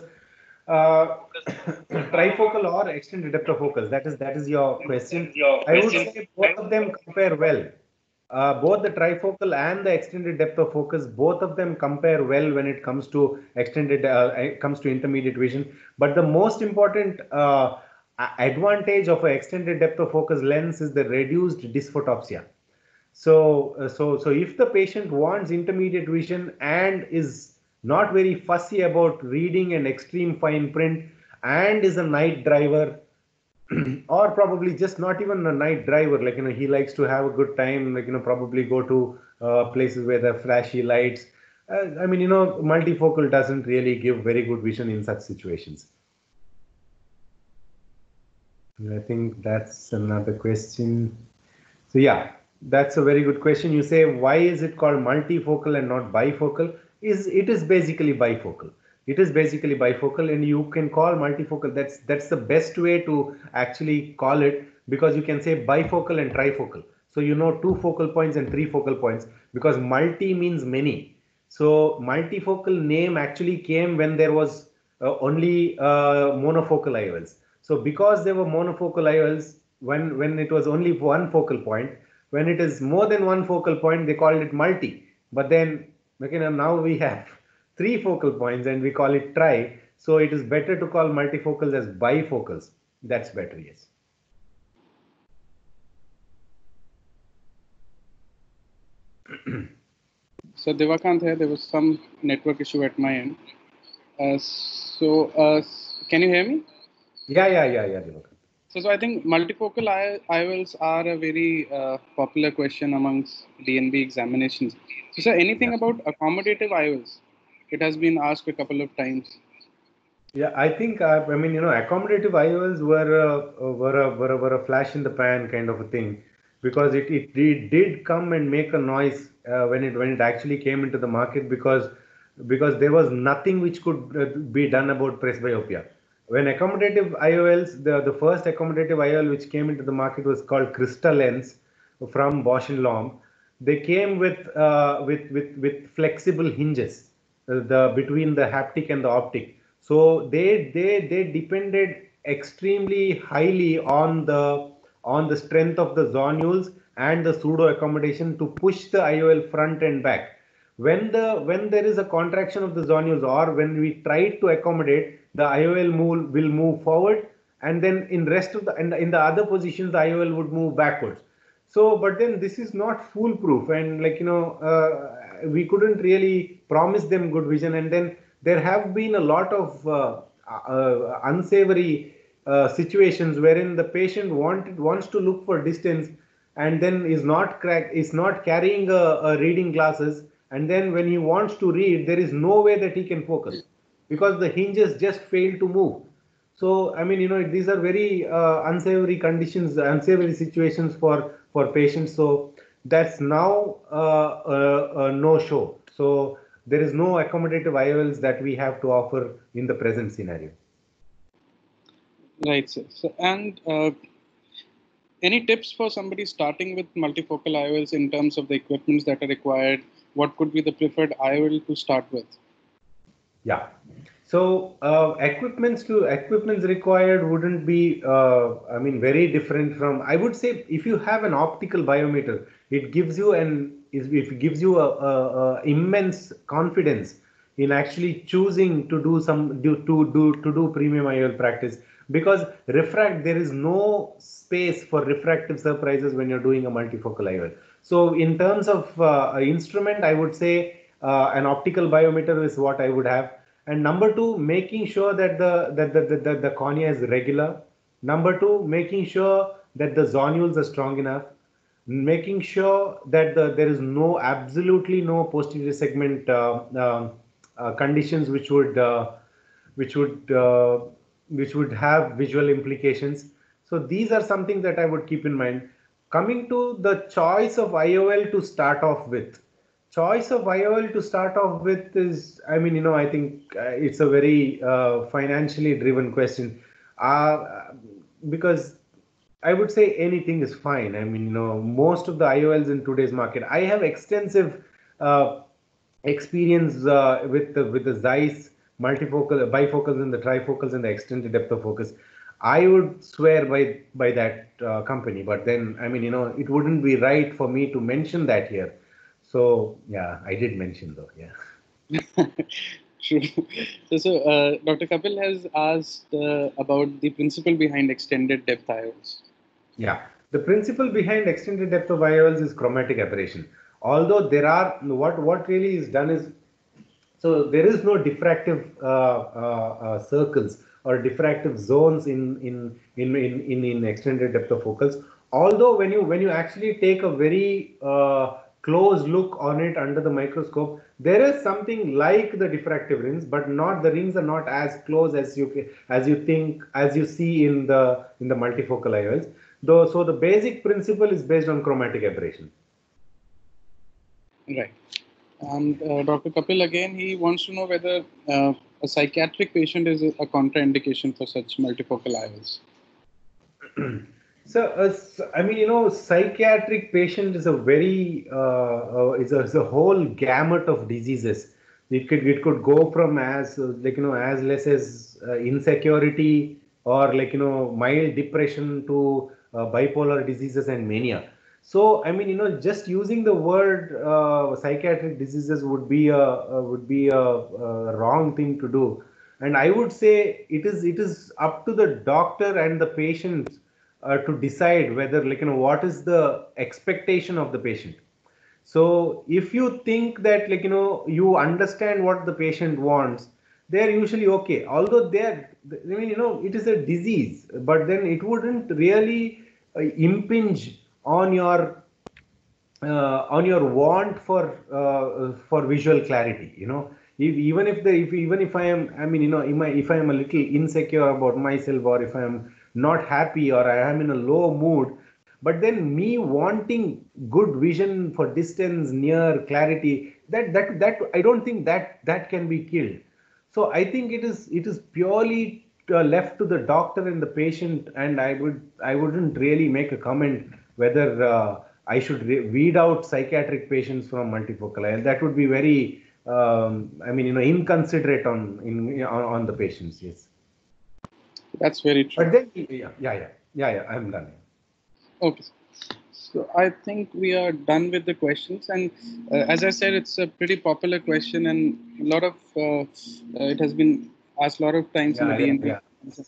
Trifocal or extended depth of focus, that is your question. I would say both of them compare well. Both the trifocal and the extended depth of focus, both of them compare well when it comes to intermediate vision. But the most important advantage of an extended depth of focus lens is the reduced dysphotopsia. So if the patient wants intermediate vision and is not very fussy about reading an extreme fine print and is a night driver, or probably just not even a night driver, like, he likes to have a good time, like, probably go to places where there are flashy lights. I mean, multifocal doesn't really give very good vision in such situations. I think that's another question. So yeah, that's a very good question. You say, why is it called multifocal and not bifocal? It is basically bifocal. It is basically bifocal, and you can call multifocal. That's the best way to actually call it, because you can say bifocal and trifocal. So 2 focal points and 3 focal points, because multi means many. So multifocal name actually came when there was only monofocal IOLs. So because there were monofocal IOLs, when it was only one focal point. When it is more than one focal point, they called it multi. But then, now we have 3 focal points and we call it tri. So it is better to call multifocals as bifocals. That's better, yes. So Devakant here, there was some network issue at my end. Can you hear me? Yeah, Devakant. So I think multifocal IOLs are a very popular question amongst DNB examinations. So sir, anything about accommodative IOLs? It has been asked a couple of times. Yeah, I think accommodative IOLs were a flash in the pan kind of a thing, because it did come and make a noise when it actually came into the market, because there was nothing which could be done about presbyopia. When accommodative IOLs, the first accommodative IOL which came into the market was called Crystalens from Bausch and Lomb. They came with flexible hinges between the haptic and the optic. So they depended extremely highly on the strength of the zonules and the pseudo accommodation to push the IOL front and back. When there is a contraction of the zonules, or when we try to accommodate, the IOL will move forward, and then in the other positions the IOL would move backwards. So, but then this is not foolproof, and we couldn't really promise them good vision, and then there have been a lot of unsavory situations wherein the patient wants to look for distance, and then is not carrying a reading glasses, and then when he wants to read, there is no way that he can focus because the hinges just fail to move. So these are very unsavory conditions, unsavory situations for patients. So that's now a no show. So there is no accommodative IOLs that we have to offer in the present scenario. Right, sir. So, and any tips for somebody starting with multifocal IOLs in terms of the equipments that are required? What could be the preferred IOL to start with? Yeah. So equipments required wouldn't be very different from, I would say, if you have an optical biometer, it gives you a immense confidence in actually choosing to do premium IOL practice, because there is no space for refractive surprises when you're doing a multifocal IOL. So in terms of instrument, I would say an optical biometer is what I would have. And number 2, making sure that the cornea is regular. Number 2, making sure that the zonules are strong enough. Making sure that there is absolutely no posterior segment conditions which would have visual implications. So these are something that I would keep in mind. Coming to the choice of IOL to start off with. Choice of IOL to start off with is, I think it's a very financially driven question, because I would say anything is fine. Most of the IOLs in today's market, I have extensive experience with the Zeiss multifocal, bifocals, and the trifocals, and the extended depth of focus. I would swear by that company, but then it wouldn't be right for me to mention that here. So yeah, I did mention though. Yeah. True. So Dr. Kapil has asked about the principle behind extended depth IOLs. Yeah, the principle behind extended depth of IOLs is chromatic aberration. Although there are what really is done is, so there is no diffractive circles or diffractive zones in extended depth of focus. Although when you actually take a very close look on it under the microscope, there is something like the diffractive rings, but the rings are not as close as you see in the multifocal IOLs. Though, so the basic principle is based on chromatic aberration. Right. And Dr. Kapil, again, he wants to know whether a psychiatric patient is a contraindication for such multifocal IOLs. So, psychiatric patient is a very is a whole gamut of diseases. It could go from as less as insecurity or mild depression to bipolar diseases and mania. So, I mean, just using the word psychiatric diseases would be a wrong thing to do. And I would say it is up to the doctor and the patient to decide whether, what is the expectation of the patient. So if you think that, you understand what the patient wants, they're usually okay. Although it is a disease, but then it wouldn't really impinge on your want for visual clarity. Even if I am, if I am a little insecure about myself, or if I am not happy, or I am in a low mood, but then me wanting good vision for distance, near, clarity, that I don't think that can be killed. So I think it is purely left to the doctor and the patient, and I wouldn't really make a comment whether I should weed out psychiatric patients from multifocal eye. That would be very inconsiderate on the patients. Yes, that's very true. But then yeah, I'm done. Okay. So I think we are done with the questions, and as I said, it's a pretty popular question, and a lot of it has been asked a lot of times in the DNB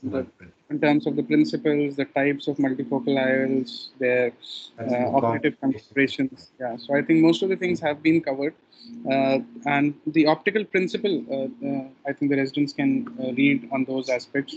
in terms of the principles, the types of multifocal IOLs, their operative considerations. Yeah, so I think most of the things have been covered, and the optical principle, I think the residents can read on those aspects,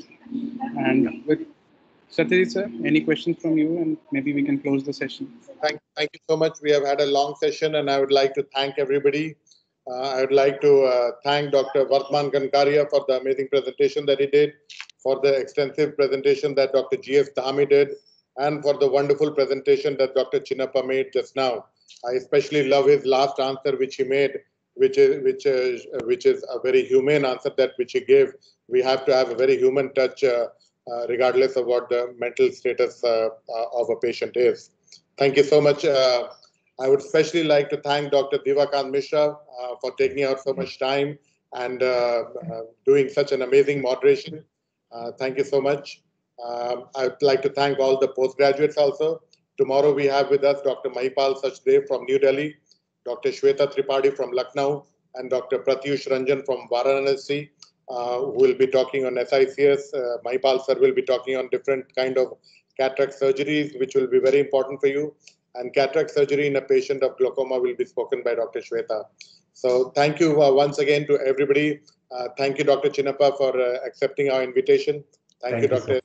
and with Satyajit sir, any questions from you, and maybe we can close the session. Thank you so much. We have had a long session, and I would like to thank everybody. I would like to thank Dr. Vardhman Kankaria for the amazing presentation that he did, for the extensive presentation that Dr. G.S. Dhami did, and for the wonderful presentation that Dr. Chinnappa made just now. I especially love his last answer which he made, which is a very humane answer which he gave. We have to have a very human touch, regardless of what the mental status of a patient is. Thank you so much. I would especially like to thank Dr. Divakant Mishra for taking out so much time and doing such an amazing moderation. Thank you so much. I would like to thank all the postgraduates also. Tomorrow we have with us Dr. Mahipal Sachdev from New Delhi, Dr. Shweta Tripathi from Lucknow, and Dr. Pratyush Ranjan from Varanasi, who will be talking on SICS. Mahipal sir will be talking on different kind of cataract surgeries, which will be very important for you. And cataract surgery in a patient of glaucoma will be spoken by Dr. Shweta. So thank you once again to everybody. Thank you, Dr. Chinnappa, for accepting our invitation. Thank you,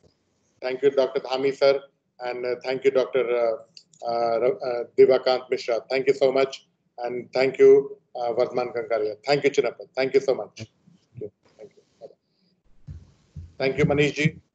Dr. Dhami sir, and thank you, Dr. Divakant Mishra. Thank you so much, and thank you, Vardhman Kankaria. Thank you, Chinnappa. Thank you so much. Thank you. Thank you, Manish ji.